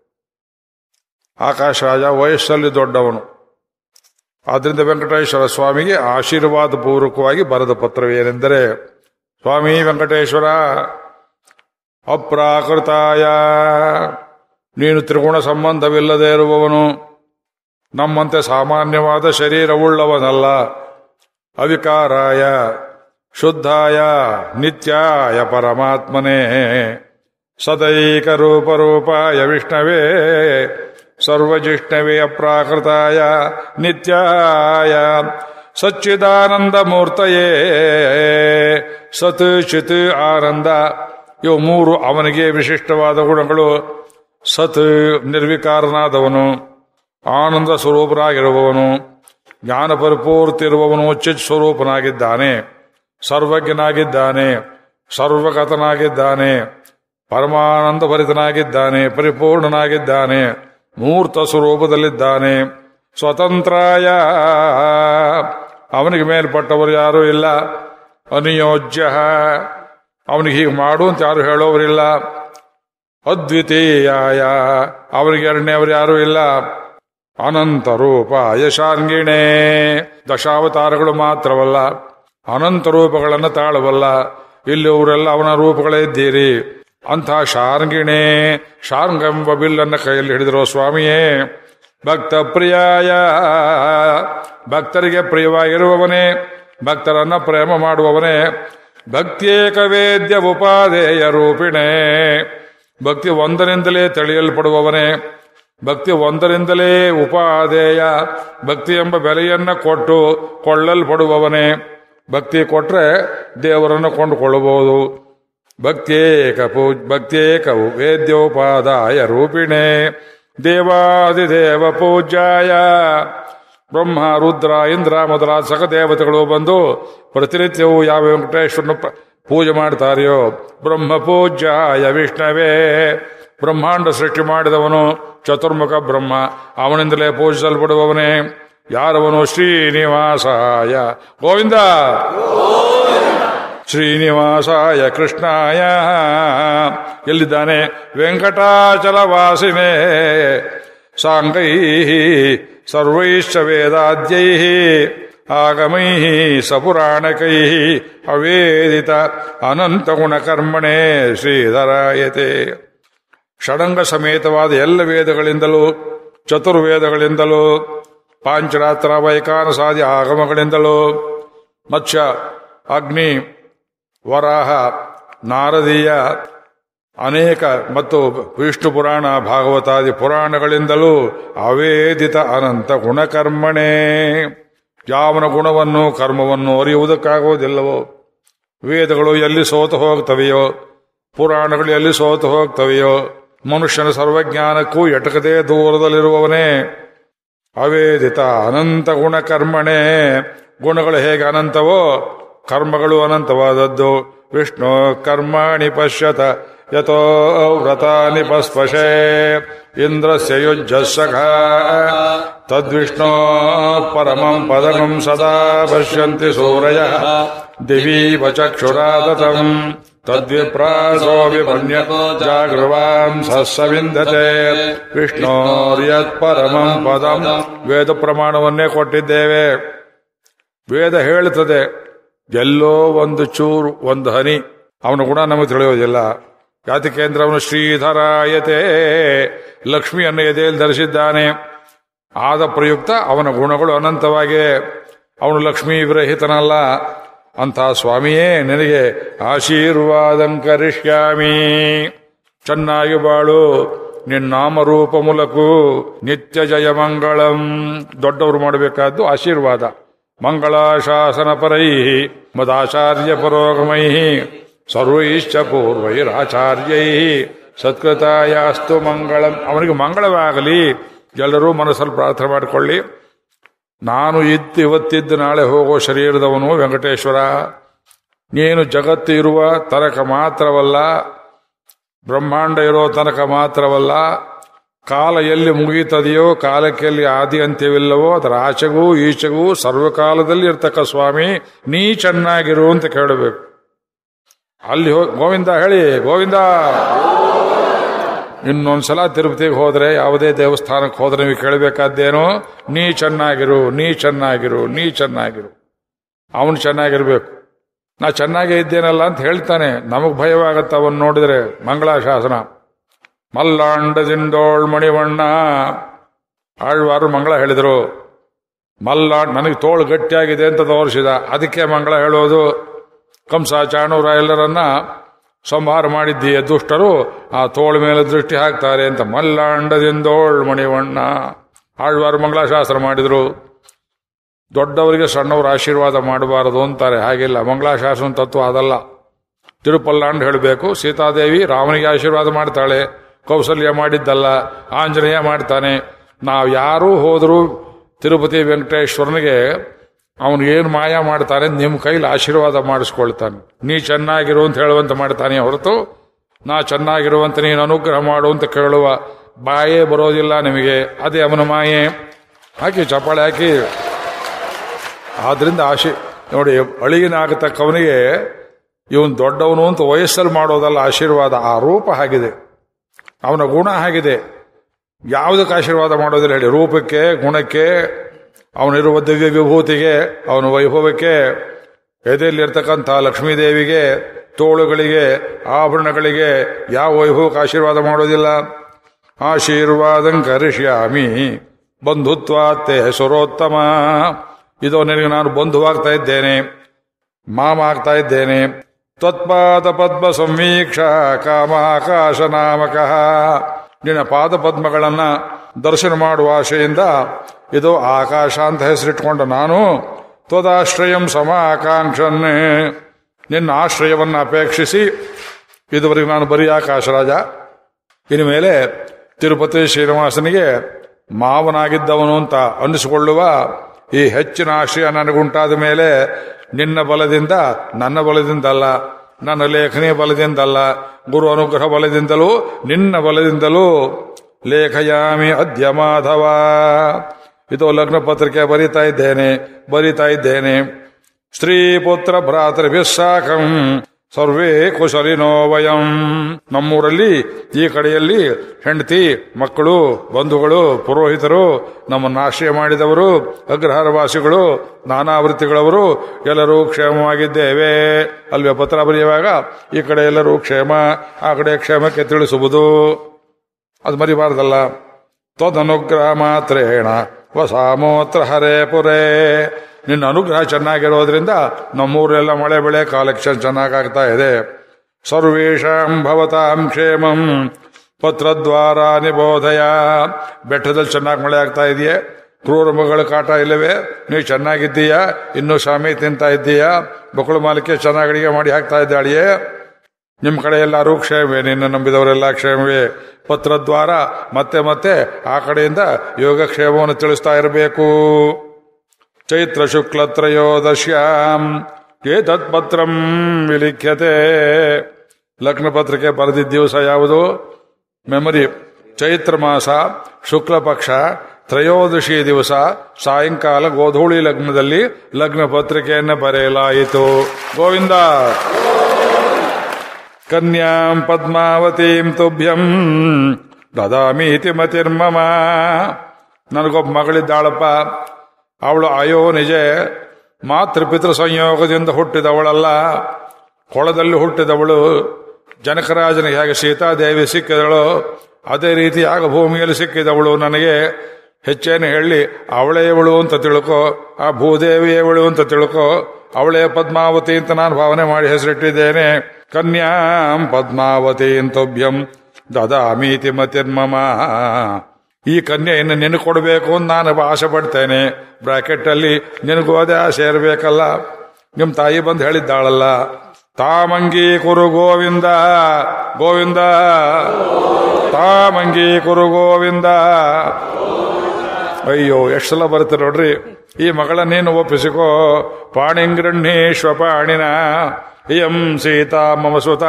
Speaker 1: ಆಕಾಶರಾಜ ವಯಸ್ಸಲ್ಲಿ ದೊಡ್ಡವನು, ಆದ್ದರಿಂದ ವೆಂಕಟೇಶ್ವರ ಸ್ವಾಮಿಗೆ ಆಶೀರ್ವಾದ ಪೂರ್ವಕವಾಗಿ ಬರೆದ ಪತ್ರವೇನೆಂದರೆ, ಸ್ವಾಮಿ ವೆಂಕಟೇಶ್ವರ ಅಪ್ರಾಕೃತಾಯ, ನೀನು ತ್ರಿಗುಣ ಸಂಬಂಧವಿಲ್ಲದೆ ಇರುವವನು, ನಮ್ಮಂತೆ ಸಾಮಾನ್ಯವಾದ ಶರೀರವುಳ್ಳವನಲ್ಲ. ಅವಿಕಾರಾಯ ಶುದ್ಧಾಯ ನಿತ್ಯಾಯ ಪರಮಾತ್ಮನೇ ಸದೈಕ ರೂಪರೂಪಾಯ ವಿಷ್ಣವೇ ಸರ್ವಜಿಷ್ಣವೇ ಅಪ್ರಾಕೃತಾಯ ನಿತ್ಯಾಯ ಸಚ್ಚಿದಾನಂದ ಮೂರ್ತಯೇ ಸತ್ ಚಿತ್ ಆನಂದ. ಇವು ಮೂರು ಅವನಿಗೆ ವಿಶಿಷ್ಟವಾದ ಗುಣಗಳು. ಸತ್ ನಿರ್ವಿಕಾರನಾದವನು, ಆನಂದ ಸ್ವರೂಪನಾಗಿರುವವನು, ಜ್ಞಾನ ಪರಿಪೂರ್ತಿ ಇರುವವನು, ಚಿತ್ ಸ್ವರೂಪನಾಗಿದ್ದಾನೆ, ಸರ್ವಜ್ಞನಾಗಿದ್ದಾನೆ, ಸರ್ವಗತನಾಗಿದ್ದಾನೆ, ಪರಮಾನಂದ ಭರಿತನಾಗಿದ್ದಾನೆ, ಪರಿಪೂರ್ಣನಾಗಿದ್ದಾನೆ, ಮೂರ್ತ ಸ್ವರೂಪದಲ್ಲಿದ್ದಾನೆ. ಸ್ವತಂತ್ರಾಯ, ಅವನಿಗೆ ಮೇಲ್ಪಟ್ಟವರು ಯಾರೂ ಇಲ್ಲ. ಅನಿಯೋಜ್ಯ, ಅವನಿಗೆ ಹೀಗೆ ಮಾಡು ಅಂತ ಯಾರು ಹೇಳೋವರಿಲ್ಲ. ಅದ್ವಿತೀಯಾಯ, ಅವನಿಗೆ ಎರಡನೇವರು ಯಾರೂ ಇಲ್ಲ. ಅನಂತ ರೂಪ ಯಶಾಂಗಿಣೇ, ದಶಾವತಾರಗಳು ಮಾತ್ರವಲ್ಲ, ಅನಂತ ರೂಪಗಳನ್ನು ತಾಳಬಲ್ಲ. ಇಲ್ಲಿ ಅವರೆಲ್ಲ ಅವನ ರೂಪಗಳೇ ಇದ್ದೀರಿ. ಅಂಥ ಶಾರ್ಗಿಣೇ, ಶಾರ್ಗಂಬ ಬಿಲ್ಲನ್ನು ಕೈಯಲ್ಲಿ ಹಿಡಿದಿರೋ ಸ್ವಾಮಿಯೇ. ಭಕ್ತ ಪ್ರಿಯಾಯ, ಭಕ್ತರಿಗೆ ಪ್ರಿಯವಾಗಿರುವವನೇ, ಭಕ್ತರನ್ನ ಪ್ರೇಮ ಮಾಡುವವನೇ. ಭಕ್ತಿಯೇಕ ವೇದ್ಯ ಉಪಾದೇಯ ರೂಪಿಣೇ, ಭಕ್ತಿ ಒಂದರಿಂದಲೇ ತಿಳಿಯಲ್ಪಡುವವನೇ. ಭಕ್ತಿ ಒಂದರಿಂದಲೇ ಉಪಾದೇಯ, ಭಕ್ತಿ ಎಂಬ ಬೆಲೆಯನ್ನ ಕೊಟ್ಟು ಕೊಳ್ಳಲ್ಪಡುವವನೇ. ಭಕ್ತಿ ಕೊಟ್ರೆ ದೇವರನ್ನು ಕೊಂಡುಕೊಳ್ಳಬಹುದು. ಭಕ್ತ್ಯೇಕವು ವೇದ್ಯೋಪಾದಾಯ ರೂಪಿಣೇ ದೇವಾದಿದೇವ ಪೂಜ್ಯಾಯ. ಬ್ರಹ್ಮ ರುದ್ರ ಇಂದ್ರ ಮೊದಲಾದ ಸಕದೇವತೆಗಳು ಬಂದು ಪ್ರತಿನಿತ್ಯವೂ ಯಾವ ವೆಂಕಟೇಶ್ವರನ ಪೂಜೆ ಮಾಡ್ತಾರೆಯೋ, ಬ್ರಹ್ಮ ಪೂಜ್ಯಾಯ ವಿಷ್ಣವೇ ಬ್ರಹ್ಮಾಂಡ ಸೃಷ್ಟಿ ಮಾಡಿದವನು ಚತುರ್ಮುಖ ಬ್ರಹ್ಮ, ಅವನಿಂದಲೇ ಪೂಜಿಸಲ್ಪಡುವವನೇ. ಯಾರವನು? ಶ್ರೀನಿವಾಸಾಯ ಗೋವಿಂದ, ಶ್ರೀನಿವಾಸಾಯ ಕೃಷ್ಣಾಯ. ಎಲ್ಲಿದ್ದಾನೆ? ವೆಂಕಟಾಚಲವಾಸಿನೇ ಸಾಂಗೈ ಸರ್ವೈಶ್ಚ ವೇದಾದ್ಯೈ ಆಗಮೈ ಸಪುರಾಣಕೈ ಅವೇದಿತ ಅನಂತ ಗುಣಕರ್ಮಣೇ ಶ್ರೀಧರಾಯತೆ. ಷಡಂಗ ಸಮೇತವಾದ ಎಲ್ಲ ವೇದಗಳಿಂದಲೂ, ಚತುರ್ವೇದಗಳಿಂದಲೂ, ಪಾಂಚರಾತ್ರ ವೈಕಾನಸಾದಿ ಆಗಮಗಳಿಂದಲೂ, ಮತ್ಸ್ಯ, ಅಗ್ನಿ, ವರಾಹ, ನಾರದೀಯ ಅನೇಕ ಮತ್ತು ವಿಷ್ಣು ಪುರಾಣ, ಭಾಗವತಾದಿ ಪುರಾಣಗಳಿಂದಲೂ ಅವೇದಿತ ಅನಂತ ಗುಣಕರ್ಮಣೇ. ಯಾವನ ಗುಣವನ್ನು ಕರ್ಮವನ್ನು ಅರಿಯುವುದಕ್ಕಾಗುವುದಿಲ್ಲವೋ, ವೇದಗಳು ಎಲ್ಲಿ ಸೋತು ಹೋಗ್ತವೆಯೋ, ಪುರಾಣಗಳು ಎಲ್ಲಿ ಸೋತು ಹೋಗ್ತವೆಯೋ, ಮನುಷ್ಯನ ಸರ್ವಜ್ಞಾನಕ್ಕೂ ಎಟಕದೇ ದೂರದಲ್ಲಿರುವವನೇ ಅವೇದಿತ ಅನಂತ ಗುಣಕರ್ಮಣೇ. ಗುಣಗಳು ಹೇಗೆ ಅನಂತವೋ ಕರ್ಮಗಳು ಅನಂತವಾದದ್ದು. ವಿಷ್ಣು ಕರ್ಮಾಣಿ ಪಶ್ಯತ ಯತೋ ವ್ರತಾನಿ ಪಸ್ಪಶೇ ಇಂದ್ರಸ್ಯ ಯುಜ್ಜಸ್ಸಖ ತದ್ವಿಷ್ಣೋ ಪರಮಂ ಪದಂ ಸದಾ ಪಶ್ಯಂತಿ ಸೂರಯಃ ದಿವೀವ ಚಕ್ಷುರಾದತಂ ತದ್ವಿಪ್ರಾಸೋ ವಿಪನ್ಯ ಜಾಗೃವಾಂ ಸಸ್ಸವಿಂದತೆ ವಿಷ್ಣೋರ್ಯತ್ ಪರಮಂ ಪದಂ. ವೇದ ಪ್ರಮಾಣವನ್ನೇ ಕೊಟ್ಟಿದ್ದೇವೆ. ವೇದ ಹೇಳುತ್ತದೆ, ಎಲ್ಲೋ ಒಂದು ಚೂರು, ಒಂದು ಹನಿ ಅವನ ಗುಣ ನಮಗೆ ತಿಳಿಯೋದಿಲ್ಲ. ಯಾತಕೇಂದ್ರ ಅವನು ಶ್ರೀಧರಾಯತೆ, ಲಕ್ಷ್ಮಿಯನ್ನು ಎದೆಯಲ್ಲಿ ಧರಿಸಿದ್ದಾನೆ. ಆದ ಪ್ರಯುಕ್ತ ಅವನ ಗುಣಗಳು ಅನಂತವಾಗಿ. ಅವನು ಲಕ್ಷ್ಮೀ ವಿರಹಿತನಲ್ಲ. ಅಂಥ ಸ್ವಾಮಿಯೇ ನಿನಗೆ ಆಶೀರ್ವಾದಂಕರಿಷ್ಯಾಮಿ. ಚೆನ್ನಾಗಿ ಬಾಳು, ನಿನ್ನಾಮರೂಪ ಮೂಲಕೂ ನಿತ್ಯ ಜಯ ಮಂಗಳಂ. ದೊಡ್ಡವರು ಮಾಡಬೇಕಾದ್ದು ಆಶೀರ್ವಾದ. ಮಂಗಳಾಶಾಸನ ಪರೈ ಮದಾಚಾರ್ಯ ಪರೋಗಮೈ ಸರ್ವೈಶ್ಚ ಪೂರ್ವೈರಾಚಾರ್ಯೈ ಸತ್ಕೃತಾಯಾಸ್ತು ಮಂಗಳಂ. ಅವನಿಗೆ ಮಂಗಳವಾಗಲಿ. ಎಲ್ಲರೂ ಮನಸ್ಸಲ್ಲಿ ಪ್ರಾರ್ಥನೆ ಮಾಡಿಕೊಳ್ಳಿ. ನಾನು ಇವತ್ತಿದ್ದು ನಾಳೆ ಹೋಗೋ ಶರೀರದವನು ವೆಂಕಟೇಶ್ವರ. ನೀನು ಜಗತ್ತು ಇರುವ ತನಕ ಮಾತ್ರವಲ್ಲ, ಬ್ರಹ್ಮಾಂಡ ಇರೋ ತನಕ ಮಾತ್ರವಲ್ಲ, ಕಾಲ ಎಲ್ಲಿ ಮುಗಿಯುತ್ತದೆಯೋ, ಕಾಲಕ್ಕೆಲ್ಲಿ ಆದಿ ಅಂತ್ಯವಿಲ್ಲವೋ ಅದರ ಆಚೆಗೂ ಈಚೆಗೂ ಸರ್ವಕಾಲದಲ್ಲಿ ಇರ್ತಕ್ಕ ಸ್ವಾಮಿ ನೀ ಚೆನ್ನಾಗಿರು ಅಂತ ಕೇಳಬೇಕು. ಅಲ್ಲಿ ಗೋವಿಂದ ಹೇಳಿ, ಗೋವಿಂದ. ಇನ್ನೊಂದ್ಸಲ ತಿರುಪತಿಗೆ ಹೋದ್ರೆ, ಯಾವುದೇ ದೇವಸ್ಥಾನಕ್ಕೆ ಹೋದ್ರೆ ನೀವು ಕೇಳಬೇಕಾದ್ದೇನು? ನೀ ಚೆನ್ನಾಗಿರು, ನೀ ಚೆನ್ನಾಗಿರು, ನೀ ಚೆನ್ನಾಗಿರು. ಅವನು ಚೆನ್ನಾಗಿರ್ಬೇಕು. ನಾ ಚೆನ್ನಾಗೇ ಇದ್ದೇನಲ್ಲ ಅಂತ ಹೇಳ್ತಾನೆ. ನಮಗ್ ಭಯವಾಗತ್ತ ಅವನ್ ನೋಡಿದ್ರೆ. ಮಂಗಳಾಶಾಸನ. ಮಲ್ಲಾಂಡದಿಂದೋಳ್ ಮಣಿವಣ್ಣ. ಆಳ್ವಾರು ಮಂಗಳ ಹೇಳಿದ್ರು. ಮಲ್ಲಾಂಡ್ ನನಗೆ ತೋಳು ಗಟ್ಟಿಯಾಗಿದೆ ಅಂತ ತೋರಿಸಿದ, ಅದಕ್ಕೆ ಮಂಗಳ ಹೇಳೋದು. ಕಂಸ ಚಾಣೂರ ಎಲ್ಲರನ್ನ ಸಂಹಾರ ಮಾಡಿದ್ದೀಯ ದುಷ್ಟರು, ಆ ತೋಳ ಮೇಲೆ ದೃಷ್ಟಿ ಹಾಕ್ತಾರೆ ಅಂತ. ಮಲ್ಲಾಂಡದಿಂದೋಳ್ ಮಣಿವಣ್ಣ. ಆಳ್ವಾರು ಮಂಗಳಾಶಾಸನ ಮಾಡಿದ್ರು. ದೊಡ್ಡವರಿಗೆ ಸಣ್ಣವರು ಆಶೀರ್ವಾದ ಮಾಡಬಾರದು ಅಂತಾರೆ. ಹಾಗಿಲ್ಲ, ಮಂಗಳಾಶಾಸನ ತತ್ವ ಅದಲ್ಲ. ತಿರುಪಲ್ಲಾಂಡ್ ಹೇಳಬೇಕು. ಸೀತಾದೇವಿ ರಾಮನಿಗೆ ಆಶೀರ್ವಾದ ಮಾಡ್ತಾಳೆ. ಕೌಸಲ್ಯ ಮಾಡಿದ್ದಲ್ಲ, ಆಂಜನೇಯ ಮಾಡ್ತಾನೆ. ನಾವು ಯಾರೂ ಹೋದರೂ ತಿರುಪತಿ ವೆಂಕಟೇಶ್ವರನಿಗೆ ಅವನು ಏನು ಮಾಯ ಮಾಡ್ತಾನೆ, ನಿಮ್ಮ ಕೈಲಿ ಆಶೀರ್ವಾದ ಮಾಡಿಸ್ಕೊಳ್ತಾನೆ. ನೀ ಚೆನ್ನಾಗಿರು ಅಂತ ಹೇಳುವಂತ ಮಾಡ್ತಾನೆ ಹೊರತು ನಾ ಚೆನ್ನಾಗಿರುವಂತ ನೀನು ಅನುಗ್ರಹ ಮಾಡು ಅಂತ ಕೇಳುವ ಬಾಯೇ ಬರೋದಿಲ್ಲ ನಿಮಗೆ. ಅದೇ ಅವನ ಮಾಯೆ. ಹಾಕಿ ಚಪ್ಪಾಳೆ ಹಾಕಿ. ಆದ್ರಿಂದ ನೋಡಿ, ಅಳಿಗಿನಾಗತಕ್ಕವನಿಗೆ ಇವನು ದೊಡ್ಡವನು ಅಂತ ವಯಸ್ಸಲ್ಲಿ ಮಾಡೋದಲ್ಲ ಆಶೀರ್ವಾದ. ಆ ರೂಪ ಆಗಿದೆ, ಅವನ ಗುಣ ಆಗಿದೆ. ಯಾವುದಕ್ಕೆ ಆಶೀರ್ವಾದ ಮಾಡೋದಿಲ್ಲ ಹೇಳಿ? ರೂಪಕ್ಕೆ, ಗುಣಕ್ಕೆ, ಅವನಿರುವ ದಿವ್ಯ ವಿಭೂತಿಗೆ, ಅವನ ವೈಭವಕ್ಕೆ, ಎದೆಯಲ್ಲಿರ್ತಕ್ಕಂಥ ಲಕ್ಷ್ಮೀದೇವಿಗೆ, ತೋಳುಗಳಿಗೆ, ಆಭರಣಗಳಿಗೆ ಯಾವ ವೈಭವಕ್ಕೆ ಆಶೀರ್ವಾದ ಮಾಡೋದಿಲ್ಲ. ಆಶೀರ್ವಾದಂ ಕರಿಷ್ಯಾಮಿ ಬಂಧುತ್ವಾತ್ತೆ ಸುರೋತ್ತಮ. ಇದು ನಿನಗೆ ನಾನು ಬಂಧುವಾಗ್ತಾ ಇದ್ದೇನೆ, ಮಾಮ ಆಗ್ತಾ ಇದ್ದೇನೆ. ತ್ವತ್ಪಾದ ಪದ್ಮ ಸಂವೀಕ್ಷ ಕಾಮಾಕಾಶ ನಾಮಕಃ. ನಿನ್ನ ಪಾದ ಪದ್ಮಗಳನ್ನ ದರ್ಶನ ಮಾಡುವ ಆಶೆಯಿಂದ ಇದು ಆಕಾಶ ಅಂತ ಹೆಸರಿಟ್ಕೊಂಡ ನಾನು. ತ್ವದಾಶ್ರಯಂ ಸಮಾಕಾಂಕ್ಷನ್ನೇ, ನಿನ್ನ ಆಶ್ರಯವನ್ನು ಅಪೇಕ್ಷಿಸಿ ಇದುವರೆಗೆ ನಾನು ಬರೀ ಆಕಾಶ ರಾಜ. ಇನ್ನು ಮೇಲೆ ತಿರುಪತಿ ಶ್ರೀನಿವಾಸನಿಗೆ ಮಾವನಾಗಿದ್ದವನು ಅಂತ ಅನ್ನಿಸಿಕೊಳ್ಳುವ ಈ ಹೆಚ್ಚಿನ ಆಶ್ರಯ ನನಗುಂಟಾದ ಮೇಲೆ ನಿನ್ನ ಬಲದಿಂದ, ನನ್ನ ಬಲದಿಂದ ಅಲ್ಲ, ನನ್ನ ಲೇಖನಿ ಬಲದಿಂದಲ್ಲ, ಗುರು ಅನುಗ್ರಹ ಬಲದಿಂದಲೂ ನಿನ್ನ ಬಲದಿಂದಲೂ ಲೇಖಯಾಮಿ ಅದ್ಯ ಮಾಧವ. ಇದು ಲಗ್ನ ಪತ್ರಿಕೆ ಬರಿತಾ ಇದ್ದೇನೆ. ಸ್ತ್ರೀ ಪುತ್ರ ಭ್ರಾತೃಭಿಃ ಸಾಕಂ ಸರ್ವೇ ಕುಶಲಿನೋ ವಯಂ. ನಮ್ಮೂರಲ್ಲಿ ಈ ಕಡೆಯಲ್ಲಿ ಹೆಂಡತಿ, ಮಕ್ಕಳು, ಬಂಧುಗಳು, ಪುರೋಹಿತರು, ನಮ್ಮನ್ನು ಆಶ್ರಯ ಮಾಡಿದವರು, ಅಗ್ರಹಾರವಾಸಿಗಳು, ನಾನಾ ವೃತ್ತಿಗಳವರು ಎಲ್ಲರೂ ಕ್ಷೇಮವಾಗಿದ್ದೇವೆ. ಅಲ್ವೇ ಪತ್ರ ಬರೆಯುವಾಗ ಈ ಕಡೆ ಎಲ್ಲರೂ ಕ್ಷೇಮ, ಆ ಕಡೆ ಕ್ಷೇಮಕ್ಕೆ ತಿಳಿಸುವುದು ಅದು ಮರಿಬಾರ್ದಲ್ಲ. ತ್ವದನುಗ್ರಹ ಮಾತ್ರೇಣ ವಸಾಮೋತ್ರ ಹರೇ ಪುರೇ. ನಿನ್ನ ಅನುಗ್ರಹ ಚೆನ್ನಾಗಿರೋದ್ರಿಂದ ನಮ್ಮೂರೆಲ್ಲ ಮಳೆ ಬೆಳೆ ಕಾಲೆಕ್ಷನ್ ಚೆನ್ನಾಗಾಗ್ತಾ ಇದೆ. ಸರ್ವೇಷಾಂ ಭವತಾಂ ಕ್ಷೇಮಂ ಪತ್ರದ್ವಾರ ನಿಬೋಧಯ. ಬೆಟ್ಟದಲ್ಲಿ ಚೆನ್ನಾಗಿ ಮಳೆ ಆಗ್ತಾ ಇದೆಯೇ? ಕ್ರೂರ ಮಗಳ ಕಾಟ ಇಲ್ಲವೇ? ನೀವು ಚೆನ್ನಾಗಿದ್ದೀಯಾ? ಇನ್ನೂ ಶಾಮಿ ತಿಂತಾ ಇದ್ದೀಯಾ? ಬಕಳು ಮಾಲಿಕೆ ಚೆನ್ನಾಗಿ ಅಡಿಗೆ ಮಾಡಿ ಹಾಕ್ತಾ ಇದ್ದಾಳಿಯೇ? ನಿಮ್ಮ ಕಡೆ ಎಲ್ಲರೂ ಕ್ಷೇಮವೇ? ನಿನ್ನ ನಂಬಿದವರೆಲ್ಲ ಕ್ಷೇಮವೇ? ಪತ್ರದ್ವಾರ ಮತ್ತೆ ಮತ್ತೆ ಆ ಕಡೆಯಿಂದ ಯೋಗಕ್ಷೇಮವನ್ನು ತಿಳಿಸ್ತಾ ಇರಬೇಕು. ಚೈತ್ರ ಶುಕ್ಲ ತ್ರಯೋದಶ್ಯಾಂ ಏತತ್ ಪತ್ರಂ ವಿಲಿಖ್ಯತೆ. ಲಗ್ನ ಪತ್ರಿಕೆ ಬರೆದಿದ್ದ ದಿವಸ ಯಾವುದು? ಮೆಮರಿ. ಚೈತ್ರ ಮಾಸ ಶುಕ್ಲ ಪಕ್ಷ ತ್ರಯೋದಶಿ ದಿವಸ ಸಾಯಂಕಾಲ ಗೋಧೂಳಿ ಲಗ್ನದಲ್ಲಿ ಲಗ್ನ ಪತ್ರಿಕೆಯನ್ನು ಬರೆಯಲಾಯಿತು. ಗೋವಿಂದ. ಕನ್ಯಾಂ ಪದ್ಮಾವತೀಂ ತುಭ್ಯಂ ದದಾಮೀತಿ ಮತಿರ್ಮಮ. ನನಗೊಬ್ಬ ಮಗಳಿದ್ದಾಳಪ್ಪ, ಅವಳು ಅಯೋ ನಿಜ ಮಾತೃಪಿತೃ ಸಂಯೋಗದಿಂದ ಹುಟ್ಟಿದವಳಲ್ಲ, ಕೊಳದಲ್ಲಿ ಹುಟ್ಟಿದವಳು. ಜನಕರಾಜನಿಗೆ ಹೇಗೆ ಸೀತಾದೇವಿ ಸಿಕ್ಕಿದಳು ಅದೇ ರೀತಿ ಆಗ ಭೂಮಿಯಲ್ಲಿ ಸಿಕ್ಕಿದವಳು. ನನಗೆ ಹೆಚ್ಚೇನು ಹೇಳಿ ಅವಳೇ ಇವಳು ಅಂತ ತಿಳ್ಕೊ, ಆ ಭೂದೇವಿಯವಳು ಅಂತ ತಿಳ್ಕೊ. ಅವಳೇ ಪದ್ಮಾವತಿ ಅಂತ ನಾನು ಭಾವನೆ ಮಾಡಿ ಹೆಸರಿಟ್ಟಿದ್ದೇನೆ. ಕನ್ಯಾಂ ಪದ್ಮಾವತೀಂ ತುಭ್ಯಂ ದದಾಮೀತಿ ಮತಿರ್ಮಮ. ಈ ಕನ್ಯೆಯನ್ನು ನಿನಗೆ ಕೊಡಬೇಕು ಅಂತ ನಾನು ಆಸೆ ಪಡ್ತೇನೆ. ಬ್ರಾಕೆಟ್ ಅಲ್ಲಿ ನಿನಗೂ ಅದೇ ಆಸೆ ಇರಬೇಕಲ್ಲ. ನಿಮ್ಮ ತಾಯಿ ಬಂದು ಹೇಳಿದ್ದಾಳಲ್ಲ, ತಾಮಂಗಿ ಕುರು ಗೋವಿಂದ ಗೋವಿಂದ, ತಾಮಂಗಿ ಕುರು ಗೋವಿಂದ. ಅಯ್ಯೋ ಎಷ್ಟು ಸಲ ಬರುತ್ತೆ ನೋಡ್ರಿ. ಈ ಮಗಳ ನೀನು ಒಪ್ಪಿಸಿಕೋ. ಪಾಣಿಂಗೃಹ್ಣೀಶ್ವ ಪಾಣಿನ ಇಯಂ ಸೀತಾ ಮಮ ಸುತ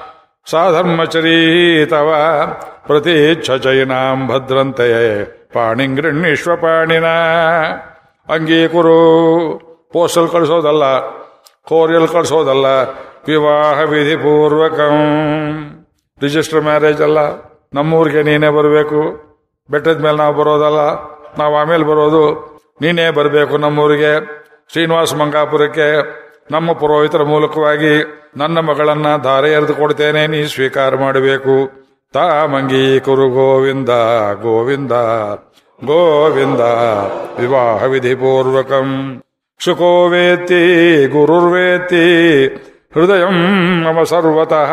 Speaker 1: ಸಾಧರ್ಮಚರೀತವ ಪ್ರತೀಚ್ಛ ಚೈನಾಂ ಭದ್ರಂತೆ ಪಾಣಿಂಗೃಹ್ಣೀಶ್ವ ಪಾಣಿನ. ಅಂಗೀಕುರು. ಪೋಸ್ಟಲ್ ಕಳಿಸೋದಲ್ಲ, ಕೋರಿಯಲ್ ಕಳಿಸೋದಲ್ಲ, ವಿವಾಹ ವಿಧಿ ಪೂರ್ವಕಂ. ರಿಜಿಸ್ಟರ್ ಮ್ಯಾರೇಜ್ ಅಲ್ಲ. ನಮ್ಮೂರಿಗೆ ನೀನೇ ಬರಬೇಕು. ಬೆಟ್ಟದ ಮೇಲೆ ನಾವು ಬರೋದಲ್ಲ, ನಾವು ಆಮೇಲೆ ಬರೋದು. ನೀನೇ ಬರಬೇಕು ನಮ್ಮೂರಿಗೆ, ಶ್ರೀನಿವಾಸ ಮಂಗಾಪುರಕ್ಕೆ. ನಮ್ಮ ಪುರೋಹಿತರ ಮೂಲಕವಾಗಿ ನನ್ನ ಮಗಳನ್ನ ಧಾರೆ ಎರೆದು ಕೊಡ್ತೇನೆ, ನೀ ಸ್ವೀಕಾರ ಮಾಡಬೇಕು. ತಾಮಂಗಿ ಕುರು ಗೋವಿಂದ ಗೋವಿಂದ ಗೋವಿಂದ ವಿವಾಹ ವಿಧಿ ಪೂರ್ವಕಂ. ಶುಕೋ ವೇತ್ತಿ ಗುರುರ್ವೇತ್ತಿ ಹೃದಯಂ ಮಮ ಸರ್ವತಃ.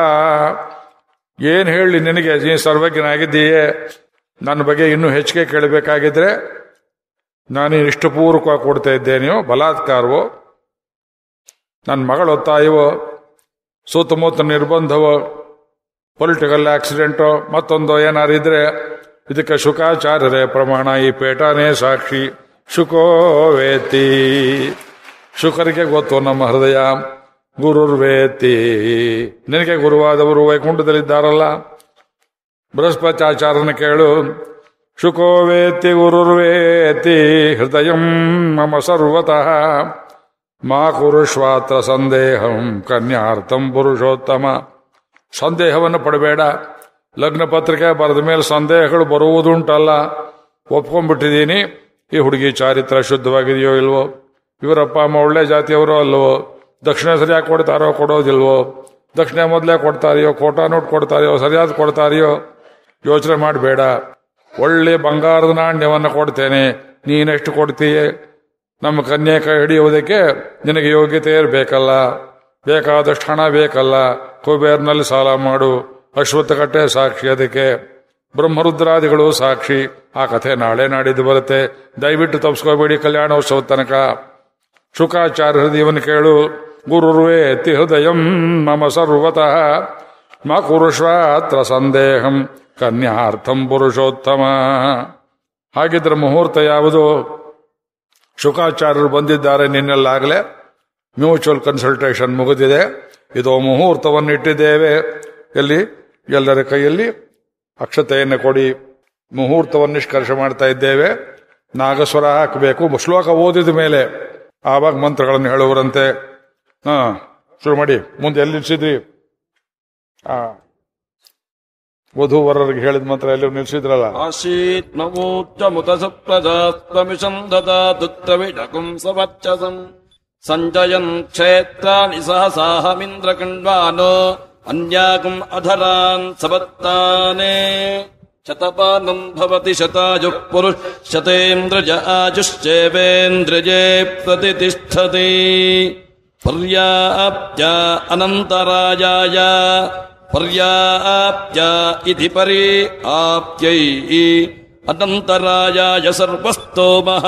Speaker 1: ಏನ್ ಹೇಳಿ ನಿನಗೆ, ನೀ ಸರ್ವಜ್ಞನಾಗಿದ್ದೀಯೇ. ನನ್ನ ಬಗ್ಗೆ ಇನ್ನೂ ಹೆಚ್ಚಿಗೆ ಕೇಳಬೇಕಾಗಿದ್ರೆ ನಾನು ಇಷ್ಟು ಪೂರ್ವಕವಾಗಿ ಕೊಡ್ತಾ ಇದ್ದೇನೆಯೋ ಬಲಾತ್ಕಾರವೋ, ನನ್ನ ಮಗಳ ಒತ್ತಾಯವೋ, ಸುತ್ತಮುತ್ತ ನಿರ್ಬಂಧವೋ, ಪೊಲಿಟಿಕಲ್ ಆಕ್ಸಿಡೆಂಟೋ ಮತ್ತೊಂದೋ ಏನಾರಿದ್ರೆ ಇದಕ್ಕೆ ಶುಕಾಚಾರ್ಯರೇ ಪ್ರಮಾಣ, ಈ ಪೇಟಾನೇ ಸಾಕ್ಷಿ. ಶುಕೋ ವೇತ್ತಿ. ಶುಕರಿಗೆ ಗೊತ್ತು ನಮ್ಮ ಹೃದಯ. ಗುರುರ್ವೇತ್ತಿ. ನಿನಗೆ ಗುರುವಾದವರು ವೈಕುಂಠದಲ್ಲಿದ್ದಾರಲ್ಲ, ಬೃಹಸ್ಪತ್ಯಾಚಾರ್ಯನ ಕೇಳು. ಶುಕೋ ವೇತ್ತಿ ಗುರುರ್ವೇತ್ತಿ ಹೃದಯಂ ಮಮ ಸರ್ವತಃ ಮಾ ಕುರುಷ್ವಾತ್ರ ಸಂದೇಹಂ ಕನ್ಯಾರ್ಥಂ ಪುರುಷೋತ್ತಮ. ಸಂದೇಹವನ್ನು ಪಡಬೇಡ. ಲಗ್ನ ಪತ್ರಿಕೆ ಬರೆದ ಮೇಲೆ ಸಂದೇಹಗಳು ಬರುವುದುಂಟಲ್ಲ. ಒಪ್ಕೊಂಡ್ಬಿಟ್ಟಿದ್ದೀನಿ, ಈ ಹುಡುಗಿ ಚಾರಿತ್ರ ಶುದ್ಧವಾಗಿದೆಯೋ ಇಲ್ವೋ, ಇವರಪ್ಪ ಅಮ್ಮ ಒಳ್ಳೆ ಜಾತಿಯವರೋ ಅಲ್ವೋ, ದಕ್ಷಿಣ ಸರಿಯಾಗಿ ಕೊಡ್ತಾರೋ ಕೊಡೋದಿಲ್ವೋ, ದಕ್ಷಿಣ ಮೊದಲೇ ಕೊಡ್ತಾರೆಯೋ, ಕೋಟಾ ನೋಟ್ ಕೊಡ್ತಾರೆಯೋ, ಸರಿಯಾದ ಕೊಡ್ತಾರೆಯೋ ಯೋಚನೆ ಮಾಡಬೇಡ. ಒಳ್ಳೆ ಬಂಗಾರದ ನಾಣ್ಯವನ್ನು ಕೊಡ್ತೇನೆ, ನೀನೆಷ್ಟು ಕೊಡ್ತೀಯೇ. ನಮ್ಮ ಕನ್ಯೆ ಕೈ ಹಿಡಿಯುವುದಕ್ಕೆ ನಿನಗೆ ಯೋಗ್ಯತೆ ಇರಬೇಕಲ್ಲ, ಬೇಕಾದಷ್ಟು ಹಣ ಬೇಕಲ್ಲ. ಕುಬೇರ್ನಲ್ಲಿ ಸಾಲ ಮಾಡು. ಅಶ್ವತ್ಥಕಟ್ಟೆ ಸಾಕ್ಷಿ, ಅದಕ್ಕೆ ಬ್ರಹ್ಮರುದ್ರಾದಿಗಳು ಸಾಕ್ಷಿ. ಆ ಕಥೆ ನಾಳೆ ನಾಡಿದ್ದು ಬರುತ್ತೆ, ದಯವಿಟ್ಟು ತಪ್ಪಿಸ್ಕೋಬೇಡಿ ಕಲ್ಯಾಣೋತ್ಸವದ ತನಕ. ಶುಕಾಚಾರ್ಯ ಹೃದಯವನ್ನು ಕೇಳು. ಗುರುರ್ವೇತ್ತಿ ಹೃದಯಂ ಮಮ ಸರ್ವತಃ ಮ ಕುರುಷ್ವಾತ್ರ ಸಂದೇಹಂ ಕನ್ಯಾರ್ಥಂ ಪುರುಷೋತ್ತಮ. ಹಾಗಿದ್ರೆ ಮುಹೂರ್ತ ಯಾವುದು? ಶುಕಾಚಾರ್ಯರು ಬಂದಿದ್ದಾರೆ ನಿನ್ನೆಲ್ಲಾಗಲೇ. ಮ್ಯೂಚುವಲ್ ಕನ್ಸಲ್ಟೇಷನ್ ಮುಗಿದಿದೆ. ಇದು ಮುಹೂರ್ತವನ್ನು ಇಟ್ಟಿದ್ದೇವೆ. ಎಲ್ಲಿ ಎಲ್ಲರ ಕೈಯಲ್ಲಿ ಅಕ್ಷತೆಯನ್ನು ಕೊಡಿ. ಮುಹೂರ್ತವನ್ನು ನಿಷ್ಕರ್ಷ ಮಾಡ್ತಾ ಇದ್ದೇವೆ. ನಾಗಸ್ವರ ಹಾಕಬೇಕು. ಶ್ಲೋಕ ಓದಿದ ಮೇಲೆ ಆವಾಗ ಮಂತ್ರಗಳನ್ನು ಹೇಳುವರಂತೆ. ಶುರು ಮಾಡಿ. ಮುಂದೆ ಎಲ್ಲಿ ನಿಲ್ಸಿದ್ರಿ? ವಧೂವರರಿಗೆ ಹೇಳಿದ ಮಂತ್ರ ಎಲ್ಲಿ ನಿಲ್ಸಿದ್ರಲ್ಲ.
Speaker 2: ಆಶೀತ್ ನಮೂಚ್ಚ ಮುತಸ ಪ್ರಜಾಸ್ತ್ವಮಿಷಂ ದದಾದುತ್ರವಿಡಕುಂ ಸವಚ್ಚಸಂ ಸಂಜಯನ್ ಕ್ಷೇತ್ರಾಣಿ ಸಹಸಾಹಮಿಂದ್ರ ಕಣ್ವಾನೋ ಅನ್ಯಾಕಂ ಅಧರಾನ್ ಸವತ್ತಾನೆ ಶತಪಾನಂ ಭವತಿ ಶತಾಯುಃ ಪುರುಷ ಶತೇಂದ್ರಜ ಆಜುಶ್ಚೇವೇಂದ್ರಜೇ ಪ್ರತಿಷ್ಠತಿ ಪರ್ಯಾಪ್ತ್ಯ ಅನಂತರಾಜಾಯ ಪರ್ಯಾಪ್ತ್ಯ ಇತಿ ಪರಿ ಆಪ್ತ್ಯೈ ಅನಂತರಾಜಾಯ ಸರ್ವಸ್ತೋಮಃ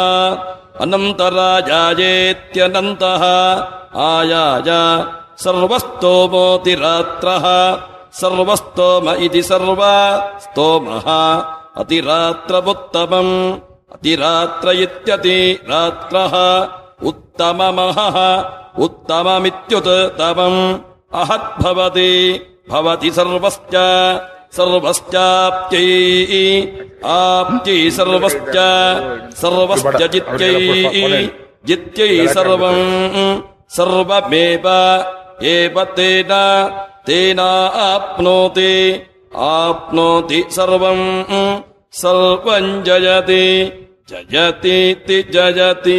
Speaker 2: ಅನಂತರಾಜಾಯೇತ್ಯನಂತಃ ಆಯಾಯ ಸರ್ವಸ್ತೋಮೋತಿ ರಾತ್ರಃ ಸರ್ವಸ್ತೋಮ ಇತಿ ಸರ್ವ ಸ್ತೋಮಃ ಅತಿರಾತ್ರವುತ್ತಮಂ ಅತಿರಾತ್ರ ಇತ್ಯತಿ ರಾತ್ರಃ ಉತ್ತಮಮಃ ಉತ್ತಮಮಿತ್ಯುತ್ತಮಂ ಅಹದ್ಭವತಿ ಭವತಿ ಸರ್ವಶ್ಚ ಸರ್ವಶ್ಚಾಪ್ತ್ಯೈ ಆಪ್ತ್ಯೈ ಸರ್ವಶ್ಚ ಸರ್ವಶ್ಚ ಜಿತ್ಯೈ ಜಿತ್ಯೈ ಸರ್ವಂ ಸರ್ವಮೇವ ಏವ ತೇನ ತೇನಾಪ್ನೋತಿ ಆಪ್ನೋತಿ ಸರ್ವಂ ಸರ್ವಂ ಜಯತಿ ಜಯತೀತಿ ಜಯತಿ.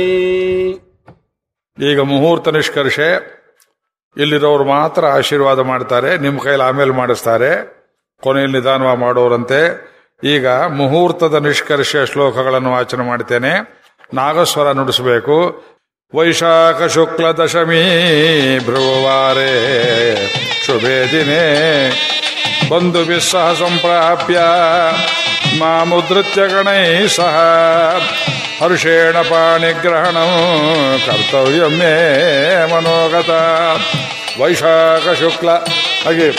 Speaker 1: ಈಗ ಮುಹೂರ್ತ ನಿಷ್ಕರ್ಷೆ. ಇಲ್ಲಿರೋರು ಮಾತ್ರ ಆಶೀರ್ವಾದ ಮಾಡ್ತಾರೆ. ನಿಮ್ಮ ಕೈಲಿ ಆಮೇಲೆ ಮಾಡಿಸ್ತಾರೆ. ಕೊನೆಯಲ್ಲಿ ನಿಧಾನವಾಗಿ ಮಾಡೋರಂತೆ. ಈಗ ಮುಹೂರ್ತದ ನಿಷ್ಕರ್ಷೆ ಶ್ಲೋಕಗಳನ್ನು ವಾಚನ ಮಾಡ್ತೇನೆ. ನಾಗಸ್ವರ ನುಡಿಸಬೇಕು. ವೈಶಾಖ ಶುಕ್ಲ ದಶಮಿ ಭ್ರುವಾರೇ ಶುಭೇ ದಿನೇ ಬಂಧುಭಿಃ ಸಹ ಸಂಪ್ರಾಪ್ಯ ಮಾಮುದ್ಧೃತ್ಯ ಗಣೈ ಸಹ ಹರ್ಷೇಣ ಪಾಣಿಗ್ರಹಣಂ ಕರ್ತವ್ಯಂ ಮೇ ಮನೋಗತ. ವೈಶಾಖ ಶುಕ್ಲ ಹಾಗೆ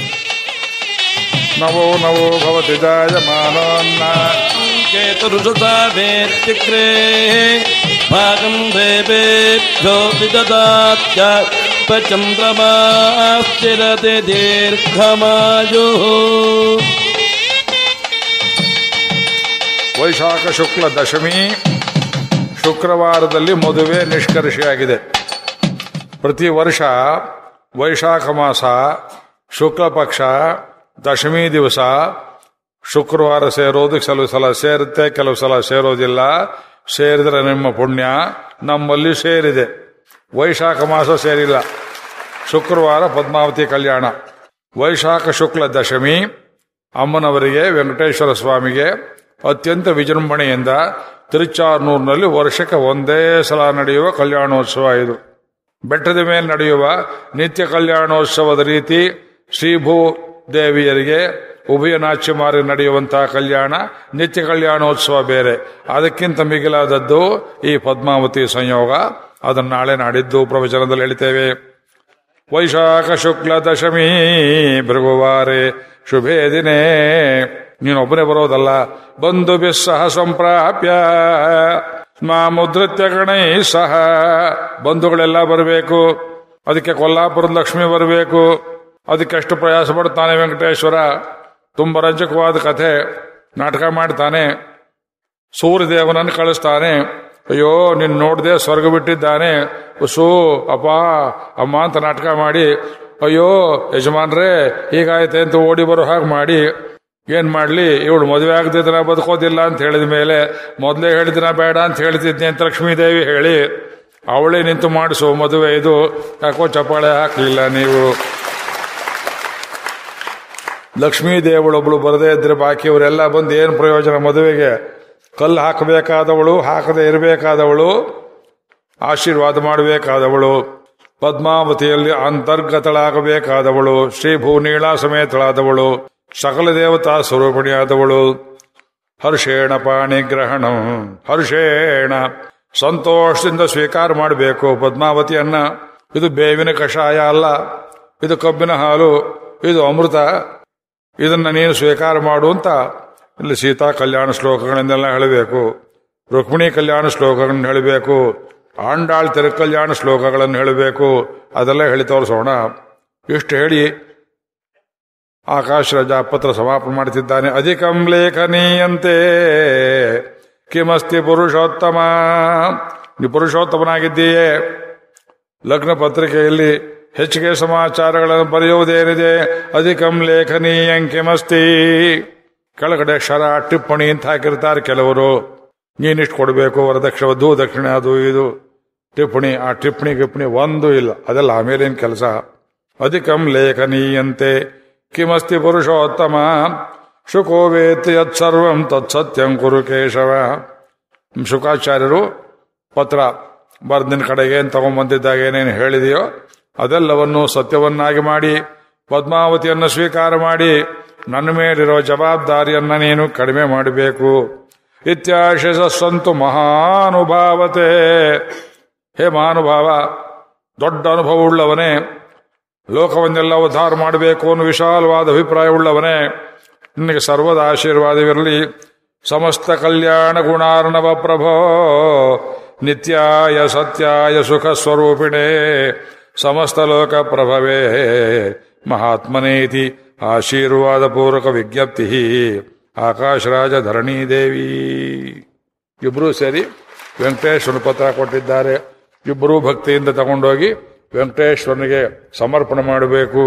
Speaker 1: ನವೋ ನವೋ ಭವತಿ ಜಾಯಮಾನೋನ್ನ
Speaker 2: ಕೇತುರುಷಾವೇತ್ಯಕ್ರೇ ಭಾಗಂ ದೇವೇಭ್ಯೋ ವಿದದಾತ್ಯಚಂದ್ರಮಾಶ್ಚಿರತೆ ದೀರ್ಘಮಾಯುಃ.
Speaker 1: ವೈಶಾಖ ಶುಕ್ಲ ದಶಮಿ ಶುಕ್ರವಾರದಲ್ಲಿ ಮದುವೆ ನಿಷ್ಕರ್ಷೆಯಾಗಿದೆ. ಪ್ರತಿ ವರ್ಷ ವೈಶಾಖ ಮಾಸ ಶುಕ್ಲ ಪಕ್ಷ ದಶಮಿ ದಿವಸ ಶುಕ್ರವಾರ ಸೇರೋದು ಕೆಲವು ಸಲ ಸೇರುತ್ತೆ, ಕೆಲವು ಸಲ ಸೇರೋದಿಲ್ಲ. ಸೇರಿದ್ರೆ ನಿಮ್ಮ ಪುಣ್ಯ. ನಮ್ಮಲ್ಲಿ ಸೇರಿದೆ. ವೈಶಾಖ ಮಾಸ ಸೇರಿಲ್ಲ. ಶುಕ್ರವಾರ ಪದ್ಮಾವತಿ ಕಲ್ಯಾಣ. ವೈಶಾಖ ಶುಕ್ಲ ದಶಮಿ ಅಮ್ಮನವರಿಗೆ ವೆಂಕಟೇಶ್ವರ ಸ್ವಾಮಿಗೆ ಅತ್ಯಂತ ವಿಜೃಂಭಣೆಯಿಂದ ತಿರುಚಾರ್ನೂರಿನಲ್ಲಿ ವರ್ಷಕ್ಕೆ ಒಂದೇ ಸಲ ನಡೆಯುವ ಕಲ್ಯಾಣೋತ್ಸವ ಇದು. ಬೆಟ್ಟದ ಮೇಲೆ ನಡೆಯುವ ನಿತ್ಯ ಕಲ್ಯಾಣೋತ್ಸವದ ರೀತಿ ಶ್ರೀಭೂದೇವಿಯರಿಗೆ ಉಭಯ ನಾಚ್ಯಮಾರಿ ನಡೆಯುವಂತಹ ಕಲ್ಯಾಣ, ನಿತ್ಯ ಕಲ್ಯಾಣೋತ್ಸವ ಬೇರೆ. ಅದಕ್ಕಿಂತ ಮಿಗಿಲಾದದ್ದು ಈ ಪದ್ಮಾವತಿ ಸಂಯೋಗ. ಅದನ್ನು ನಾಳೆ ನಾಡಿದ್ದು ಪ್ರವಚನದಲ್ಲಿ ಹೇಳ್ತೇವೆ. ವೈಶಾಖ ಶುಕ್ಲ ದಶಮಿ ಭೃಗುವಾರೇ ಶುಭೇ ದಿನೇ. ನೀನೊಬ್ಬನೇ ಬರೋದಲ್ಲ, ಬಂಧುಭಿಃ ಸಹ ಸಂಪ್ರಾಪ್ಯ ಮಾಮುದ್ಧೃತ್ಯ ಗಣೈ ಸಹ. ಬಂಧುಗಳೆಲ್ಲ ಬರಬೇಕು. ಅದಕ್ಕೆ ಕೊಲ್ಲಾಪುರದ ಲಕ್ಷ್ಮಿ ಬರಬೇಕು. ಅದಕ್ಕೆ ಎಷ್ಟು ಪ್ರಯಾಸ ಪಡ್ತಾನೆ ವೆಂಕಟೇಶ್ವರ. ತುಂಬ ರಂಜಕವಾದ ಕಥೆ. ನಾಟಕ ಮಾಡ್ತಾನೆ. ಸೂರ್ಯದೇವನನ್ನು ಕಳಿಸ್ತಾನೆ. ಅಯ್ಯೋ ನಿನ್ನ ನೋಡದೆ ಸ್ವರ್ಗ ಬಿಟ್ಟಿದ್ದಾನೆ, ಉಸು ಅಪ್ಪ ಅಮ್ಮ ಅಂತ ನಾಟಕ ಮಾಡಿ, ಅಯ್ಯೋ ಯಜಮಾನ್ರೇ ಹೀಗಾಯ್ತೆ ಅಂತ ಓಡಿ ಬರೋ ಹಾಗೆ ಮಾಡಿ, ಏನ್ ಮಾಡ್ಲಿ ಇವಳು ಮದುವೆ ಆಗದಿದ್ರೆ ಬದುಕೋದಿಲ್ಲ ಅಂತ ಹೇಳಿದ ಮೇಲೆ ಮೊದಲೇ ಹೇಳಿದಿನ ಬೇಡ ಅಂತ ಹೇಳ್ತಿದ್ನಿ ಅಂತ ಲಕ್ಷ್ಮೀದೇವಿ ಹೇಳಿ ಅವಳೇ ನಿಂತು ಮಾಡಿಸು ಮದುವೆ. ಇದು ಯಾಕೋ ಚಪ್ಪಾಳೆ ಹಾಕಲಿಲ್ಲ ನೀವು. ಲಕ್ಷ್ಮೀದೇವಳೊಬ್ಳು ಬರದೇ ಇದ್ರೆ ಬಾಕಿಯವರೆಲ್ಲ ಬಂದು ಏನು ಪ್ರಯೋಜನ ಮದುವೆಗೆ? ಕಲ್ಲು ಹಾಕಬೇಕಾದವಳು, ಹಾಕದೆ ಇರಬೇಕಾದವಳು, ಆಶೀರ್ವಾದ ಮಾಡಬೇಕಾದವಳು, ಪದ್ಮಾವತಿಯಲ್ಲಿ ಅಂತರ್ಗತಳಾಗಬೇಕಾದವಳು, ಶ್ರೀಭೂ ನೀಳಾ ಸಮೇತಳಾದವಳು, ಸಕಲ ದೇವತಾ ಸ್ವರೂಪಿಣಿಯಾದವಳು. ಹರ್ಷೇಣ ಪಾಣಿಗ್ರಹಣ, ಹರ್ಷೇಣ ಸಂತೋಷದಿಂದ ಸ್ವೀಕಾರ ಮಾಡಬೇಕು ಪದ್ಮಾವತಿಯನ್ನ. ಇದು ಬೇವಿನ ಕಷಾಯ ಅಲ್ಲ, ಇದು ಕಬ್ಬಿನ ಹಾಲು, ಇದು ಅಮೃತ. ಇದನ್ನ ನೀನು ಸ್ವೀಕಾರ ಮಾಡು ಅಂತ ಇಲ್ಲಿ ಸೀತಾ ಕಲ್ಯಾಣ ಶ್ಲೋಕಗಳನ್ನೆಲ್ಲ ಹೇಳಬೇಕು. ರುಕ್ಮಿಣಿ ಕಲ್ಯಾಣ ಶ್ಲೋಕಗಳನ್ನ ಹೇಳಬೇಕು. ಆಂಡಾಳ್ ತಿರುಕಲ್ಯಾಣ ಶ್ಲೋಕಗಳನ್ನು ಹೇಳಬೇಕು. ಅದೆಲ್ಲ ಹೇಳಿ ತೋರಿಸೋಣ. ಇಷ್ಟು ಹೇಳಿ ಆಕಾಶರಾಜ ಪತ್ರ ಸಮಾಪನೆ ಮಾಡುತ್ತಿದ್ದಾನೆ. ಅಧಿಕಂ ಲೇಖನೀಯಂತೆ ಕಿಮಸ್ತಿ ಪುರುಷೋತ್ತಮ, ನೀ ಪುರುಷೋತ್ತಮನಾಗಿದ್ದೀಯೇ. ಲಗ್ನ ಪತ್ರಿಕೆಯಲ್ಲಿ ಹೆಚ್ಚಿಗೆ ಸಮಾಚಾರಗಳನ್ನು ಬರೆಯುವುದೇನಿದೆ? ಅಧಿಕಂ ಲೇಖನೀಯಂ ಕಿಮಸ್ತಿ. ಕೆಳಗಡೆ ಕ್ಷರ ಟಿಪ್ಪಣಿ ಅಂತ ಹಾಕಿರ್ತಾರೆ ಕೆಲವರು. ನೀನಿಷ್ಟು ಕೊಡಬೇಕು, ವರದಕ್ಷಿಣೆ ದಕ್ಷಿಣೆ ಅದು ಇದು ಟಿಪ್ಪಣಿ. ಆ ಟಿಪ್ಪಣಿ ಗಿಪ್ಪಣಿ ಒಂದು ಇಲ್ಲ, ಅದೆಲ್ಲ ಆಮೇಲೇನು ಕೆಲಸ. ಅಧಿಕಂ ಲೇಖನೀಯಂತೆ ಕಿಮಸ್ತಿ ಪುರುಷೋತ್ತಮ ಶುಕೋ ವೇತ್ತಿ ಯತ್ಸರ್ವಂ ತತ್ಸತ್ಯಂ ಕುರು ಕೇಶವ. ಶುಕಾಚಾರ್ಯರು ಪತ್ರ ಬರ್ದಿನ ಕಡೆಗೆ ಏನು ತಗೊಂಡ್ಬಂದಿದ್ದಾಗ ಏನೇನು ಹೇಳಿದೆಯೋ ಅದೆಲ್ಲವನ್ನು ಸತ್ಯವನ್ನಾಗಿ ಮಾಡಿ ಪದ್ಮಾವತಿಯನ್ನು ಸ್ವೀಕಾರ ಮಾಡಿ ನನ್ನ ಮೇಲಿರೋ ಜವಾಬ್ದಾರಿಯನ್ನ ನೀನು ಕಡಿಮೆ ಮಾಡಬೇಕು. ಇತ್ಯಾಶಿಸ ಸಂತು ಮಹಾನುಭಾವತೆ. ಹೇ ಮಹಾನುಭಾವ, ದೊಡ್ಡ ಅನುಭವವುಳ್ಳವನೇ, ಲೋಕವನ್ನೆಲ್ಲ ಉದ್ಧಾರ ಮಾಡಬೇಕು ಅನ್ನೋ ವಿಶಾಲವಾದ ಅಭಿಪ್ರಾಯವುಳ್ಳವನೇ, ನಿನಗೆ ಸರ್ವದ ಆಶೀರ್ವಾದವಿರಲಿ. ಸಮಸ್ತ ಕಲ್ಯಾಣ ಗುಣಾರ್ಣವ ಪ್ರಭೋ ನಿತ್ಯಾಯ ಸತ್ಯಾಯ ಸುಖ ಸ್ವರೂಪಿಣೆ ಸಮಸ್ತ ಲೋಕ ಪ್ರಭವೇ ಮಹಾತ್ಮನೇತಿ ಆಶೀರ್ವಾದ ಪೂರ್ವಕ ವಿಜ್ಞಪ್ತಿ ಆಕಾಶರಾಜ ಧರಣೀ ದೇವಿ. ಇಬ್ಬರೂ ಸೇರಿ ವೆಂಕಟೇಶ್ವರನ ಪತ್ರ ಕೊಟ್ಟಿದ್ದಾರೆ. ಇಬ್ಬರೂ ಭಕ್ತಿಯಿಂದ ತಗೊಂಡೋಗಿ ವೆಂಕಟೇಶ್ವರನಿಗೆ ಸಮರ್ಪಣೆ ಮಾಡಬೇಕು.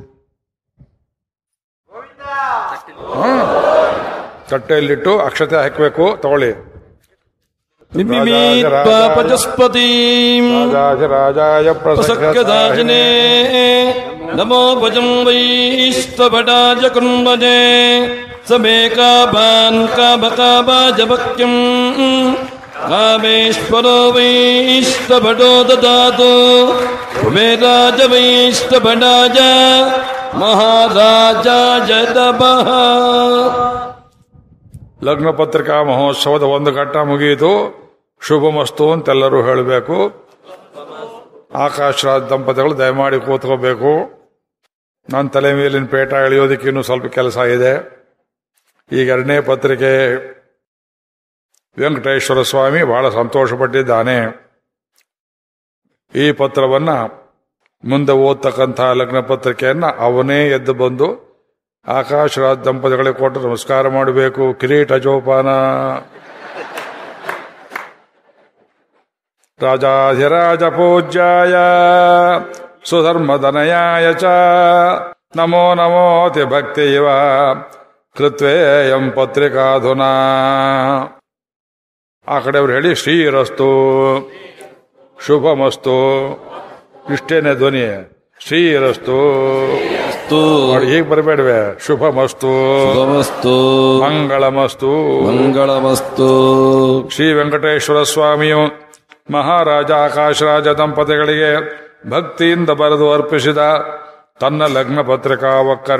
Speaker 1: ತಟ್ಟೆಯಲ್ಲಿಟ್ಟು ಅಕ್ಷತೆ ಹಾಕಬೇಕು. ತಗೊಳ್ಳಿ.
Speaker 2: ಪಜಸ್ಪತಿ
Speaker 1: ರಾಜಾಯ
Speaker 2: ಪ್ರಸಕ್ಯದಾಜಿನೇ ನಮೋ ಭಜಂ ವೈಷ್ಟಭಟಾಜ ಕುಂಭಜೆ ಸಮೇಕಾಭಾನ್ ಕಾಭಕಾಭಾಜಭಕ್ಯಂ ಕಾಮೇಶ್ವರೋ ವೈಷ್ಟಭಟೋ ದದಾತು ಕುಬೇರಾಜ ವೈಷ್ಟಭಟಾಜ ಮಹಾರಾಜ ಜದಬಃ.
Speaker 1: ಲಗ್ನ ಪತ್ರಿಕಾ ಮಹೋತ್ಸವದ ಒಂದು ಘಟ್ಟ ಮುಗಿಯಿತು. ಶುಭಮಸ್ತು ಅಂತೆಲ್ಲರೂ ಹೇಳಬೇಕು. ಆಕಾಶರಾಜ್ ದಂಪತಿಗಳು ದಯಮಾಡಿ ಕೂತ್ಕೋಬೇಕು. ನನ್ನ ತಲೆ ಮೇಲಿನ ಪೇಟ ಎಳೆಯೋದಕ್ಕೆ ಇನ್ನೂ ಸ್ವಲ್ಪ ಕೆಲಸ ಇದೆ. ಈಗ ಎರಡನೇ ಪತ್ರಿಕೆ. ವೆಂಕಟೇಶ್ವರ ಸ್ವಾಮಿ ಬಹಳ ಸಂತೋಷಪಟ್ಟಿದ್ದಾನೆ. ಈ ಪತ್ರವನ್ನ ಮುಂದೆ ಓದ್ತಕ್ಕಂಥ ಲಗ್ನ ಪತ್ರಿಕೆಯನ್ನ ಅವನೇ ಎದ್ದು ಬಂದು ಆಕಾಶರಾಜ್ ದಂಪತಿಗಳಿಗೆ ಕೊಟ್ಟು ನಮಸ್ಕಾರ ಮಾಡಬೇಕು. ಕಿರೀಟ ಜೋಪಾನ. ರಾಜಾಧಿರಾಜ ಪೂಜ್ಯಾಯ ಸುಧರ್ಮದನಯಾಯ ಚ ನಮೋ ನಮೋತಿ ಭಕ್ತಿವ ಕೃತ್ವೇಯಂ ಪತ್ರಿಕಾಧುನಾ. ಆ ಕಡೆಯವ್ರು ಹೇಳಿ ಶ್ರೀರಸ್ತು ಶುಭಮಸ್ತು. ಇಷ್ಟೇನೆ ಧ್ವನಿ. ಶ್ರೀರಸ್ತು. ಹೀಗೆ ಬರಬೇಡವೆ. ಶುಭಮಸ್ತು ಮಂಗಳಮಸ್ತು
Speaker 2: ಮಂಗಳಮಸ್ತು.
Speaker 1: ಶ್ರೀ ವೆಂಕಟೇಶ್ವರ ಸ್ವಾಮಿಯು ಮಹಾರಾಜ ಆಕಾಶರಾಜ ದಂಪತಿಗಳಿಗೆ ಭಕ್ತಿಯಿಂದ ಬರೆದು ಅರ್ಪಿಸಿದ ತನ್ನ ಲಗ್ನ ಪತ್ರಿಕಾ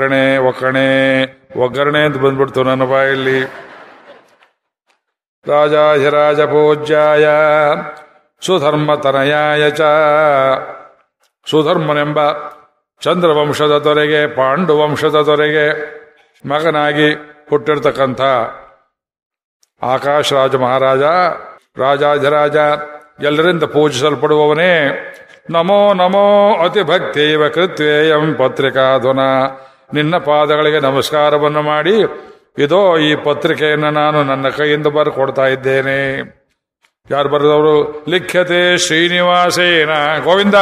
Speaker 1: ಒಗ್ಗರಣೆ ಅಂತ ಬಂದ್ಬಿಡ್ತು ನನ್ನ ಬಾಯಲ್ಲಿ. ರಾಜಾಧಿರಾಜ ಪೂಜ್ಯಾಯ ಸುಧರ್ಮತನಯಾಯ ಚ. ಸುಧರ್ಮನೆಂಬ ಚಂದ್ರವಂಶದ ದೊರೆಗೆ, ಪಾಂಡುವಂಶದ ದೊರೆಗೆ ಮಗನಾಗಿ ಹುಟ್ಟಿರ್ತಕ್ಕಂಥ ಆಕಾಶರಾಜ ಮಹಾರಾಜ ರಾಜಾಧಿರಾಜ ಎಲ್ಲರಿಂದ ಪೂಜಿಸಲ್ಪಡುವವನೇ. ನಮೋ ನಮೋ ಅತಿ ಭಕ್ತಿವ ಕೃತ್ವೇಯಂ ಪತ್ರಿಕಾಧುನ. ನಿನ್ನ ಪಾದಗಳಿಗೆ ನಮಸ್ಕಾರವನ್ನು ಮಾಡಿ ಇದೋ ಈ ಪತ್ರಿಕೆಯನ್ನು ನಾನು ನನ್ನ ಕೈಯಿಂದ ಬರ್ಕೊಡ್ತಾ ಇದ್ದೇನೆ. ಯಾರು ಬರೆದವರು? ಲಿಖ್ಯತೆ ಶ್ರೀನಿವಾಸೇನ. ಗೋವಿಂದ.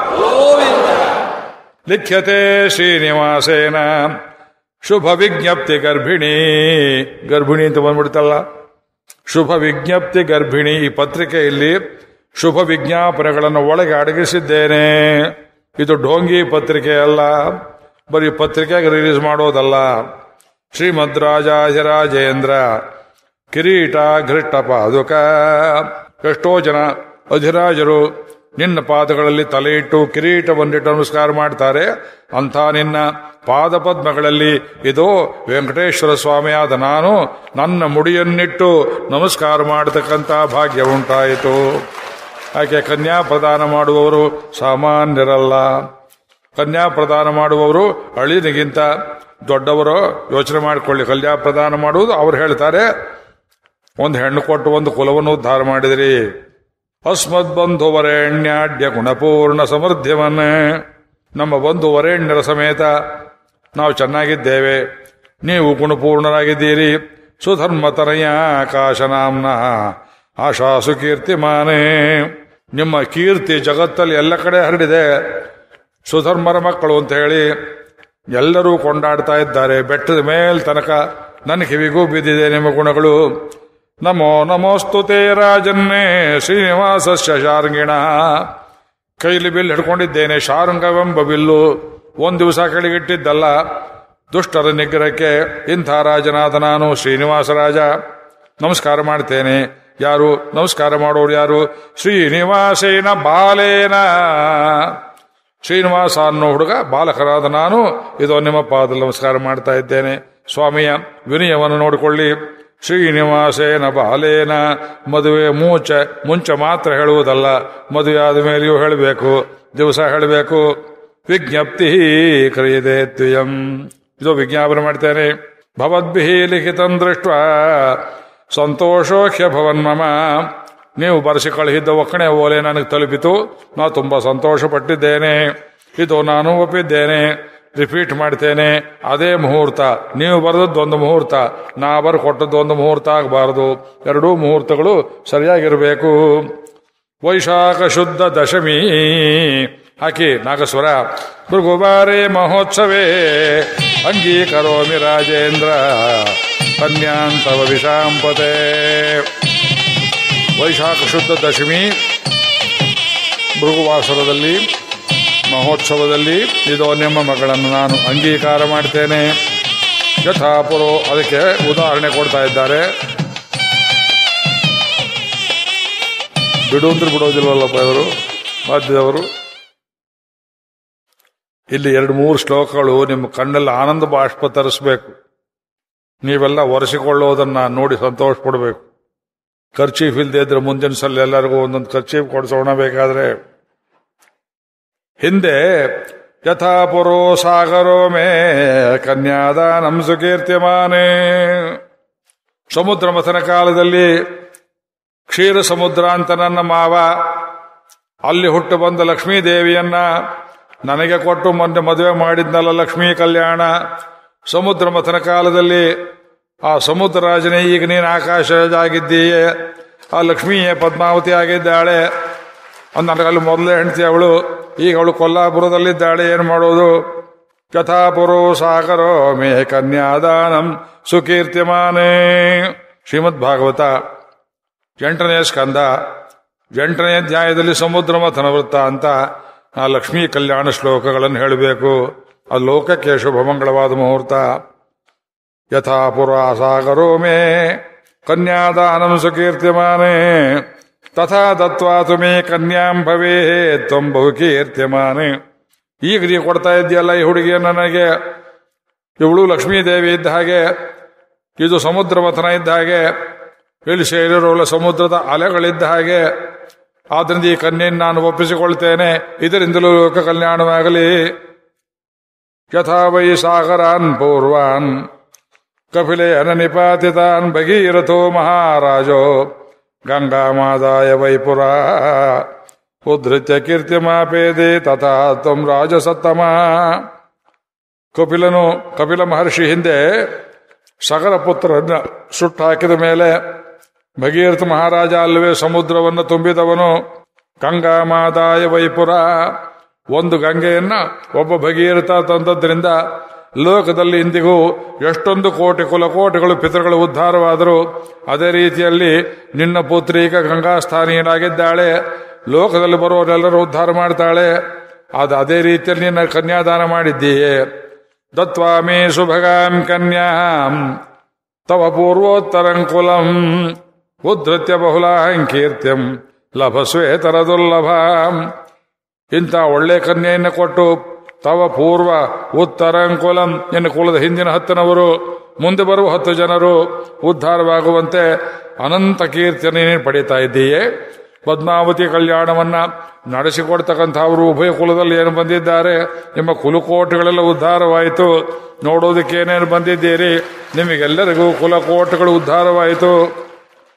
Speaker 1: ಲಿಖ್ಯತೆ ಶ್ರೀನಿವಾಸೇನ ಶುಭ ವಿಜ್ಞಪ್ತಿ ಗರ್ಭಿಣಿ. ಗರ್ಭಿಣಿ ಅಂತ ಬಂದ್ಬಿಡ್ತಲ್ಲ. ಶುಭ ವಿಜ್ಞಪ್ತಿ ಗರ್ಭಿಣಿ. ಈ ಪತ್ರಿಕೆಯಲ್ಲಿ ಶುಭ ವಿಜ್ಞಾಪನೆಗಳನ್ನು ಒಳಗೆ ಅಡಗಿಸಿದ್ದೇನೆ. ಇದು ಢೋಂಗಿ ಪತ್ರಿಕೆ ಅಲ್ಲ, ಬರೀ ಪತ್ರಿಕೆಗೆ ರಿಲೀಸ್ ಮಾಡೋದಲ್ಲ. ಶ್ರೀಮದ್ ರಾಜಾಧಿರಾಜೇಂದ್ರ ಕಿರೀಟ ಘೃಷ್ಟ ಪಾದುಕ. ಎಷ್ಟೋ ಜನ ಅಧಿರಾಜರು ನಿನ್ನ ಪಾದಗಳಲ್ಲಿ ತಲೆ ಇಟ್ಟು ಕಿರೀಟವನ್ನಿಟ್ಟು ನಮಸ್ಕಾರ ಮಾಡ್ತಾರೆ. ಅಂಥ ನಿನ್ನ ಪಾದ ಪದ್ಮಗಳಲ್ಲಿ ಇದೋ ವೆಂಕಟೇಶ್ವರ ಸ್ವಾಮಿಯಾದ ನಾನು ನನ್ನ ಮುಡಿಯನ್ನಿಟ್ಟು ನಮಸ್ಕಾರ ಮಾಡತಕ್ಕಂಥ ಭಾಗ್ಯ ಉಂಟಾಯಿತು. ಯಾಕೆ ಕನ್ಯಾ ಪ್ರದಾನ ಮಾಡುವವರು ಸಾಮಾನ್ಯರಲ್ಲ. ಕನ್ಯಾ ಪ್ರದಾನ ಮಾಡುವವರು ಅಳಿನಿಗಿಂತ ದೊಡ್ಡವರು. ಯೋಚನೆ ಮಾಡಿಕೊಳ್ಳಿ. ಕನ್ಯಾ ಪ್ರದಾನ ಮಾಡುವುದು ಅವ್ರು ಹೇಳ್ತಾರೆ, ಒಂದು ಹೆಣ್ಣು ಕೊಟ್ಟು ಒಂದು ಕುಲವನ್ನು ಉದ್ಧಾರ ಮಾಡಿದಿರಿ. ಅಸ್ಮದ್ ಬಂಧು ವರೇಣ್ಯಾಡ್ಯ ಗುಣಪೂರ್ಣ ಸಮೃದ್ಧವನ್ನೇ, ನಮ್ಮ ಬಂಧು ವರೇಣ್ಯರ ಸಮೇತ ನಾವು ಚೆನ್ನಾಗಿದ್ದೇವೆ, ನೀವು ಗುಣಪೂರ್ಣರಾಗಿದ್ದೀರಿ. ಸುಧರ್ಮತನಯ ಆಕಾಶನಾಂನ ಆಶಾಸು ಕೀರ್ತಿಮಾನೇ, ನಿಮ್ಮ ಕೀರ್ತಿ ಜಗತ್ತಲ್ಲಿ ಎಲ್ಲ ಕಡೆ ಹರಡಿದೆ. ಸುಧರ್ಮರ ಮಕ್ಕಳು ಅಂತ ಹೇಳಿ ಎಲ್ಲರೂ ಕೊಂಡಾಡ್ತಾ ಇದ್ದಾರೆ. ಬೆಟ್ಟದ ಮೇಲ್ ತನಕ ನನ್ನ ಕಿವಿಗೂ ಬಿದ್ದಿದೆ ನಿಮ್ಮ ಗುಣಗಳು. ನಮೋ ನಮೋಸ್ತುತೇ ರಾಜನ್ನೇ ಶ್ರೀನಿವಾಸ ಶಾರ್ಗಿಣ. ಕೈಲಿ ಬಿಲ್ಲು ಹಿಡ್ಕೊಂಡಿದ್ದೇನೆ, ಶಾರಂಗವೆಂಬ ಬಿಲ್ಲು. ಒಂದು ದಿವಸ ಕೆಳಗಿಟ್ಟಿದ್ದಲ್ಲ, ದುಷ್ಟರ ನಿಗ್ರಹಕ್ಕೆ. ಇಂಥ ರಾಜನಾದ ನಾನು ಶ್ರೀನಿವಾಸ ರಾಜ. ನಮಸ್ಕಾರ ಮಾಡ್ತೇನೆ. ಯಾರು ನಮಸ್ಕಾರ ಮಾಡೋರು? ಯಾರು? ಶ್ರೀನಿವಾಸೇನ ಬಾಲೇನ. ಶ್ರೀನಿವಾಸ ಅನ್ನೋ ಹುಡುಗ ಬಾಲಕರಾದ ನಾನು ಇದೋ ನಿಮ್ಮ ಪಾದದಲ್ಲಿ ನಮಸ್ಕಾರ ಮಾಡ್ತಾ ಇದ್ದೇನೆ. ಸ್ವಾಮಿಯ ವಿನಯವನ್ನು ನೋಡಿಕೊಳ್ಳಿ. ಶ್ರೀನಿವಾಸೇನ ಬಾಲೇನ. ಮದುವೆ ಮುಂಚೆ ಮಾತ್ರ ಹೇಳುವುದಲ್ಲ, ಮದುವೆ ಆದ ಮೇಲೆಯೂ ಹೇಳಬೇಕು, ದಿವಸ ಹೇಳಬೇಕು. ವಿಜ್ಞಪ್ತಿ ಕ್ರಿಯತೆ ತ್ವಯಂ. ಇದು ವಿಜ್ಞಾಪನೆ ಮಾಡ್ತೇನೆ. ಭವದ್ಭಿಃ ಲಿಖಿತಂ ದೃಷ್ಟ ಸಂತೋಷೋಖ್ಯ ಭವನ್ಮಮ. ನೀವು ಬರೆಸಿ ಕಳುಹಿದ್ದ ಒಕ್ಕಣೆ ಓಲೆ ನನಗೆ ತಲುಪಿತು. ನಾನು ತುಂಬಾ ಸಂತೋಷ ಪಟ್ಟಿದ್ದೇನೆ. ಇದು ನಾನು ಒಪ್ಪಿದ್ದೇನೆ. ರಿಪೀಟ್ ಮಾಡ್ತೇನೆ. ಅದೇ ಮುಹೂರ್ತ, ನೀವು ಬರೆದದ್ದೊಂದು ಮುಹೂರ್ತ, ನಾ ಕೊಟ್ಟದ್ದೊಂದು ಮುಹೂರ್ತ ಆಗಬಾರದು. ಎರಡೂ ಮುಹೂರ್ತಗಳು ಸರಿಯಾಗಿರಬೇಕು. ವೈಶಾಖ ಶುದ್ಧ ದಶಮಿ ಹಾಕಿ ನಾಗಸ್ವರ. ಭೃಗುವಾರೇ ಮಹೋತ್ಸವೇ ಅಂಗೀಕರೋಮಿ ರಾಜೇಂದ್ರ ಕನ್ಯಾಂತವ ವಿಷಾಂಪತೆ. ವೈಶಾಖ ಶುದ್ಧ ದಶಮಿ ಭೃಗುವಾಸರದಲ್ಲಿ ಮಹೋತ್ಸವದಲ್ಲಿ ಇದೋ ನಿಮ್ಮ ಮಗಳನ್ನು ನಾನು ಅಂಗೀಕಾರ ಮಾಡ್ತೇನೆ. ಯಥಾಪುರೋ. ಅದಕ್ಕೆ ಉದಾಹರಣೆ ಕೊಡ್ತಾ ಇದ್ದಾರೆ. ಬಿಡುವಂದ್ರೆ ಬಿಡೋದಿಲ್ವಲ್ಲಪ್ಪ ಇವರು ವಾದ್ಯದವರು. ಇಲ್ಲಿ 2-3 ಶ್ಲೋಕಗಳು ನಿಮ್ಮ ಕಣ್ಣಲ್ಲಿ ಆನಂದ ಬಾಷ್ಪ ತರಿಸ್ಬೇಕು. ನೀವೆಲ್ಲ ಒರೆಸಿಕೊಳ್ಳೋದನ್ನ ನೋಡಿ ಸಂತೋಷ ಪಡಬೇಕು. ಖರ್ಚೀಫ್ ಇಲ್ಲದೆ ಇದ್ರೆ ಮುಂದಿನ ಸಲ ಎಲ್ಲರಿಗೂ ಒಂದೊಂದು ಖರ್ಚೀಫ್ ಕೊಡಿಸೋಣ. ಬೇಕಾದ್ರೆ ಹಿಂದೆ ಯಥಾಪುರೋ ಸಾಗರೋ ಮೇ ಕನ್ಯಾದಾನಂ ಸುಕೀರ್ತಿಮಾನೇ. ಸಮುದ್ರ ಮಥನ ಕಾಲದಲ್ಲಿ ಕ್ಷೀರ ಸಮುದ್ರ ಅಂತ ನನ್ನ ಮಾವ, ಅಲ್ಲಿ ಹುಟ್ಟು ಬಂದ ಲಕ್ಷ್ಮೀದೇವಿಯನ್ನ ನನಗೆ ಕೊಟ್ಟು ಮೊನ್ನೆ ಮದುವೆ ಮಾಡಿದ್ನಲ್ಲ ಲಕ್ಷ್ಮೀ ಕಲ್ಯಾಣ. ಸಮುದ್ರ ಮಥನ ಕಾಲದಲ್ಲಿ ಆ ಸಮುದ್ರ ರಾಜನೇ ಈಗ ನೀನು ಆಕಾಶರಾಗಿದ್ದೀಯೆ, ಆ ಲಕ್ಷ್ಮೀಯೇ ಪದ್ಮಾವತಿ ಆಗಿದ್ದಾಳೆ. ನನಗಲ್ಲಿ ಮೊದಲೇ ಹೆಂಡತಿ ಅವಳು, ಈಗ ಅವಳು ಕೊಲ್ಲಾಪುರದಲ್ಲಿದ್ದಾಳೆ. ಏನು ಮಾಡೋದು? ಯಥಾಪುರೋ ಸಾಗರೋ ಮೇ ಕನ್ಯಾದಾನಂ ಸುಕೀರ್ತಿಮಾನೇ. ಶ್ರೀಮದ್ ಭಾಗವತ 8ನೇ ಸ್ಕಂದ 8ನೇ ಅಧ್ಯಾಯದಲ್ಲಿ ಸಮುದ್ರ ಮಥನ ವೃತ್ತ ಅಂತ ಆ ಲಕ್ಷ್ಮೀ ಕಲ್ಯಾಣ ಶ್ಲೋಕಗಳನ್ನು ಹೇಳಬೇಕು. ಆ ಲೋಕಕ್ಕೆ ಶುಭಮಂಗಳವಾದ ಮುಹೂರ್ತ. ಯಥಾಪುರ ಸಾಗರೋ ಮೇ ಕನ್ಯಾದಾನಂ ಸುಕೀರ್ತಿಮಾನೇ ತಥಾ ದತ್ವಾ ತುಮೇ ಕನ್ಯಾಂ ಭವೇ ತ್ವಂ ಬಹು ಕೀರ್ತಿಮಾನೇ. ಈಗ ನೀವು ಕೊಡ್ತಾ ಇದ್ದೀಯಲ್ಲ ಈ ಹುಡುಗಿಯ ನನಗೆ, ಇವಳು ಲಕ್ಷ್ಮೀದೇವಿ ಇದ್ದ ಹಾಗೆ, ಇದು ಸಮುದ್ರ ಮಥನ ಇದ್ದ ಹಾಗೆ, ಇಲ್ಲಿ ಸೇರಿರೋಲ್ಲ ಸಮುದ್ರದ ಅಲೆಗಳಿದ್ದ ಹಾಗೆ. ಆದ್ರಿಂದ ಈ ಕನ್ಯೆಯನ್ನು ನಾನು ಒಪ್ಪಿಸಿಕೊಳ್ತೇನೆ. ಇದರಿಂದಲೂ ಲೋಕ ಕಲ್ಯಾಣವಾಗಲಿ. ಯಥಾ ವೈ ಸಾಗರಾನ್ ಪೂರ್ವಾನ್ ಕಪಿಲೆ ಅನನಿಪಾತಿತಾನ್ ಭಗೀರಥೋ ಮಹಾರಾಜೋ ಗಂಗಾಮಾದಾಯ ವೈಪುರ ಉದ್ಧೃತ್ಯ ಕೀರ್ತಿಮಾಪೇದೆ ತಥಾ ತ್ವಂ ರಾಜಸತ್ತಮ. ಕಪಿಲ ಮಹರ್ಷಿ ಹಿಂದೆ ಸಗರ ಪುತ್ರರನ್ನ ಸುಟ್ಟು ಹಾಕಿದ ಮೇಲೆ ಭಗೀರಥ ಮಹಾರಾಜ ಅಲ್ಲವೇ ಸಮುದ್ರವನ್ನು ತುಂಬಿದವನು. ಗಂಗಾಮಾದಾಯ ವೈಪುರ, ಒಂದು ಗಂಗೆಯನ್ನ ಒಬ್ಬ ಭಗೀರಥ ತಂದದ್ರಿಂದ ಲೋಕದಲ್ಲಿ ಇಂದಿಗೂ ಎಷ್ಟೊಂದು ಕೋಟಿ ಕುಲಕೋಟಿಗಳು ಪಿತೃಗಳು ಉದ್ಧಾರವಾದರು. ಅದೇ ರೀತಿಯಲ್ಲಿ ನಿನ್ನ ಪುತ್ರಿ ಈಗ ಗಂಗಾಸ್ಥಾನೀಯನಾಗಿದ್ದಾಳೆ. ಲೋಕದಲ್ಲಿ ಬರುವವರೆಲ್ಲರೂ ಉದ್ಧಾರ ಮಾಡ್ತಾಳೆ. ಅದೇ ರೀತಿಯಲ್ಲಿ ನಿನ್ನ ಕನ್ಯಾದಾನ ಮಾಡಿದ್ದೀಯೆ. ದತ್ವಾಮೇ ಸುಭಗಾಂ ಕನ್ಯಾಂ ತವ ಪೂರ್ವೋತ್ತರಂಕುಲಂ ಉದ್ಧೃತ್ಯ ಬಹುಲಾಹಂ ಕೀರ್ತ್ಯಂ ಲಭಸ್ವೇತರ ದುರ್ಲಭಾಂ. ಇಂಥ ಒಳ್ಳೆ ಕನ್ಯೆಯನ್ನು ಕೊಟ್ಟು ತವ ಪೂರ್ವ ಉತ್ತರಂಕುಲಂ, ನಿನ್ನ ಕುಲದ ಹಿಂದಿನ 10ನವರು, ಮುಂದೆ ಬರುವ 10 ಜನರು ಉದ್ಧಾರವಾಗುವಂತೆ ಅನಂತ ಕೀರ್ತಿಯನ್ನು ನೀನು ಪಡೀತಾ ಇದ್ದೀಯೆ. ಪದ್ಮಾವತಿ ಕಲ್ಯಾಣವನ್ನ ನಡೆಸಿಕೊಡ್ತಕ್ಕಂಥವರು ಉಭಯ ಕುಲದಲ್ಲಿ ಏನು ಬಂದಿದ್ದಾರೆ, ನಿಮ್ಮ ಕುಲಕೋಟೆಗಳೆಲ್ಲ ಉದ್ಧಾರವಾಯಿತು. ನೋಡೋದಕ್ಕೆ ಏನೇನು ಬಂದಿದ್ದೀರಿ, ನಿಮಗೆಲ್ಲರಿಗೂ ಕುಲಕೋಟೆಗಳು ಉದ್ಧಾರವಾಯಿತು.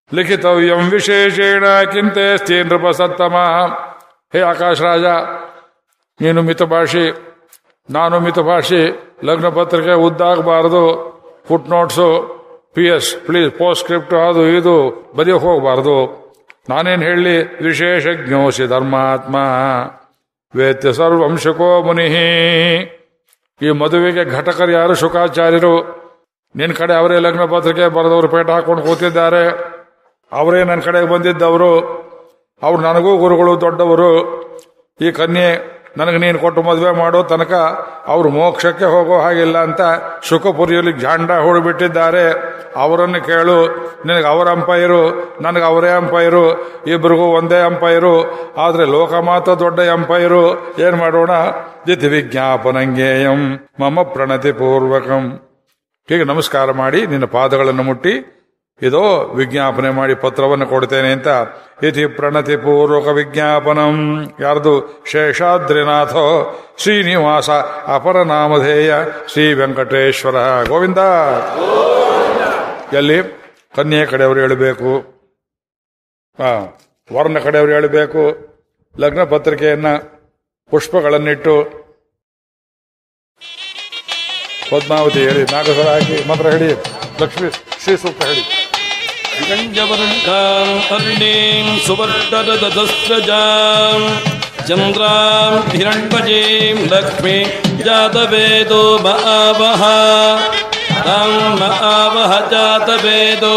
Speaker 1: ಲಿಖಿತವ್ಯಂ ವಿಶೇಷೇಣ ಕಿಂತೇಸ್ತಿ ನೃಪ ಸತ್ತಮ. ಹೇ ಆಕಾಶರಾಜ, ನೀನು ಮಿತಭಾಷಿ, ನಾನು ಮಿತಭಾಷಿ. ಲಗ್ನ ಪತ್ರಿಕೆ ಉದ್ದಾಗಬಾರದು, foot notes, PS please postscript ಅದು ಇದು ಬದಿಯೋಕೆ ಹೋಗಬಾರದು. ನಾನೇನು ಹೇಳಲಿ? ವಿಶೇಷಜ್ಞೋಸಿ ಧರ್ಮಾತ್ಮ ವೇತ್ಯ ಸರ್ವಂ ಶುಕೋ ಮುನಿ. ಈ ಮದುವೆಗೆ ಘಟಕರು ಯಾರು? ಶುಕಾಚಾರ್ಯರು. ನಿನ್ನ ಕಡೆ ಅವರೇ ಲಗ್ನ ಪತ್ರಿಕೆ ಬರೆದವರು ಪೇಟ ಹಾಕೊಂಡು ಕೂತಿದ್ದಾರೆ. ಅವರೇ ನನ್ನ ಕಡೆಗೆ ಬಂದಿದ್ದವರು. ಅವ್ರು ನನಗೂ ಗುರುಗಳು, ದೊಡ್ಡವರು. ಈ ಕನ್ಯೆ ನನಗೆ ನೀನು ಕೊಟ್ಟು ಮದುವೆ ಮಾಡೋ ತನಕ ಅವರು ಮೋಕ್ಷಕ್ಕೆ ಹೋಗೋ ಹಾಗಿಲ್ಲ ಅಂತ ಶುಕಪುರಿಯಲ್ಲಿ ಜಾಂಡ ಹೂಡಿಬಿಟ್ಟಿದ್ದಾರೆ. ಅವರನ್ನು ಕೇಳು. ನಿನಗೆ ಅವರ ಅಂಪೈರು, ನನಗೆ ಅವರೇ ಅಂಪೈರು, ಇಬ್ಬರಿಗೂ ಒಂದೇ ಅಂಪೈರು. ಆದರೆ ಲೋಕಮಾತ ದೊಡ್ಡ ಅಂಪೈರು. ಏನ್ ಮಾಡೋಣ? ದಿತಿ ವಿಜ್ಞಾಪನಂಗೇಯಂ ಮಮ ಪ್ರಣತಿ ಪೂರ್ವಕಂ. ಹೀಗೆ ನಮಸ್ಕಾರ ಮಾಡಿ ನಿನ್ನ ಪಾದಗಳನ್ನು ಮುಟ್ಟಿ ಇದೋ ವಿಜ್ಞಾಪನೆ ಮಾಡಿ ಪತ್ರವನ್ನು ಕೊಡ್ತೇನೆ ಅಂತ. ಇತಿ ಪ್ರಣತಿ ಪೂರ್ವಕ ವಿಜ್ಞಾಪನಂ. ಯಾರ್ದು? ಶೇಷಾದ್ರಿನಾಥೋ ಶ್ರೀನಿವಾಸ ಅಪರನಾಮಧೇಯ ಶ್ರೀ ವೆಂಕಟೇಶ್ವರ ಗೋವಿಂದ. ಎಲ್ಲಿ? ಕನ್ಯೆ ಕಡೆಯವರು ಹೇಳಬೇಕು, ವರನ ಕಡೆಯವರು ಹೇಳಬೇಕು. ಲಗ್ನ ಪತ್ರಿಕೆಯನ್ನ ಪುಷ್ಪಗಳನ್ನಿಟ್ಟು ಪದ್ಮಾವತಿ ಹೇಳಿ, ನಾಗಸ್ವರ ಹಾಕಿ ಮಂತ್ರ ಹೇಳಿ, ಲಕ್ಷ್ಮೀ ಶ್ರೀ ಸೂಕ್ತ ಹೇಳಿ.
Speaker 2: ಗಂಜವರ್ಣಾಂ ಅರುಣೀಂ ಸುವರ್ಣರದಸ್ರಜಾಂ ಚಂದ್ರಾಂ ಹಿರಣ್ಮಯೀಂ ಲಕ್ಷ್ಮೀ ಜಾತವೇದೋ ಮಹಾವಹ ತಾಂ ಮಹಾವಹ ಜಾತವೇದೋ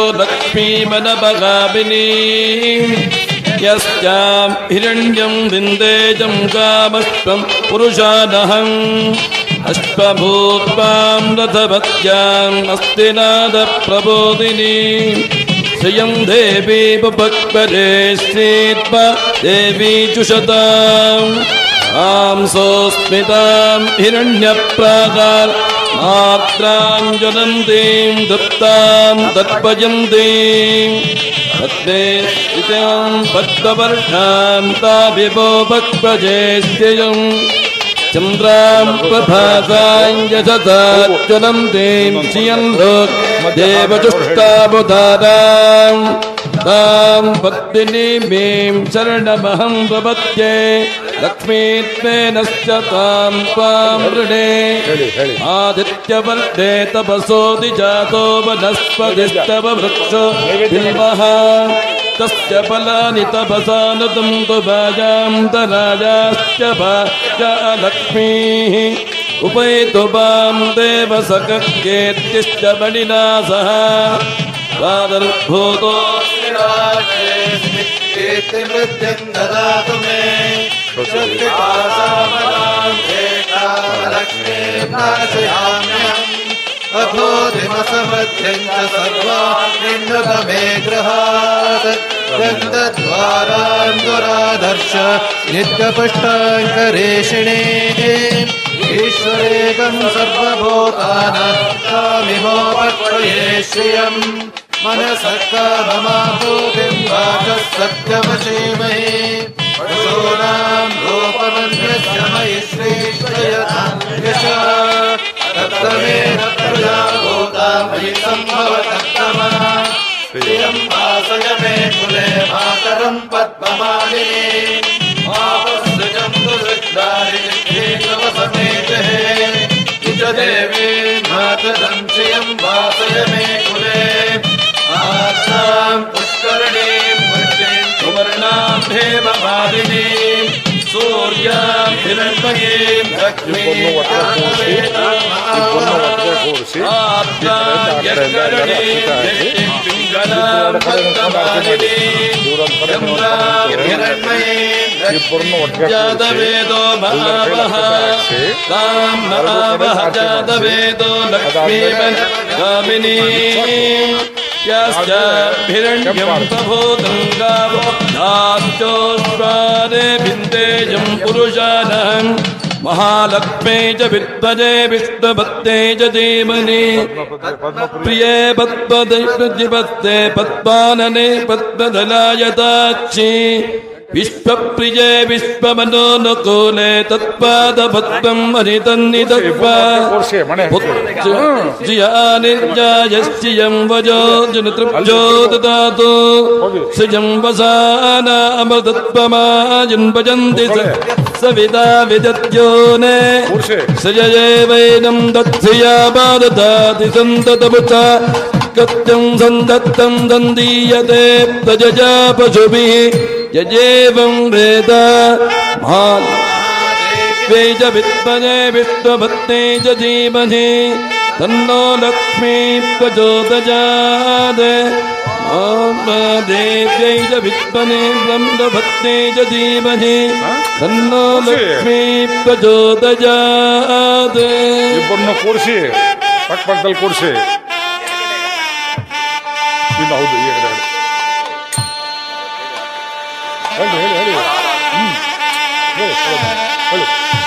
Speaker 2: ಲಕ್ಷ್ಮೀಮನಭಗಾಮಿನೀಂ ಯಸ್ಯಾಂ ಹಿರಣ್ಯಂ ವಿಂದೇಜಂ ಕಾಮಶ್ವಂ ಪುರುಷಾನಹಂ ಅಶ್ವಭೂತ್ವಾಂ ರಥಭತ್ಯಾಂ ಅಸ್ತಿನಾದ ಪ್ರಬೋಧಿನಿ ಶ್ರಿಯಂ ದೇವಿ ಬುಭಕ್ಪದೇ ಶ್ರೀತ್ವ ದೇವಿ ಚುಷತಾಂ ಆಂಸೋಸ್ಮಿತಾಂ ಹಿರಣ್ಯಪ್ರಾಗಾರ್ ಮಾತ್ರಾಂ ಜ್ವಲಂತೀಂ ದತ್ತಾಂ ತತ್ಪಯಂತೀಂ ಪದ್ಮೇ ಸ್ಥಿತಾಂ ಪದ್ಮವರ್ಷಾಂ ತಾಭಿಭೋ ಭಕ್ಪಜೇಶ್ಯಯಂ ಚಂದ್ರಾಂ ಪ್ರಭಾಸಾಂ ಯಶಸಾಜ್ವಲಂತೀಂ ಶ್ರಿಯಂ ಲೋಕ್ ದೇವಚುಷ್ಟಾಬುಧಾರಾಂ ತಾಂ ಪದ್ಮಿನೀಂ ಶರಣಮಹಂ ಪ್ರಪದ್ಯೆ ಲಕ್ಷ್ಮೀತ್ವೇನಶ್ಚ ತಾಂ ತ್ವಾಂ ವೃಣೇ ಆದಿತ್ಯವರ್ಧೆ ತಪಸೋದಿ ಜಾತೋ ವನಸ್ಪತಿಸ್ತವ ವೃಕ್ಷೋ ಬಿಲ್ವಃ ತಸ್ಯ ಫಲಾನಿ ತಪಸಾನುತಂ ತುಭಾಜಾಂ ತರಾಜಾಶ್ಚ ಭಾಜ ಲಕ್ಷ್ಮೀಃ ಉಪೈತು ಮಾಂ ದೇವ ಸಕರ್ಕೇತ್ಯಶ್ಚ ಮಣಿನಾ ಸಹ ಪ್ರಾದರ್ಭೂತೋ
Speaker 5: ಕೀರ್ತಿಮೃತ್ಯಂ ದದಾತು ಮೇ ಶ್ರುತಿಪಾಸಾಮಲಾಂ ಏಕಾಲಕ್ಷ್ಮೀಂ ನಾಶಯಾಮ್ಯಹಂ ಅಭೂತಿಮಸಮಧ್ಯಂ ಚ ಸರ್ವಾನ್ ನಿನ್ನತ ಮೇ ಗೃಹಾತ್ ಗಂಧದ್ವಾರಾನ್ ದುರಾದರ್ಶ ನಿತ್ಯಪುಷ್ಟಾಂಕರೇಷಿಣೇ ಈಶ್ವರೇಕಂ ಸರ್ವಭೂತಾನಾಂ ತಾಮಿಮೋಪಕ್ವಯೇ ಶ್ರಿಯಂ ಮನಸಕ್ಕಾಮಮಾಭೂತಿಂ ವಾಚಃ ಸತ್ಯವಶೀಮಹಿ ಪಶೂನಾಂ ರೂಪಮನ್ಯಸ್ಯ ಮಯಿ ಶ್ರೀಶ್ರಯತಾಂ ಯಶಃ ತತ್ತಮೇನ ಪ್ರಜಾಭೂತಾಂ ಮಯಿ ಸಂಭವತತ್ತಮಃ ಶ್ರಿಯಂ ವಾಸಯ ಮೇ ಕುಲೆ ಮಾತರಂ ಪದ್ಮಮಾಲಿನಿ ಆಪಸ್ಸಜಂ ದುರ್ವಿದ್ಧಾರಿ ಶ್ರೀಕವಸಮೇತೇ ನಿಜ ದೇವಿ ಮಾತರಂ ಶ್ರಿಯಂ ವಾಸಯ ಮೇ ಕುಲೆ ಆಸಾಂ ಪುಷ್ಕರಣೀಂ ಪುಷ್ಟಿಂ ಸುವರ್ಣಾಂ ಹೇಮಮಾಲಿನೀಂ ಸೂರ್ಯಾಂ ಹಿರಣ್ಮಯೀಂ ಲಕ್ಷ್ಮೀಂ ಜಾತವೇದೋ ಮಹಾವಹ ತಾಂ ಮಹಾವಹ ಜಾತವೇದೋ ಲಕ್ಷ್ಮೀಮನಗಾಮಿನೀ ಹಿರಣ್ಯಂ ಪ್ರಭೂತಂ ಗಾವೋ ಧಾತ್ಯೋಶ್ವಾನೇ ಭಿಂದೇಜಂ ಪುರುಷಾನಹಂ ಮಹಾಲಕ್ಷ್ಮೇ ಚ ವಿದ್ವಜೇ ವಿಷ್ಣುಭಕ್ತೇ ಚ ಧೀಮನಿ ಪ್ರಿಯೇ ಪದ್ಮದೇ ಪದ್ಮಾನನೆ ಪದ್ಮದಲಾಯತಾಕ್ಷಿ
Speaker 2: ವಿಶ್ವಪ್ರಿಯೇ ವಿಶ್ವಮನೋನುಕೂಲೆ ತತ್ಪಾದಪದ್ಮಂ ಹರಿತನ್ನಿದತ್ವಾ ನಿರ್ಜಾಯಶ್ಚಿಯಂ ವಜೋ ಜನತೃಪ್ಜೋ ದದಾತು ಸೃಜಂ ವಸಾನ ಅಮೃತತ್ವಮಾಜನ್ ಭಜಂತಿ ಸವಿತಾ ವಿದತ್ಯೋನೆ ಸೃಜಯೇವೈನಂ ದತ್ಸಿಯಾ ಬಾದದಾತಿ ಸಂತತಮುತ ಕತ್ಯಂ ಸಂದತ್ತಂ ದಂದೀಯತೆ ಪ್ರಜಜಾ ಪಶುಭಿಃ ಯಜೇವಂ ವೇದ ವೇಜ ವಿದ್ಮಜೆ ವಿಷ್ಣುಭಕ್ತೇ ಚ ಧೀಮಹಿ ತನ್ನೋ ಲಕ್ಷ್ಮೀ ಪ್ರಚೋದಯಾತ್ ದೇವ್ಯೈ ಚ ವಿದ್ಮನೆ ಬ್ರಹ್ಮಭಕ್ತೇ ಚ ಧೀಮಹಿ ತನ್ನೋ ಲಕ್ಷ್ಮೀ ಪ್ರಚೋದಯಾತ್.
Speaker 1: ಇಬ್ಬರನ್ನು ಕೂರಿಸಿ ಪಕ್ಕದಲ್ಲಿ ಕೂರಿಸಿ. ಇದು ಹೌದು. ಹೇಳಿ ಹೇಳಿ ಹೇಳಿ ಹೇಳಿ ಹೇಳಿ.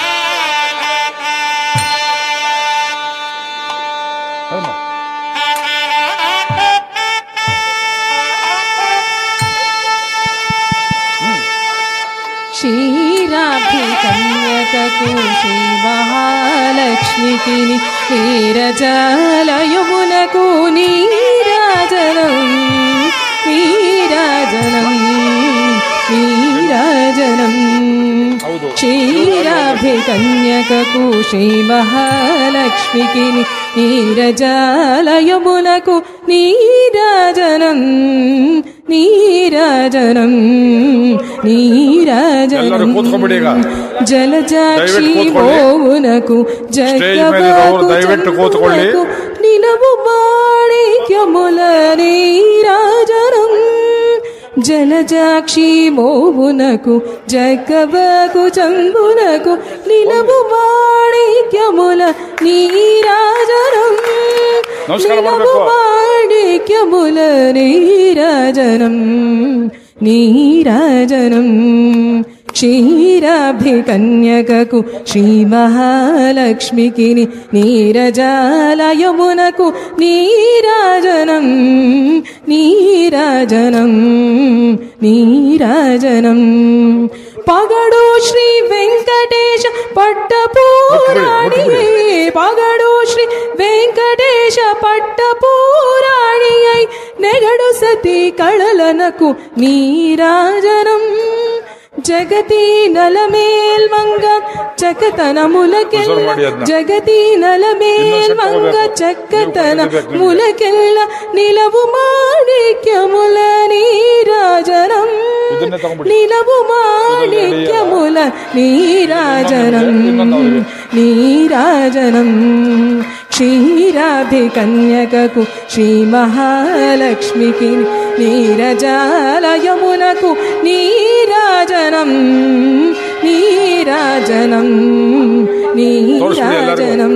Speaker 6: క్షీరాభికన్యకకు శ్రీ మహాలక్ష్మికి నీరజాలయమునకు నీరాజనం నీరాజనం నీరాజనం. క్షీరాభికన్యకకు శ్రీ మహాలక్ష్మికి నీరజాలయమునకు నీరాజనం నీరాజనం నీరాజనం. జలజాక్షి మోవునకు జగవకు నిలవు మాణిక్యముల నీరాజనం. జలజాక్షి మోవునకు జగవకు చంబునకు నిలవు మాణిక్యముల నీరాజనం. నిలవు మాణిక్యముల నీరాజనం నీరాజనం. క్షీరాభికన్యకకు శ్రీ మహాలక్ష్మికి నీరజాలయమునకు నీరాజనం నీరాజనం నీరాజనం. పగడు శ్రీ వెంకటేశ పట్టపూరాణి పగడు శ్రీ వెంకటేశ పట్టపూరాణి నెగడు సతీ కళలనకు నీరాజనం. జగతి నలమేల్మంగ చక్కతనములకెల్ల జగతి నలమేల్మంగ చక్కతనములకెల్ల నిలవు మాణిక్యముల నీరాజనం నిలవు మాణిక్యముల నీరాజనం నీరాజనం. క్షీరాభికన్యకకు శ్రీ మహాలక్ష్మికి నీరజాలయమునకు నీరాజనం నీరాజనం నీరాజనం.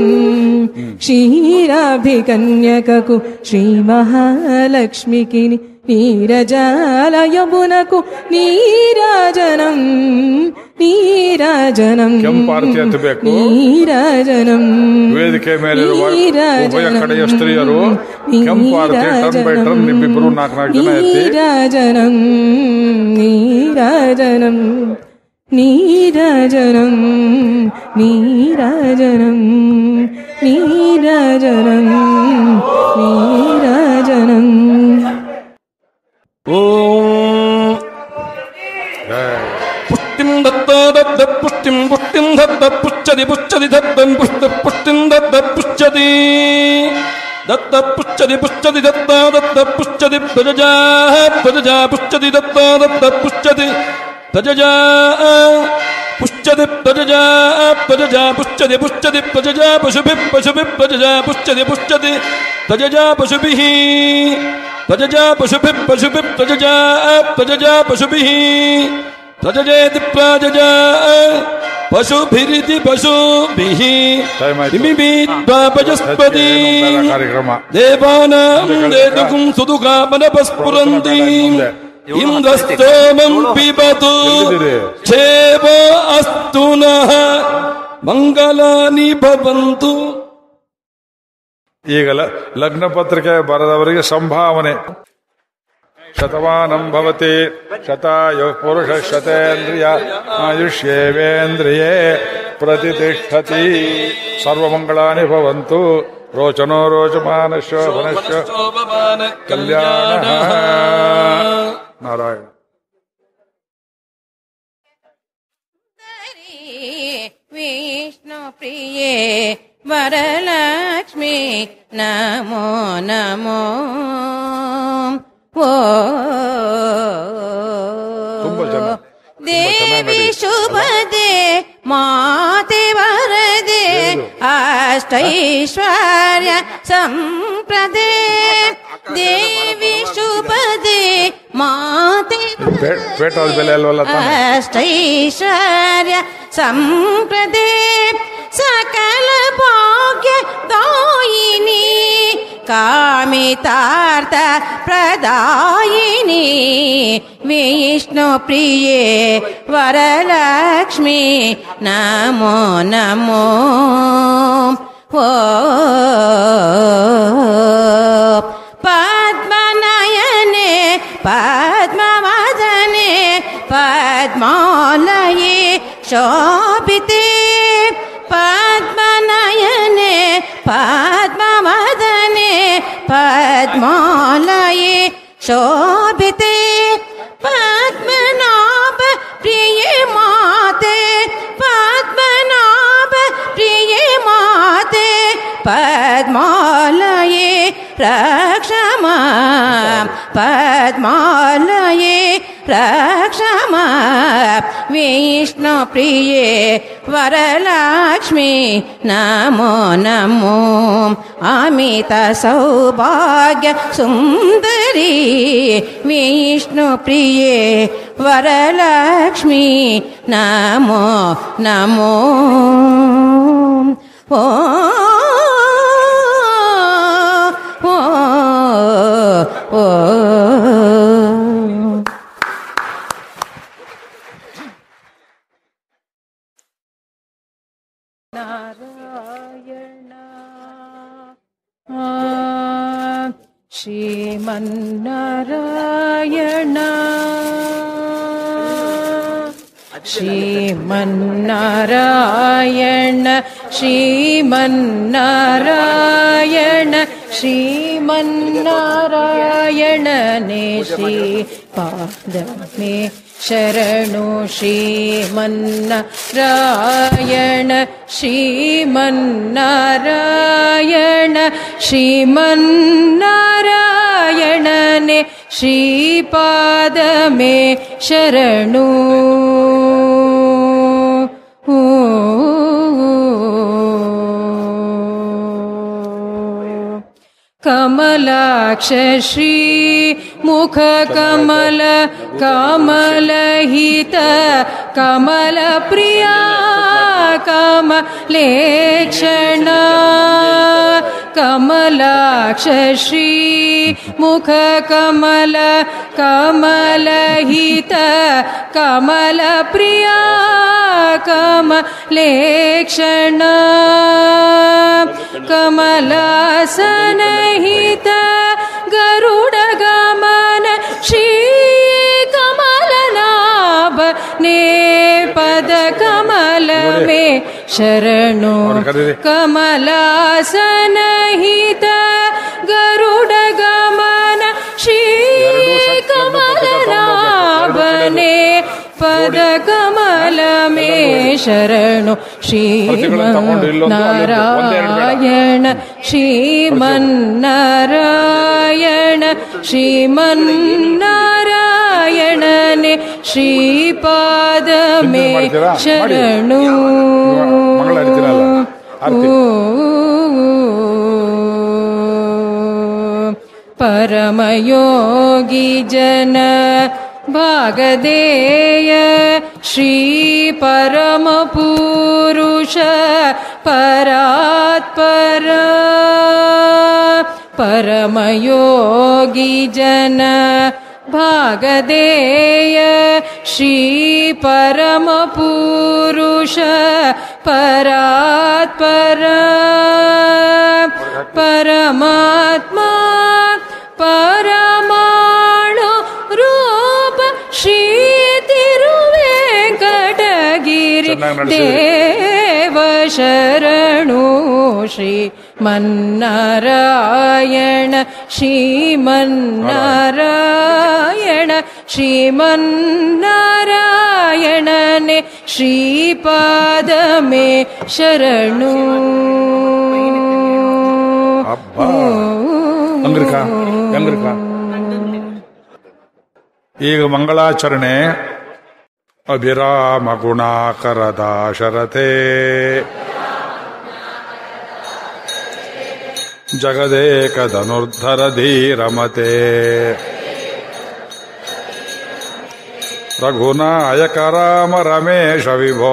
Speaker 6: క్షీరాభికన్యకకు శ్రీ మహాలక్ష్మికి నీరజాలయమునకు నీరాజనం ನೀರಾಜನಂ
Speaker 1: ಕೆಂಪಾರತಿ ಎತ್ತಬೇಕು.
Speaker 6: ನೀರಾಜನಂ
Speaker 1: ವೇದಿಕೆ ಮೇಲಿರುವ ಉಭಯ ಕಡೆಯ ಸ್ತ್ರೀಯರು ಕೆಂಪಾರತಿ ಟರ್ನ್ ಬೈ ಟರ್ನ್ ನಿಮ್ಮಿಬ್ಬರು 4 ಜನ ಎತ್ತಿ
Speaker 6: ನೀರಾಜನಂ ನೀರಾಜನಂ ನೀರಾಜನಂ ನೀರಾಜನಂ ನೀರಾಜನಂ ನೀರಾಜನಂ.
Speaker 2: ಓಂ ಪುಷ್ಟಿಂ ದತ್ತ ದತ್ತ ಪುಷ್ಟಿಂ ಪುಷ್ಟಿಂ ದತ್ತ ಪುಚ್ಚದಿ ಪುಚ್ಚದಿ ದತ್ತಂ ಪುಷ್ಟ ಪುಷ್ಟಿಂ ದತ್ತ ಪುಚ್ಚದಿ ದತ್ತ ಪುಚ್ಚದಿ ಪುಚ್ಚದಿ ದತ್ತ ದತ್ತ ಪುಚ್ಚದಿ ಪ್ರಜಜಾ ಪ್ರಜಜಾ ಪುಚ್ಚದಿ ದತ್ತ ದತ್ತ ಪುಚ್ಚದಿ ಪ್ರಜಜಾ ಪುಚ್ಚದಿ ಪ್ರಜಜಾ ಪ್ರಜಜಾ ಪುಚ್ಚದಿ ಪುಚ್ಚದಿ ಪ್ರಜಜಾ ಪಶುಭಿ ಪಶುಭಿ ಪ್ರಜಜಾ ಪುಚ್ಚದಿ ಪುಚ್ಚದಿ ಪ್ರಜಜಾ ಪಶುಭಿಃ ಪ್ರಜಜಾ ಪಶುಭಿ ಪಶುಭಿ ಪ್ರಜಜಾ ಪ್ರಜಜಾ ಪಶುಭಿಃ ಪ್ರಜಜೇತಿ ಪ್ರಾಜಜಾ ಪಶುಭಿರಿತಿ ಪಶುಭಿಃ ನಿಮಿತ್ವಾಪಜಸ್ಪತಿ ದೇವಾನಾಂ ದೇದುಕುಂ ಸುದುಕಾಮನಪಸ್ಫುರಂತಿ ಇಂದ್ರಸ್ತೋಮಂ ಪಿಬತು ಛೇವ ಅಸ್ತು ನಃ ಮಂಗಲಾನಿ ಭವಂತು.
Speaker 1: ಈಗ ಲಗ್ನ ಪತ್ರಿಕೆ ಬರೆದವರಿಗೆ ಸಂಭಾವನೆ. ಶತಮಾನಂ ಭವತಿ ಶತಾಯುಃ ಪುರುಷಃ ಶತೇಂದ್ರಿಯ ಆಯುಷ್ಯೇವೇಂದ್ರಿಯೇ ಪ್ರತಿಷ್ಠತಿ. ಸರ್ವಮಂಗಳಾನಿ ಭವಂತು. ರೋಚನೋ ರೋಚಮಾನಶ್ಚ ವನಶ್ಚ ಕಲ್ಯಾಣ. ನಾರಾಯಣ.
Speaker 7: ವಿಷ್ಣು ಪ್ರಿಯೇ ವರಲಕ್ಷ್ಮಿ ನಮೋ ನಮೋ. ಓ ದೇವಿ ಶುಭದೆ ಮಾತೆ ವರದೆ ಅಷ್ಟೈಶ್ವರ್ಯ ಸಂಪ್ರದೆ. ದೇವಿ ಶುಭದೆ ಮಾತೆ ಅಷ್ಟೈಶ್ವರ್ಯ ಸಂಪ್ರದೆ. ಸಕಲ ಭಾಗ್ಯ ದಾಯಿನಿ ಕಾಮಿತಾರ್ಥ ಪ್ರದಾಯಿನಿ. ವಿಷ್ಣು ಪ್ರಿಯೇ ವರಲಕ್ಷ್ಮಿ ನಮೋ ನಮೋ. ಓ ಪದ್ಮನಯನೆ ಪದ್ಮವದನೆ ಪದ್ಮಾಲಯೇ ಶೋಭಿತೆ. ಪದ್ಮನಯನೆ ಪದ್ಮವದನೆ ಪದ್ಮಾಲಯೇ ಶೋಭಿತೆ. ಪದ್ಮನಾಭ ಪ್ರಿಯೇ ಮಾತೆ ಪದ್ಮನಾಭ ಪ್ರಿಯೇ ಮಾತೆ ಪದ್ಮಾಲಯೇ ರಕ್ಷಮ ಪದ್ಮಾಲಯೇ ರಕ್ಷಮ. ವಿಷ್ಣು ಪ್ರಿಯೇ ವರಲಕ್ಷ್ಮಿ ನಮೋ ನಮೋ. ಅಮಿತ ಸೌಭಾಗ್ಯ ಸುಂದರಿ ವಿಷ್ಣು ಪ್ರಿಯೇ ವರಲಕ್ಷ್ಮಿ ನಮೋ ನಮೋ. ಓ ಓ ನಾರಾಯಣ ಶ್ರೀಮನ್ನಾರಾಯಣ ಶ್ರೀಮನ್ನಾರಾಯಣ ಶ್ರೀಮನ್ನಾರಾಯಣ ಶ್ರೀಮನ್ನಾರಾಯಣನೇ ಶ್ರೀಪಾದಮೇ ಶರಣು. ಶ್ರೀಮನ್ನಾರಾಯಣ ಶ್ರೀಮನ್ನಾರಾಯಣ ಶ್ರೀಮನ್ನಾರಾಯಣನೇ ಶ್ರೀಪಾದಮೇ ಶರಣು. ಕಮಲಾಕ್ಷ ಶ್ರೀ ಮುಖ ಕಮಲ ಕಮಲಹಿತ ಕಮಲ ಪ್ರಿಯ ಕಮಲೇಕ್ಷಣ. ಕಮಲಾಕ್ಷ ಶ್ರೀ ಮುಖ ಕಮಲ ಕಮಲಹಿತ ಕಮಲ ಪ್ರಿಯ ಕಮಲೇಕ್ಷಣ. ಕಮಲಾಸನಹಿತ ಗರುಡ ಗಮನ ಶ್ರೀ ಕಮಲನಾಭ ನೇ ಪದ ಕಮಲ ಮೇ ಶರಣು. ಕಮಲಾಸನಹಿತ ಗರುಡ ಗಮನ ಶ್ರೀ ಕಮಲನಾಭನೇ ಪದ ಕಮಲ ಮೇ ಶರಣು. ಶ್ರೀಮನ್ನಾರಾಯಣ ಶ್ರೀಮನ್ನಾರಾಯಣ ಶ್ರೀಮನ್ನಾರಾಯಣನೇ ಶ್ರೀಪಾದ ಮೇ ಶರಣು. ಪರಮಯೋಗಿ ಜನ ಭಾಗದೇಯ ಶ್ರೀ ಪರಮ ಪುರುಷ ಪರಾತ್ಪರ. ಪರಮಯೋಗಿ ಜನ ಭಾಗದೇಯ ಶ್ರೀ ಪರಮ ಪುರುಷ ಪರಾತ್ಪರ. ಪರಮಾತ್ಮ ಪರಮಾಣು
Speaker 1: ಚೆನ್ನಾಗಿ ನಡೆಸಿದ್ರಿ.
Speaker 7: ದೇವ ಶರಣು ಶ್ರೀಮನ್ನಾರಾಯಣ ಶ್ರೀಮನ್ನಾರಾಯಣ ಶ್ರೀಮನ್ನಾರಾಯಣನೆ ಶ್ರೀಪಾದಮೇ ಶರಣು.
Speaker 1: ಅಂಗ್ರಿಕ ಈಗ ಮಂಗಳಾಚರಣೆ. ಅಭಿರಾಮ ಗುಣಾಕರದ ಶರತೆ ಜಗದೇಕ ಧನುರ್ಧರ ಧೀರಮತೆ ರಘುನಾಯಕ ರಾಮ ರಮೇಶ ವಿಭೋ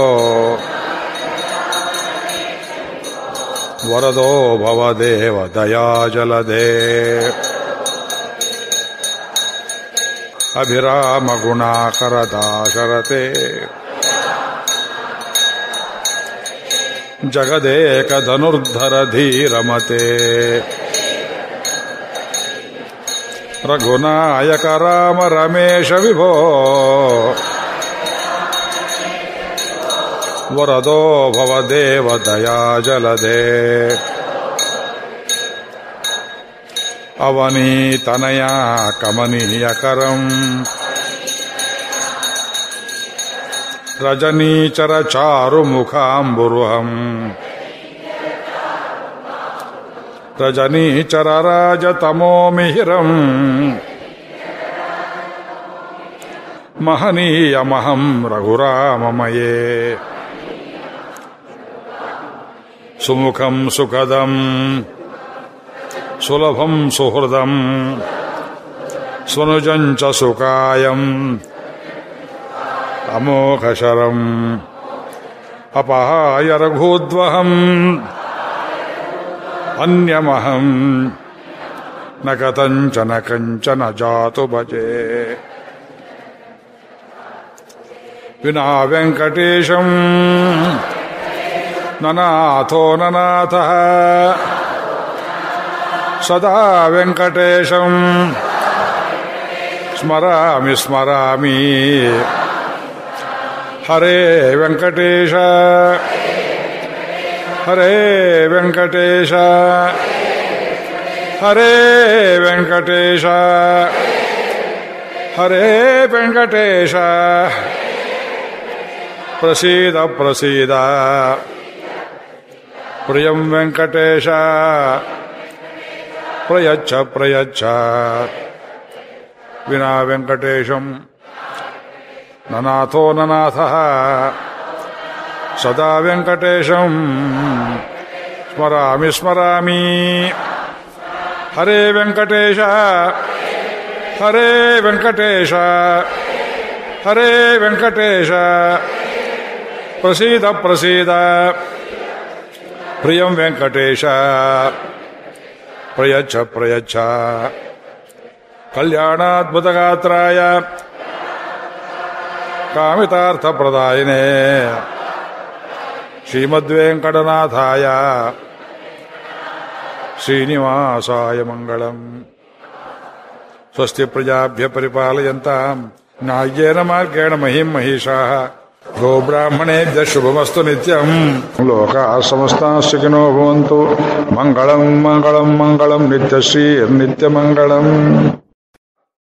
Speaker 1: ವರದೋ ಭವದೇವ ದಯಾ ಜಲಧೇ ಅಭಿರಾಮ ಗುಣಾಕರ ದಾಶರತೆ ಜಗದೇಕ ಧನುರ್ಧರ ಧೀರಮತೆ ರಘುನಾಯಕ ರಾಮ ರಮೇಶ ವಿಭೋ ವರದೋ ಭವದೇವ ದಯಾ ಜಲಧೇ ಅವನೀತನಯ ಕಮನೀಯಕರಂ ರಜನೀಚರ ಚಾರು ಮುಖಾಂಬುರುಹಂ ರಜನೀಚರ ರಾಜತಮೋ ಮಿಹಿರಂ ಮಹನೀಯಮಹಂ ರಘುರಾಮಮಯೇ ಸುಮುಖಂ ಸುಖದಂ ಸುಲಭಂ ಸುಹೃದಂ ಸ್ವನುಜಂಚ ಸುಖಾಯಂ ಅಮೋಘಶರಂ ಅಪಹಾಯ ರಘೂದ್ವಹಂ ಅನ್ಯಮಹಂ ನ ಕಥಂಚನ ಕಂಚನ ಜಾತು ಭಜೆ ವಿನಾ ವೆಂಕಟೇಶಂ ನನಾಥೋ ನನಾಥಃ ಸದಾ ವೆಂಕಟೇಶಂ ಸ್ಮರಾಮಿ ಸ್ಮರಾಮಿ ಹರೇ ವೆಂಕಟೇಶ ಹರೇ ವೆಂಕಟೇಶ ಹರೇ ವೆಂಕಟೇಶ ಹರೇ ವೆಂಕಟೇಶ ಪ್ರಸೀದ ಪ್ರಸೀದ ಪ್ರಿಯಂ ವೆಂಕಟೇಶ ಪ್ರಯಚ್ಛ ಪ್ರಯಚ್ಛ ವಿನಾ ವೆಂಕಟೇಶಂ ನನಾಥೋ ನನಾಥಃ ಸದಾ ವೆಂಕಟೇಶಂ ಸ್ಮರಾಮಿ ಸ್ಮರಾಮಿ ಹರೇ ವೆಂಕಟೇಶ ಹರೇ ವೆಂಕಟೇಶ ಹರೇ ವೆಂಕಟೇಶ ಪ್ರಸೀದ ಪ್ರಸೀದ ಪ್ರಿಯಂ ವೆಂಕಟೇಶ ಪ್ರಯಚ್ಛ ಪ್ರಯಚ್ಛ ಕಲ್ಯಾಣಾದ್ಭುತಗಾತ್ರಾಯ ಕಾಮಿತಾರ್ಥಪ್ರದಾಯಿನೇ ಶ್ರೀಮದ್ವೆಂಕಟನಾಥಾಯ ಶ್ರೀನಿವಾಸಾಯ ಮಂಗಳಂ. ಸ್ವಸ್ತಿ ಪ್ರಜಾಭ್ಯ ಪರಿಪಾಲಯಂತಾಂ ನ್ಯಾಯೇನ ಮಾರ್ಗೇಣ ಮಹಿಂ ಮಹಿಷಾಃ ಗೋಬ್ರಾಹ್ಮಣೇಭ್ಯ ಶುಭಮಸ್ತು ನಿತ್ಯಂ. ಲೋಕಾಃ ಸಮಸ್ತಾಃ ಸುಖಿನೋ ಭವಂತು. ಮಂಗಳಂ ಮಂಗಳಂ ಮಂಗಳಂ ನಿತ್ಯಶ್ರೀ ನಿತ್ಯಮಂಗಳಂ.